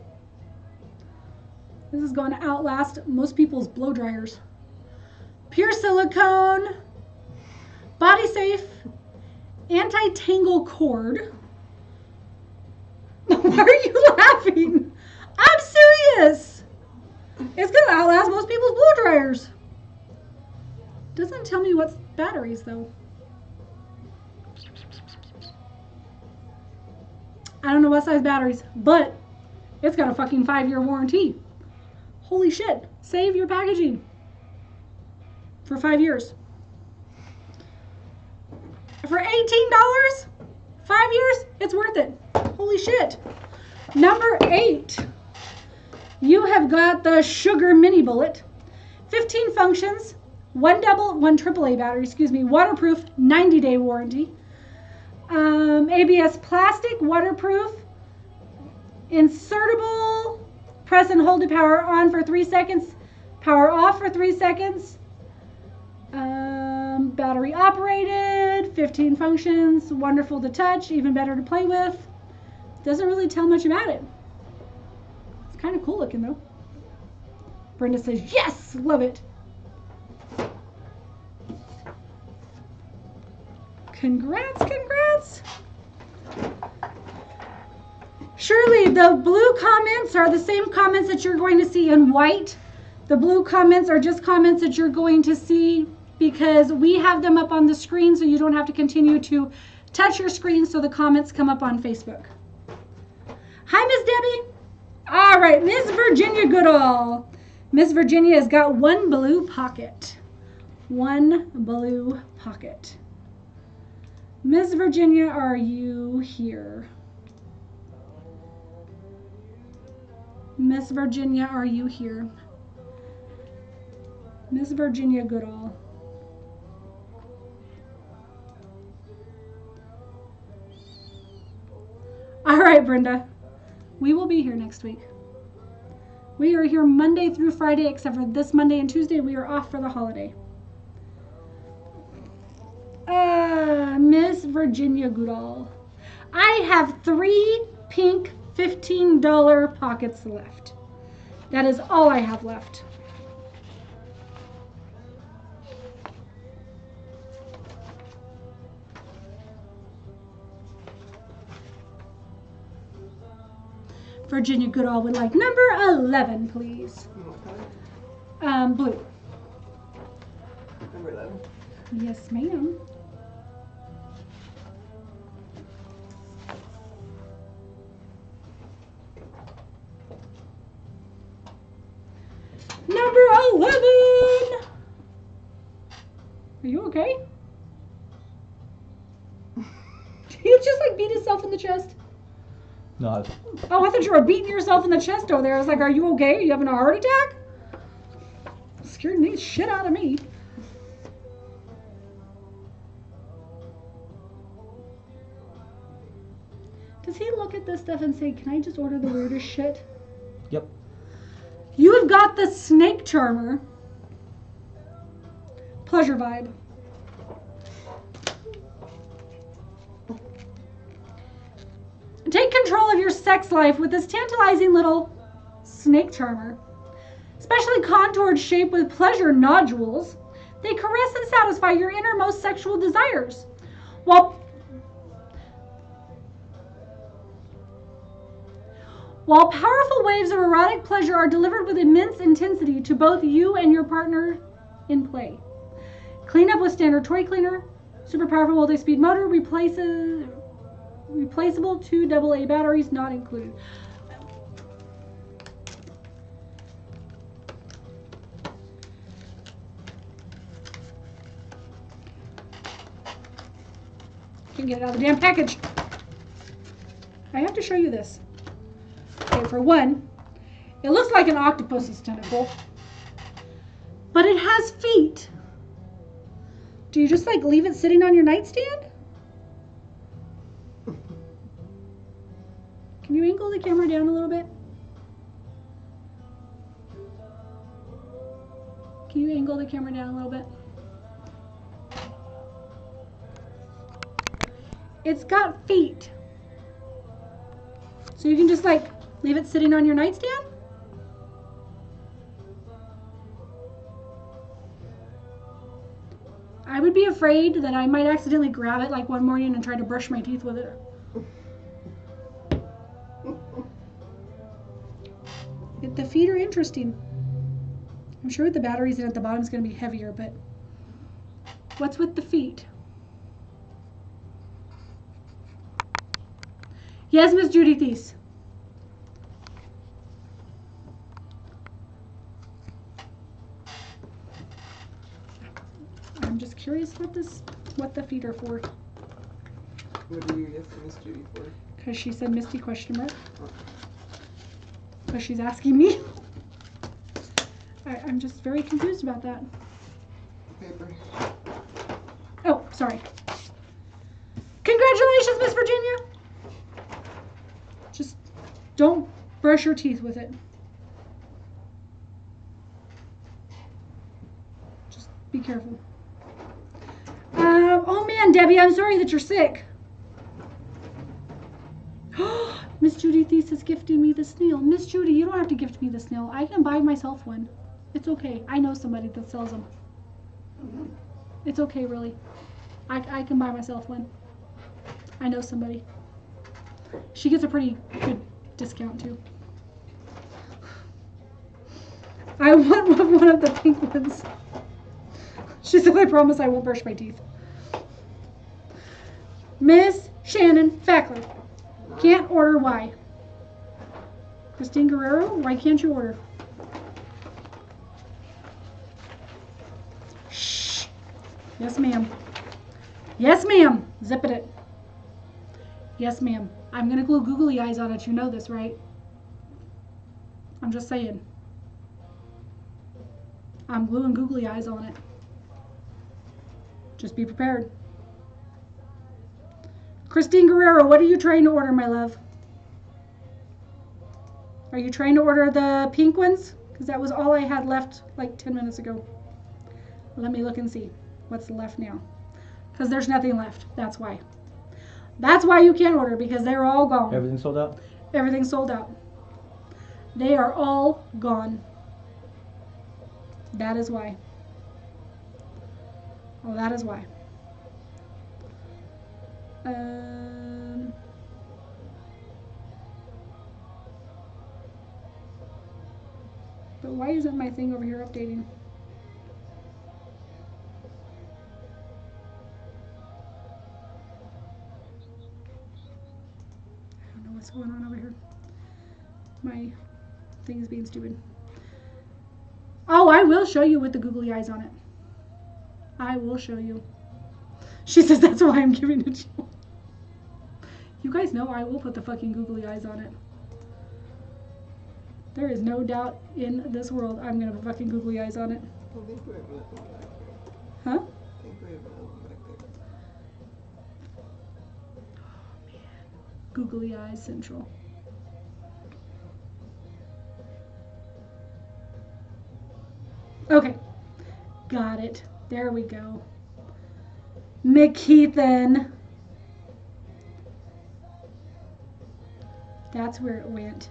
This is going to outlast most people's blow dryers. Pure silicone, body safe, anti-tangle cord. Why are you laughing? I'm serious. It's going to outlast most people's blow dryers. Doesn't tell me what's batteries though. I don't know what size batteries, but it's got a fucking five-year warranty. Holy shit. Save your packaging for five years. For eighteen dollars, five years, it's worth it. Holy shit. Number eight. You have got the Sugar Mini Bullet. fifteen functions, one double, one triple A battery, excuse me, waterproof, ninety day warranty. Um, A B S plastic, waterproof, insertable, press and hold to power on for three seconds, power off for three seconds. Um, battery operated, fifteen functions, wonderful to touch, even better to play with. Doesn't really tell much about it. It's kind of cool looking though. Brenda says, yes, love it. Congrats, congrats. Shirley, the blue comments are the same comments that you're going to see in white. The blue comments are just comments that you're going to see because we have them up on the screen so you don't have to continue to touch your screen so the comments come up on Facebook. Hi, Miss Debbie. All right, Miss Virginia Goodall. Miss Virginia has got one blue pocket. One blue pocket. Miss Virginia, are you here? Miss Virginia, are you here? Miss Virginia Goodall. All right, Brenda. We will be here next week. We are here Monday through Friday, except for this Monday and Tuesday. We are off for the holiday. Uh, Miss Virginia Goodall. I have three pink fifteen dollar pockets left. That is all I have left. Virginia Goodall would like number eleven, please. Um, blue. Number eleven. Yes, ma'am. Number eleven. Are you okay? He just like beat himself in the chest. No. Oh, I thought you were beating yourself in the chest over there. I was like, are you okay? Are you having a heart attack? Scared the shit out of me. Does he look at this stuff and say, can I just order the weirdest shit? Yep. You have got the Snake Charmer. Pleasure Vibe. Take control of your sex life with this tantalizing little Snake Charmer. Specially contoured shape with pleasure nodules, they caress and satisfy your innermost sexual desires. While, while powerful waves of erotic pleasure are delivered with immense intensity to both you and your partner in play. Clean up with standard toy cleaner. Super powerful multi-speed motor replaces replaceable two double A batteries not included. Can't get it out of the damn package. I have to show you this. Okay, for one, it looks like an octopus's tentacle, but it has feet. Do you just like leave it sitting on your nightstand? Can you angle the camera down a little bit? Can you angle the camera down a little bit? It's got feet. So you can just like leave it sitting on your nightstand? I would be afraid that I might accidentally grab it like one morning and try to brush my teeth with it. It, the feet are interesting. I'm sure with the batteries in at the bottom is going to be heavier, but what's with the feet? Yes, Miss Judy Thies. I'm just curious what this, what the feet are for. What do you guess Miss Judy for? Because she said Misty question mark. Because she's asking me. I, I'm just very confused about that. Paper. Oh, sorry. Congratulations, Miss Virginia. Just don't brush your teeth with it. Just be careful. Um, oh man, Debbie, I'm sorry that you're sick. Miss Judy Thies is gifting me the snail. Miss Judy, you don't have to gift me the snail. I can buy myself one. It's okay. I know somebody that sells them. It's okay, really. I, I can buy myself one. I know somebody. She gets a pretty good discount, too. I want one of the pink ones. She said, I promise I won't brush my teeth. Miss Shannon Fackler. Can't order, why? Christine Guerrero, why can't you order? Shh. Yes, ma'am. Yes, ma'am. Zip it. Yes, ma'am. I'm going to glue googly eyes on it. You know this, right? I'm just saying. I'm gluing googly eyes on it. Just be prepared. Christine Guerrero, what are you trying to order, my love? Are you trying to order the pink ones? Because that was all I had left like ten minutes ago. Let me look and see what's left now. Because there's nothing left. That's why. That's why you can't order, because they're all gone. Everything sold out? Everything's sold out. They are all gone. That is why. Oh, that is why. Um, but why isn't my thing over here updating? I don't know what's going on over here. My thing is being stupid. Oh, I will show you with the googly eyes on it. I will show you. She says that's why I'm giving it to you. You guys know I will put the fucking googly eyes on it. There is no doubt in this world I'm gonna put fucking googly eyes on it. I think we have another one back there. Huh? I think we have another one back there. Oh man. Googly eyes central. Okay. Got it. There we go. McKeithen. That's where it went.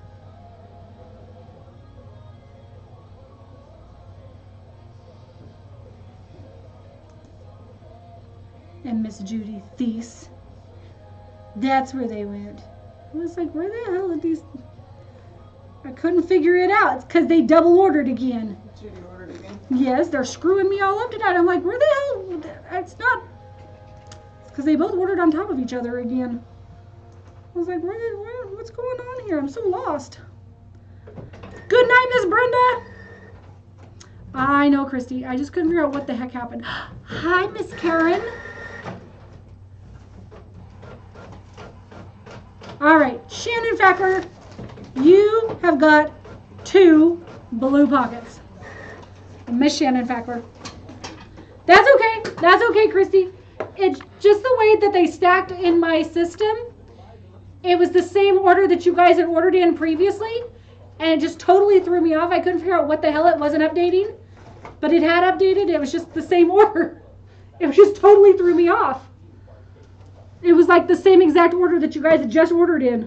And Miss Judy Thies. That's where they went. I was like, where the hell are these? I couldn't figure it out. It's because they double ordered again. Judy ordered again. Yes, they're screwing me all up tonight. I'm like, where the hell? It's not. It's because they both ordered on top of each other again. I was like, where, where, what's going on here? I'm so lost. Good night, Miss Brenda. I know, Christy. I just couldn't figure out what the heck happened. Hi, Miss Karen. All right, Shannon Facker, you have got two blue pockets. Miss Shannon Facker. That's okay. That's okay, Christy. It's just the way that they stacked in my system. It was the same order that you guys had ordered in previously, and it just totally threw me off. I couldn't figure out what the hell it wasn't updating, but it had updated. It was just the same order. It was just totally threw me off. It was like the same exact order that you guys had just ordered in.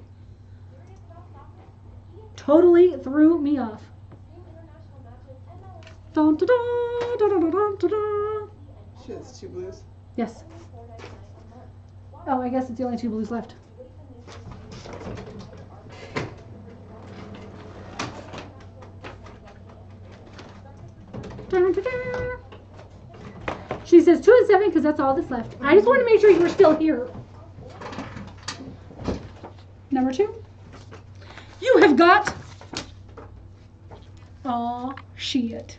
Totally threw me off. Dun, da, da, da, da, da, da, da. She has two blues. Yes. Oh, I guess it's the only two blues left. Dun, da, da. She says two and seven because that's all that's left. I just want to make sure you were still here. Number two. You have got. Aw, shit.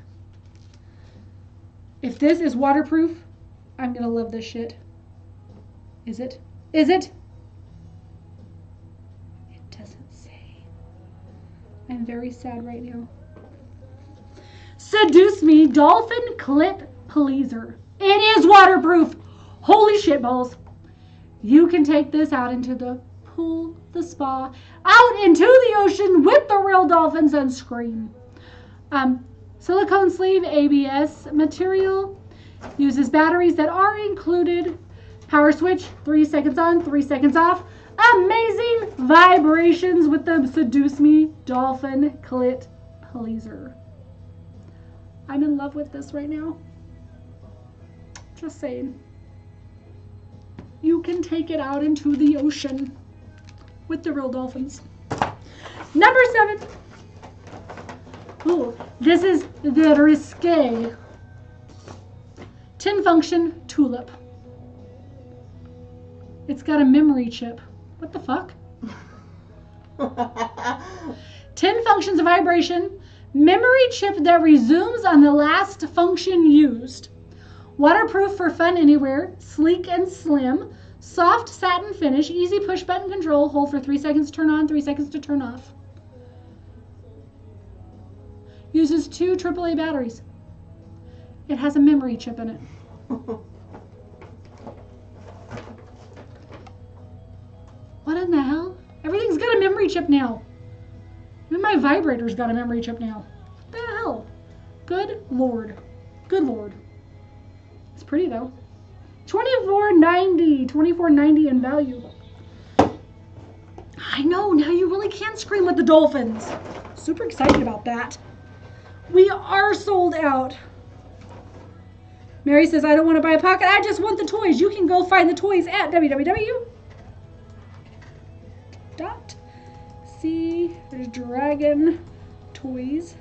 If this is waterproof, I'm gonna love this shit. Is it? Is it? It doesn't say. I'm very sad right now. Seduce Me Dolphin Clip Pleaser. It is waterproof. Holy shit balls. You can take this out into the pool, the spa, out into the ocean with the real dolphins and scream. Um, silicone sleeve A B S material. Uses batteries that are included. Power switch, three seconds on, three seconds off. Amazing vibrations with the Seduce Me Dolphin Clit Pleaser. I'm in love with this right now. Just saying. You can take it out into the ocean with the real dolphins. Number seven. Ooh, this is the Risque Tin Function Tulip. It's got a memory chip. What the fuck? Tin functions of vibration. Memory chip that resumes on the last function used. Waterproof for fun anywhere. Sleek and slim. Soft satin finish. Easy push button control. Hold for three seconds to turn on, three seconds to turn off. Uses two triple A batteries. It has a memory chip in it. What in the hell? Everything's got a memory chip now. Even my vibrator's got a memory chip now. What the hell? Good Lord. Good Lord. It's pretty though. twenty-four ninety. twenty-four ninety in value. I know, now you really can scream with the dolphins. Super excited about that. We are sold out. Mary says, I don't want to buy a pocket. I just want the toys. You can go find the toys at www. Dot. See, there's Dragon Toys.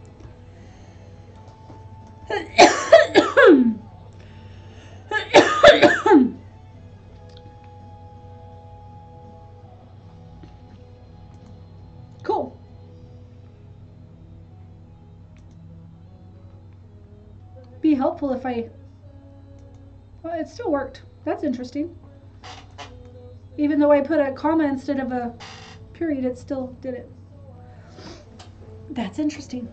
Cool. Be helpful if I... Well, it still worked. That's interesting. Even though I put a comma instead of a period, it still did it. That's interesting.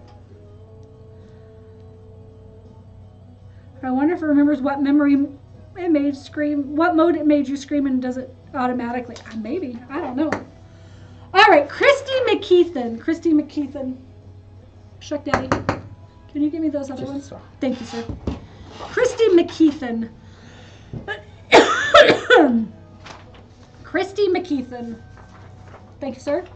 I wonder if it remembers what memory it made scream, what mode it made you scream, and does it automatically? Uh, maybe. I don't know. All right, Christy McKeithen. Christy McKeithen. Shuck Daddy. Can you give me those other Just ones? so. Thank you, sir. Christy McKeithen. Christy McKeithen. Thank you, sir.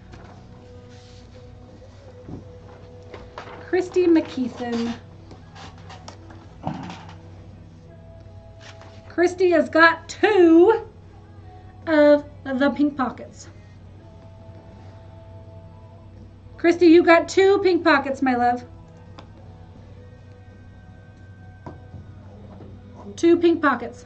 Christy McKeithen. Christy has got two of the pink pockets. Christy, you got two pink pockets, my love. Two pink pockets.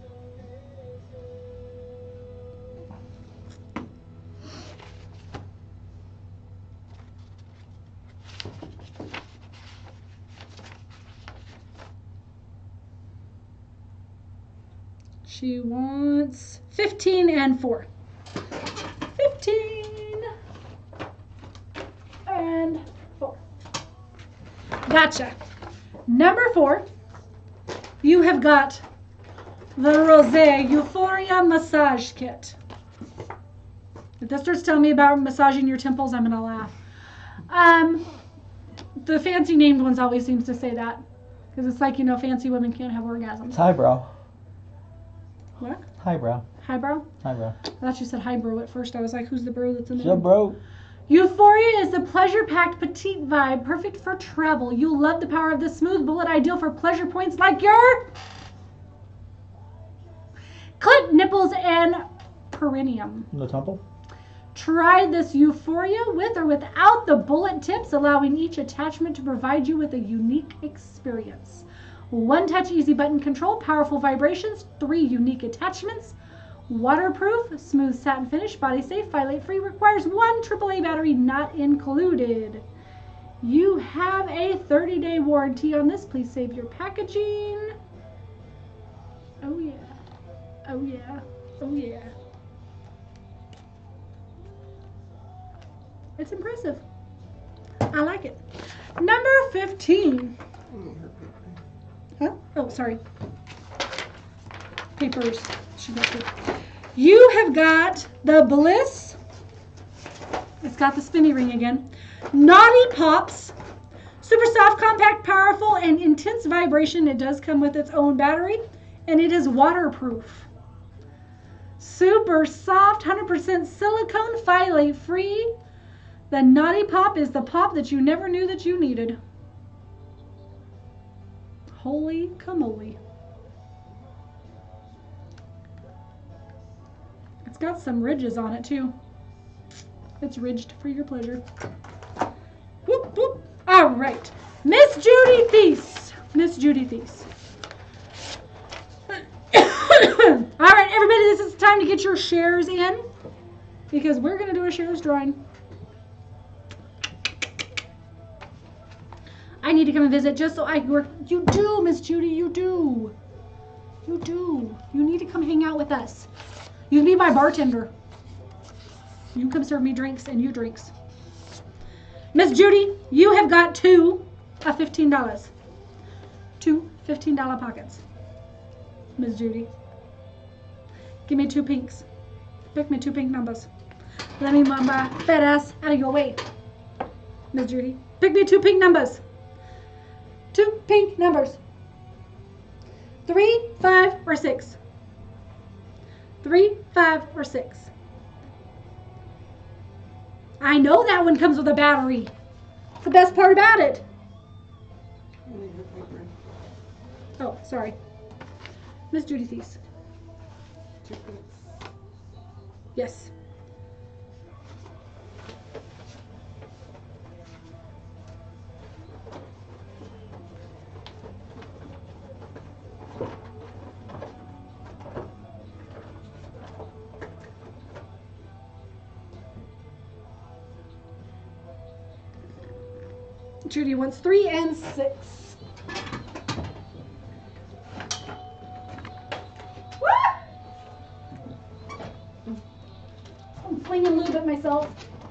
She wants fifteen and four. fifteen and four. Gotcha. Number four, you have got the Rosé Euphoria Massage Kit. If this starts telling me about massaging your temples, I'm gonna laugh. Um, the fancy named ones always seems to say that. Because it's like, you know, fancy women can't have orgasms. It's highbrow. What? Highbrow. Highbrow? Highbrow. I thought you said highbrow at first. I was like, who's the bro that's in there? Yeah, bro. Euphoria is the pleasure-packed petite vibe, perfect for travel. You'll love the power of this smooth bullet, ideal for pleasure points like your clit, nipples, and perineum. The temple? Try this Euphoria with or without the bullet tips, allowing each attachment to provide you with a unique experience. One-touch easy button control, powerful vibrations, three unique attachments, waterproof, smooth satin finish, body safe, violate free, requires one triple A battery not included. You have a thirty day warranty on this. Please save your packaging. Oh yeah. Oh yeah. Oh yeah. It's impressive. I like it. Number fifteen. Huh? Oh, sorry. Papers. She got it. You have got the Bliss. It's got the spinny ring again. Naughty Pops. Super soft, compact, powerful, and intense vibration. It does come with its own battery, and it is waterproof. Super soft, one hundred percent silicone, phthalate free. The Naughty Pop is the pop that you never knew that you needed. Holy camole. It's got some ridges on it too. It's ridged for your pleasure. Whoop, whoop. All right. Miss Judy Thies. Miss Judy Thies. All right, everybody, this is time to get your shares in because we're going to do a shares drawing. I need to come and visit just so I can work. You do, Miss Judy, you do. You do. You need to come hang out with us. You can be my bartender. You can come serve me drinks and you drinks. Miss Judy, you have got two of fifteen dollars. two fifteen dollar pockets. Miss Judy. Give me two pinks. Pick me two pink numbers. Let me move my fat ass out of your way. Miss Judy. Pick me two pink numbers. Two pink numbers. Three, five, or six. Three, five, or six. I know that one comes with a battery. It's the best part about it. Oh, sorry. Miss Judy Thies. Yes. Judy wants three and six. I'm flinging lube at myself.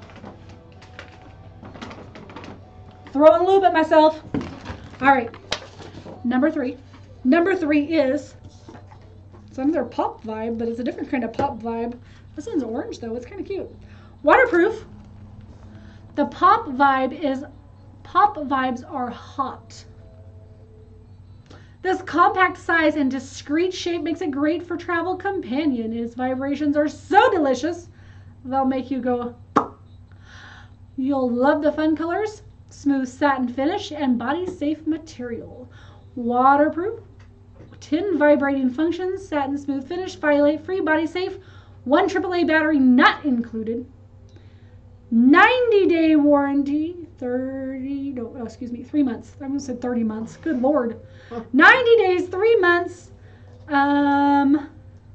Throwing lube at myself. All right. Number three. Number three is it's another pop vibe, but it's a different kind of pop vibe. This one's orange though. It's kind of cute. Waterproof. The pop vibe is Pop Vibes are hot. This compact size and discreet shape makes it great for travel companion. Its vibrations are so delicious, they'll make you go. You'll love the fun colors, smooth satin finish, and body-safe material. Waterproof, tin vibrating functions, satin smooth finish, violate-free, body-safe, one triple A battery not included. ninety day warranty, thirty, no, oh, excuse me, three months. I almost said thirty months. Good Lord. ninety days, three months. Um,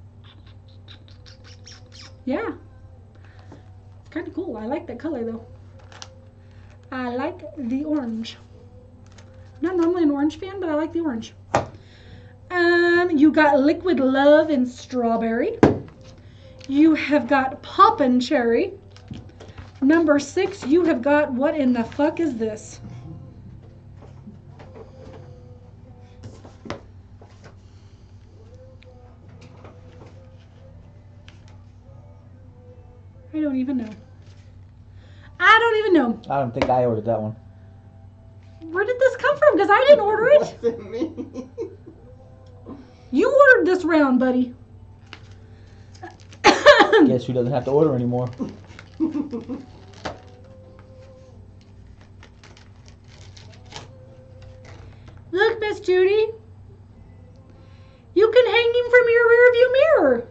yeah. It's kind of cool. I like that color though. I like the orange. Not normally an orange fan, but I like the orange. Um, you got Liquid Love and Strawberry. You have got Poppin' Cherry. Number six, you have got, what in the fuck is this? I don't even know. I don't even know. I don't think I ordered that one. Where did this come from? Because I didn't order it. Wasn't me. You ordered this round, buddy. Guess who doesn't have to order anymore? Look, Miss Judy. You can hang him from your rearview mirror.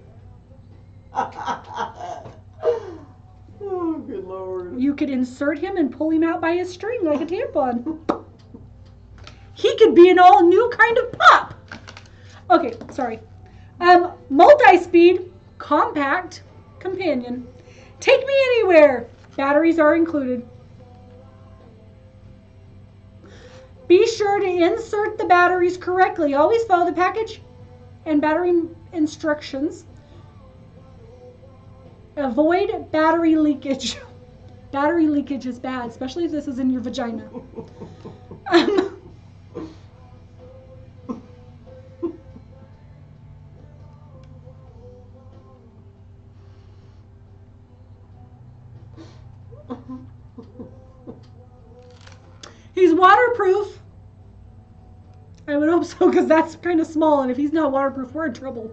Oh, good Lord. You could insert him and pull him out by his string like a tampon. He could be an all new kind of pop. Okay, sorry. Um, multi-speed, compact, companion. Take me anywhere. Batteries are included. Be sure to insert the batteries correctly. Always follow the package and battery instructions. Avoid battery leakage. Battery leakage is bad, especially if this is in your vagina. Um, He's waterproof. I would hope so, because that's kind of small, and if he's not waterproof, we're in trouble.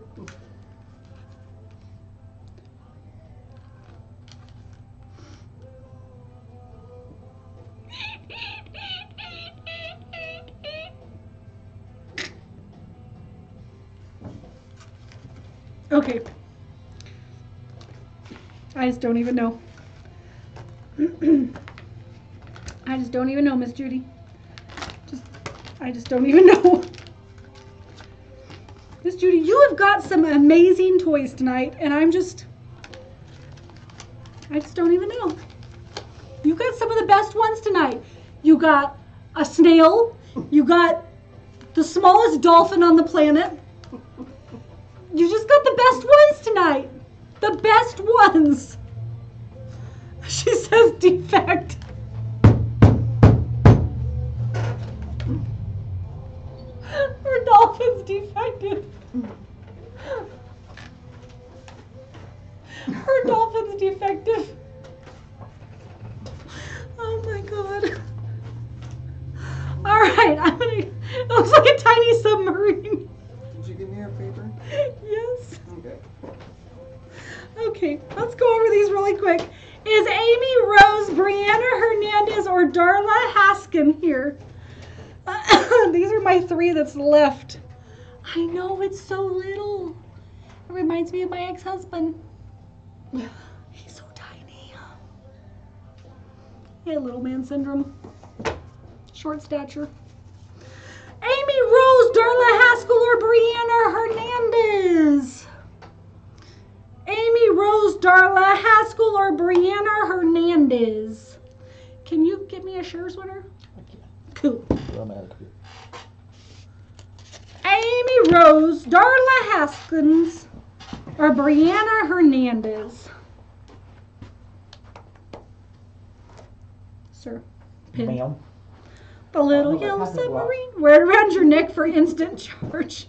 Okay. I just don't even know. I just don't even know, Miss Judy. Just, I just don't even know. Miss Judy, you have got some amazing toys tonight, and I'm just, I just don't even know. You got some of the best ones tonight. You got a snail. You got the smallest dolphin on the planet. You just got the best ones tonight. The best ones. She says defect. defective. Her dolphin's defective. Oh my god. Alright, I'm gonna. It looks like a tiny submarine. Did you give me your paper? Yes. Okay. Okay, let's go over these really quick. Is Amy Rose, Brianna Hernandez, or Darla Haskin here? These are my three that's left. I know, it's so little. It reminds me of my ex-husband. He's so tiny. Yeah, little man syndrome. Short stature. Amy Rose, Darla Haskell, or Brianna Hernandez? Amy Rose, Darla Haskell, or Brianna Hernandez? Can you get me a shares winner? Cool. Amy Rose, Darla Haskins, or Brianna Hernandez? Sir. Pin. Ma'am. The little Oh, yellow that's happened a lot. submarine. Wear it around your neck for instant charge.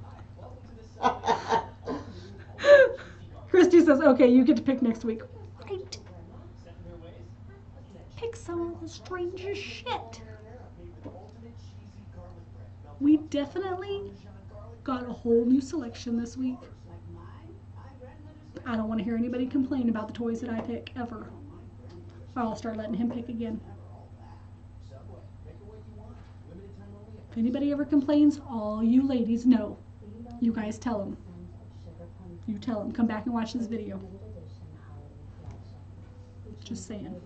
Christy says, okay, you get to pick next week. Right. Pick some of the strangest shit. We definitely got a whole new selection this week. I don't want to hear anybody complain about the toys that I pick, ever. I'll start letting him pick again. If anybody ever complains, all you ladies know. You guys tell them. You tell them. Come back and watch this video. Just saying.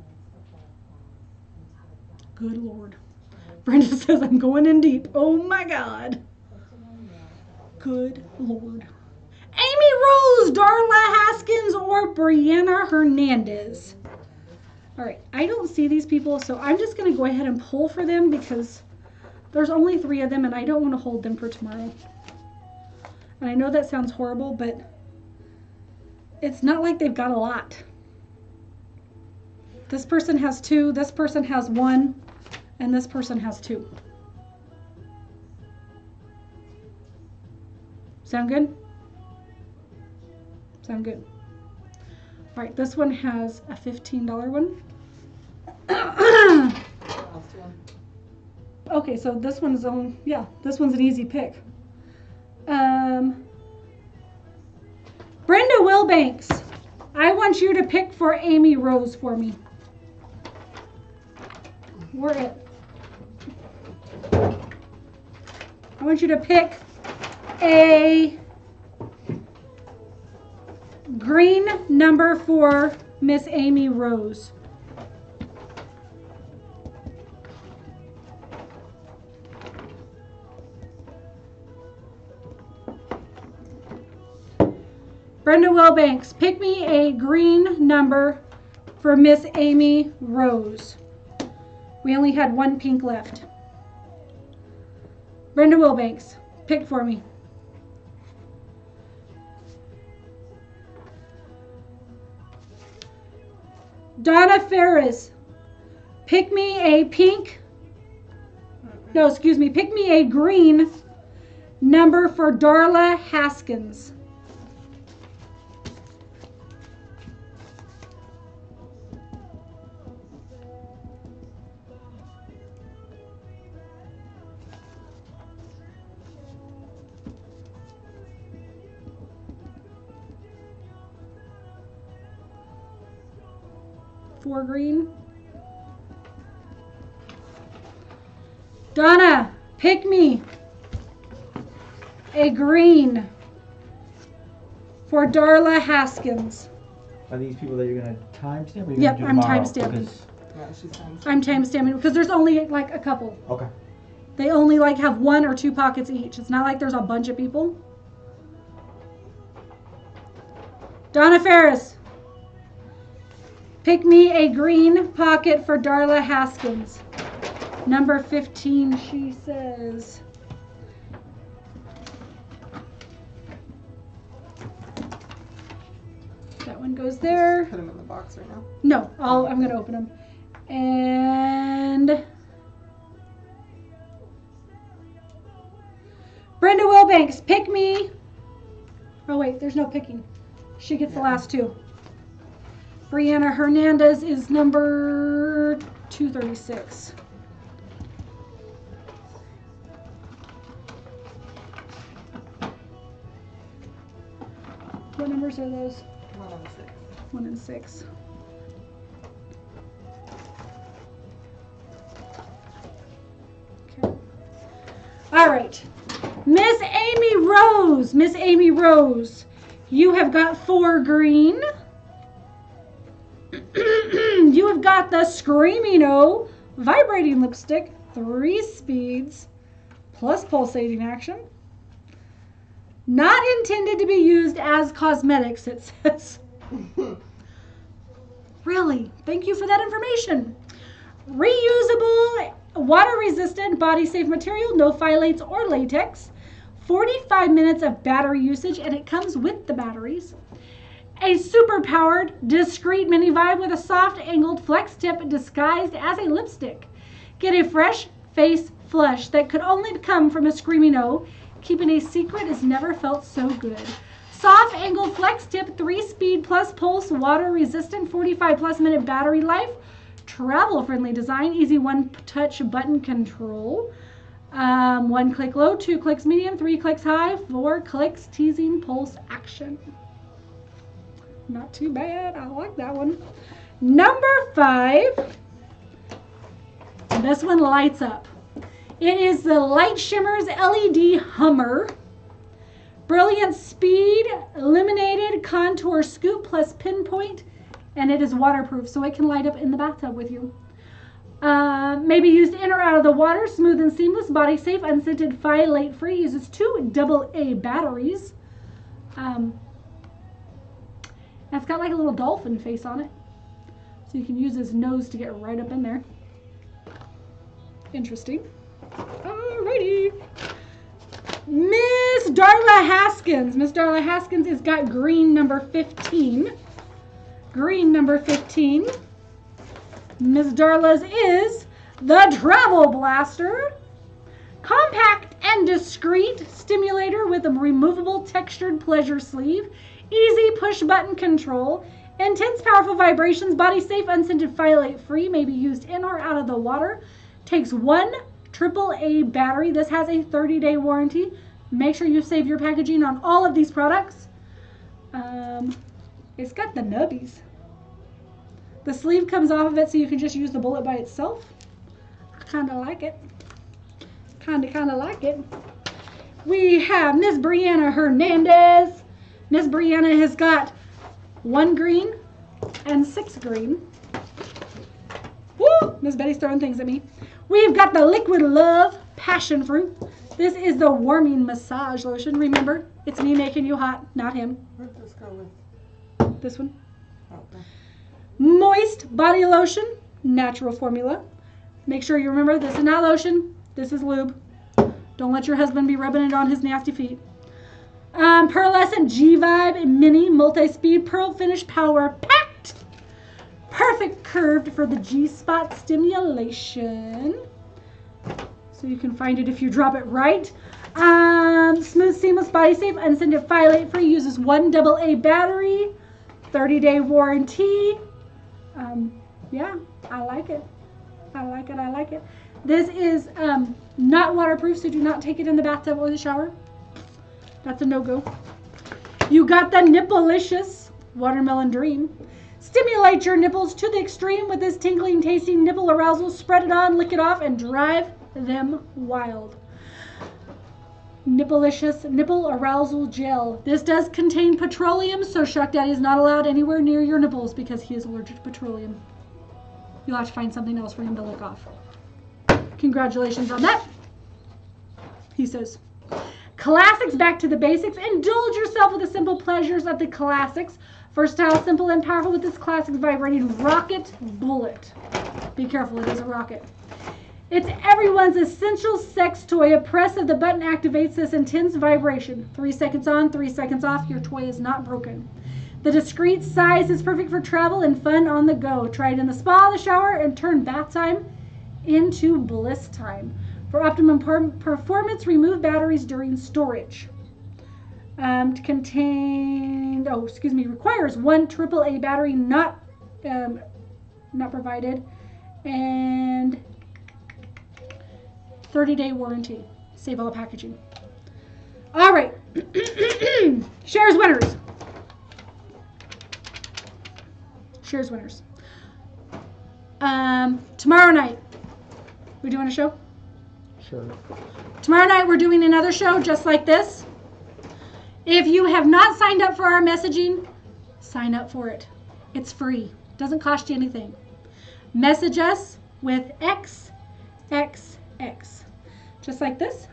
Good Lord. Brenda says I'm going in deep. Oh my God. Good Lord. Amy Rose, Darla Haskins, or Brianna Hernandez? All right. I don't see these people, so I'm just going to go ahead and pull for them because there's only three of them and I don't want to hold them for tomorrow. And I know that sounds horrible, but it's not like they've got a lot. This person has two, this person has one, and this person has two. Sound good? Sound good. All right, this one has a fifteen dollar one. Okay, so this one's on, yeah, this one's an easy pick. Um, Brenda Wilbanks, I want you to pick for Amy Rose for me. We're it. I want you to pick a green number for Miss Amy Rose. Brenda Wilbanks, pick me a green number for Miss Amy Rose. We only had one pink left. Brenda Wilbanks, pick for me. Donna Ferris, pick me a pink, no, excuse me, pick me a green number for Darla Haskins. Four green. Donna, pick me a green for Darla Haskins. Are these people that you're going to timestamp? Yep, I'm timestamping. Yeah, she's fine. I'm timestamping because there's only like a couple. Okay. They only like have one or two pockets each. It's not like there's a bunch of people. Donna Ferris, pick me a green pocket for Darla Haskins. Number fifteen, she says. That one goes there. Put them in the box right now. No, I'll, I'm going to open them. And Brenda Wilbanks, pick me. Oh wait, there's no picking. She gets the last two. Brianna Hernandez is number two thirty-six. What numbers are those? One and six. One and six. Okay. All right. Miss Amy Rose. Miss Amy Rose. You have got four green. You have got the Screaming O vibrating lipstick, three speeds, plus pulsating action. Not intended to be used as cosmetics, it says. Really? Thank you for that information. Reusable, water-resistant, body-safe material, no phthalates or latex. forty-five minutes of battery usage, and it comes with the batteries. A super-powered, discreet mini vibe with a soft, angled flex tip disguised as a lipstick. Get a fresh face flush that could only come from a Screaming O. Keeping a secret has never felt so good. Soft angled flex tip, three speed plus pulse, water resistant, forty-five plus minute battery life, travel friendly design, easy one touch button control. Um, one click low, two clicks medium, three clicks high, four clicks teasing pulse action. Not too bad. I like that one. Number five. This one lights up. It is the Light Shimmers L E D Hummer. Brilliant speed, illuminated contour scoop plus pinpoint, and it is waterproof, so it can light up in the bathtub with you. Uh, may be used in or out of the water, smooth and seamless, body safe, unscented, phthalate free. Uses two double A batteries. Um, and it's got like a little dolphin face on it, so you can use his nose to get right up in there. Interesting. Alrighty. Miss Darla Haskins. Miss Darla Haskins has got green number fifteen. Green number fifteen. Miss Darla's is the Travel Blaster. Compact and discreet stimulator with a removable textured pleasure sleeve. Easy push button control. Intense powerful vibrations. Body safe, unscented, phthalate free. May be used in or out of the water. Takes one triple A battery. This has a thirty day warranty. Make sure you save your packaging on all of these products. Um, it's got the nubbies. The sleeve comes off of it so you can just use the bullet by itself. I kind of like it. Kind of, kind of like it. We have Miss Brianna Hernandez. Miss Brianna has got one green and six green. Woo! Miss Betty's throwing things at me. We've got the Liquid Love Passion Fruit. This is the warming massage lotion. Remember, it's me making you hot, not him. Where'd this go with? This one. Okay. Moist body lotion, natural formula. Make sure you remember this is not lotion, this is lube. Don't let your husband be rubbing it on his nasty feet. Um, Pearlescent G-Vibe Mini Multi-Speed Pearl Finish Power Packed. Perfect curved for the G-spot stimulation. So you can find it if you drop it right. Um, smooth, seamless, body safe, unscented, phthalate free. Uses one double A battery. thirty day warranty. Um, yeah, I like it. I like it. I like it. This is um, not waterproof, so do not take it in the bathtub or the shower. That's a no-go. You got the Nipplelicious Watermelon Dream. Stimulate your nipples to the extreme with this tingling, tasting nipple arousal. Spread it on, lick it off, and drive them wild. Nipplelicious Nipple Arousal Gel. This does contain petroleum, so Shark Daddy is not allowed anywhere near your nipples because he is allergic to petroleum. You'll have to find something else for him to lick off. Congratulations on that, he says. Classics, back to the basics. Indulge yourself with the simple pleasures of the classics. Versatile, simple, and powerful with this classic vibrating rocket bullet. Be careful, it is a rocket. It's everyone's essential sex toy. A press of the button activates this intense vibration. Three seconds on, three seconds off. Your toy is not broken. The discreet size is perfect for travel and fun on the go. Try it in the spa, the shower, and turn bath time into bliss time. For optimum per- performance, remove batteries during storage. Um, to contain, oh, excuse me, requires one triple A battery not, um, not provided, and thirty day warranty. Save all packaging. All right. Shares winners. Shares winners. Um, tomorrow night, we doing a show? Sure. Tomorrow night we're doing another show just like this. If you have not signed up for our messaging, sign up for it. It's free. Doesn't cost you anything. Message us with X X X. Just like this.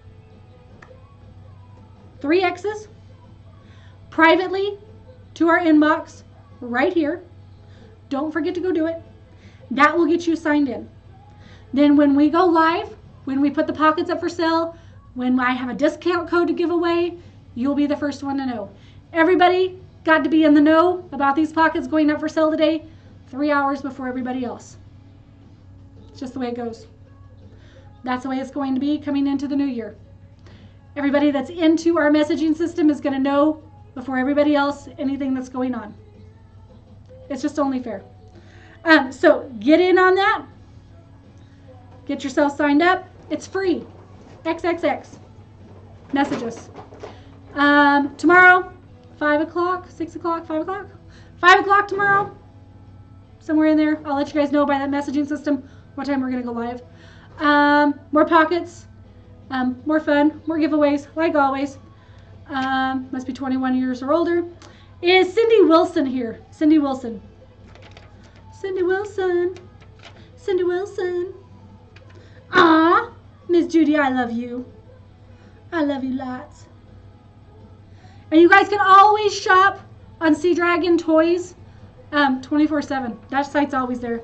Three X's. Privately to our inbox right here. Don't forget to go do it. That will get you signed in. Then when we go live, when we put the pockets up for sale, when I have a discount code to give away, you'll be the first one to know. Everybody got to be in the know about these pockets going up for sale today, three hours before everybody else. It's just the way it goes. That's the way it's going to be coming into the new year. Everybody that's into our messaging system is going to know before everybody else anything that's going on. It's just only fair. Um, so get in on that. Get yourself signed up. It's free. X X X. Message us. Um, tomorrow, five o'clock, six o'clock, five o'clock? five o'clock tomorrow. Somewhere in there. I'll let you guys know by that messaging system what time we're going to go live. Um, more pockets. Um, more fun. More giveaways, like always. Um, must be twenty-one years or older. Is Cindy Wilson here? Cindy Wilson. Cindy Wilson. Cindy Wilson. Aw, Miss Judy, I love you. I love you lots. And you guys can always shop on Sea Dragon Toys um, twenty-four seven. That site's always there.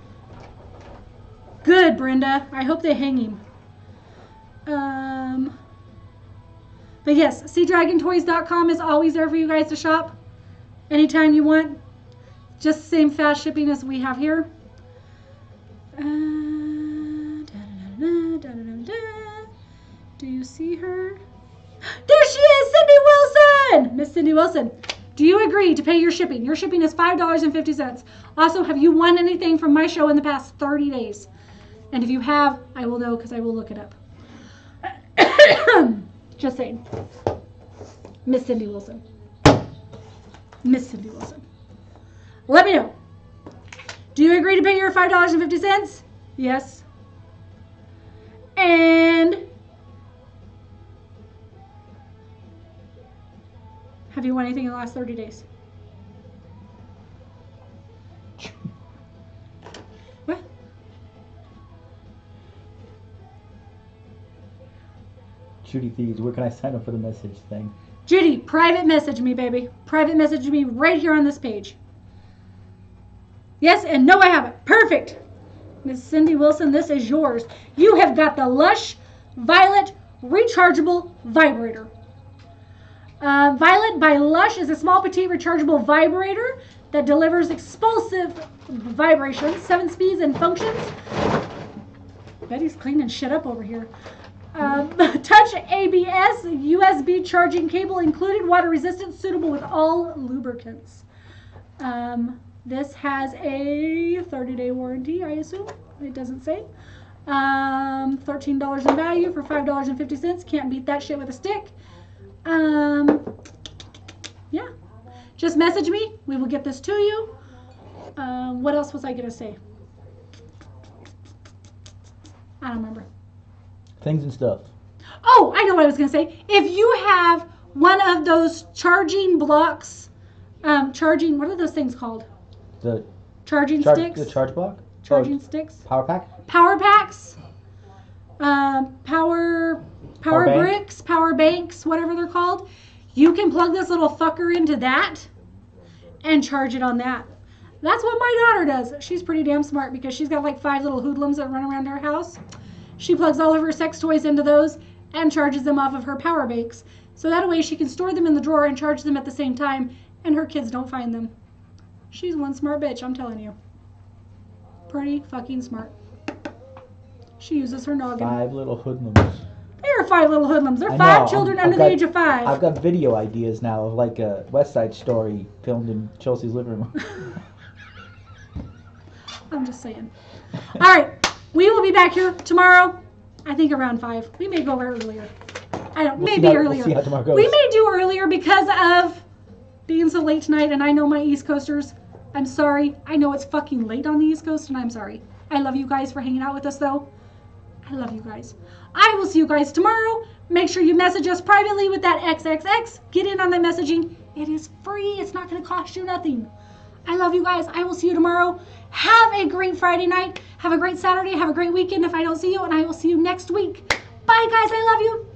Good, Brenda. I hope they hang him. Um, but yes, sea dragon toys dot com is always there for you guys to shop anytime you want. Just the same fast shipping as we have here. Uh, da, da, da, da, da, da. Do you see her? There she is, Cindy Wilson! Miss Cindy Wilson. Do you agree to pay your shipping? Your shipping is five dollars and fifty cents. Also, have you won anything from my show in the past thirty days? And if you have, I will know because I will look it up. Just saying. Miss Cindy Wilson. Miss Cindy Wilson. Let me know. Do you agree to pay your five dollars and fifty cents? Yes. And have you won anything in the last thirty days? What? Judy Thieves, where can I sign up for the message thing? Judy, private message me, baby. Private message me right here on this page. Yes, and no, I haven't. Perfect. Miss Cindy Wilson, this is yours. You have got the Lush Violet Rechargeable Vibrator. Uh, Violet by Lush is a small, petite, rechargeable vibrator that delivers explosive vibrations, seven speeds and functions. Betty's cleaning shit up over here. Um, touch A B S, U S B charging cable included, water resistant, suitable with all lubricants. Um, this has a thirty day warranty, I assume. It doesn't say. Um, thirteen dollars in value for five dollars and fifty cents. Can't beat that shit with a stick. Um, yeah. Just message me. We will get this to you. Um, what else was I going to say? I don't remember. Things and stuff. Oh, I know what I was going to say. If you have one of those charging blocks, um, charging, what are those things called? The Charging char- sticks? The charge block? Charging Oh, sticks? Power pack? Power packs? Um, power, power Power bank? bricks, power banks, whatever they're called. You can plug this little fucker into that and charge it on that. That's what my daughter does. She's pretty damn smart because she's got like five little hoodlums that run around her house. She plugs all of her sex toys into those and charges them off of her power banks. So that way she can store them in the drawer and charge them at the same time and her kids don't find them. She's one smart bitch, I'm telling you. Pretty fucking smart. She uses her noggin. Five little hoodlums. They're five little hoodlums. They're I five know, children I'm- under I've the got- age of five. I've got video ideas now of like a West Side Story filmed in Chelsea's living room. I'm just saying. All right. We will be back here tomorrow. I think around five. We may go earlier. I don't. We'll see maybe how- we'll earlier. see how tomorrow goes. We may do earlier because of being so late tonight, and I know my East Coasters. I'm sorry. I know it's fucking late on the East Coast, and I'm sorry. I love you guys for hanging out with us, though. I love you guys. I will see you guys tomorrow. Make sure you message us privately with that X X X. Get in on the messaging. It is free. It's not going to cost you nothing. I love you guys. I will see you tomorrow. Have a great Friday night. Have a great Saturday. Have a great weekend if I don't see you, and I will see you next week. Bye, guys. I love you.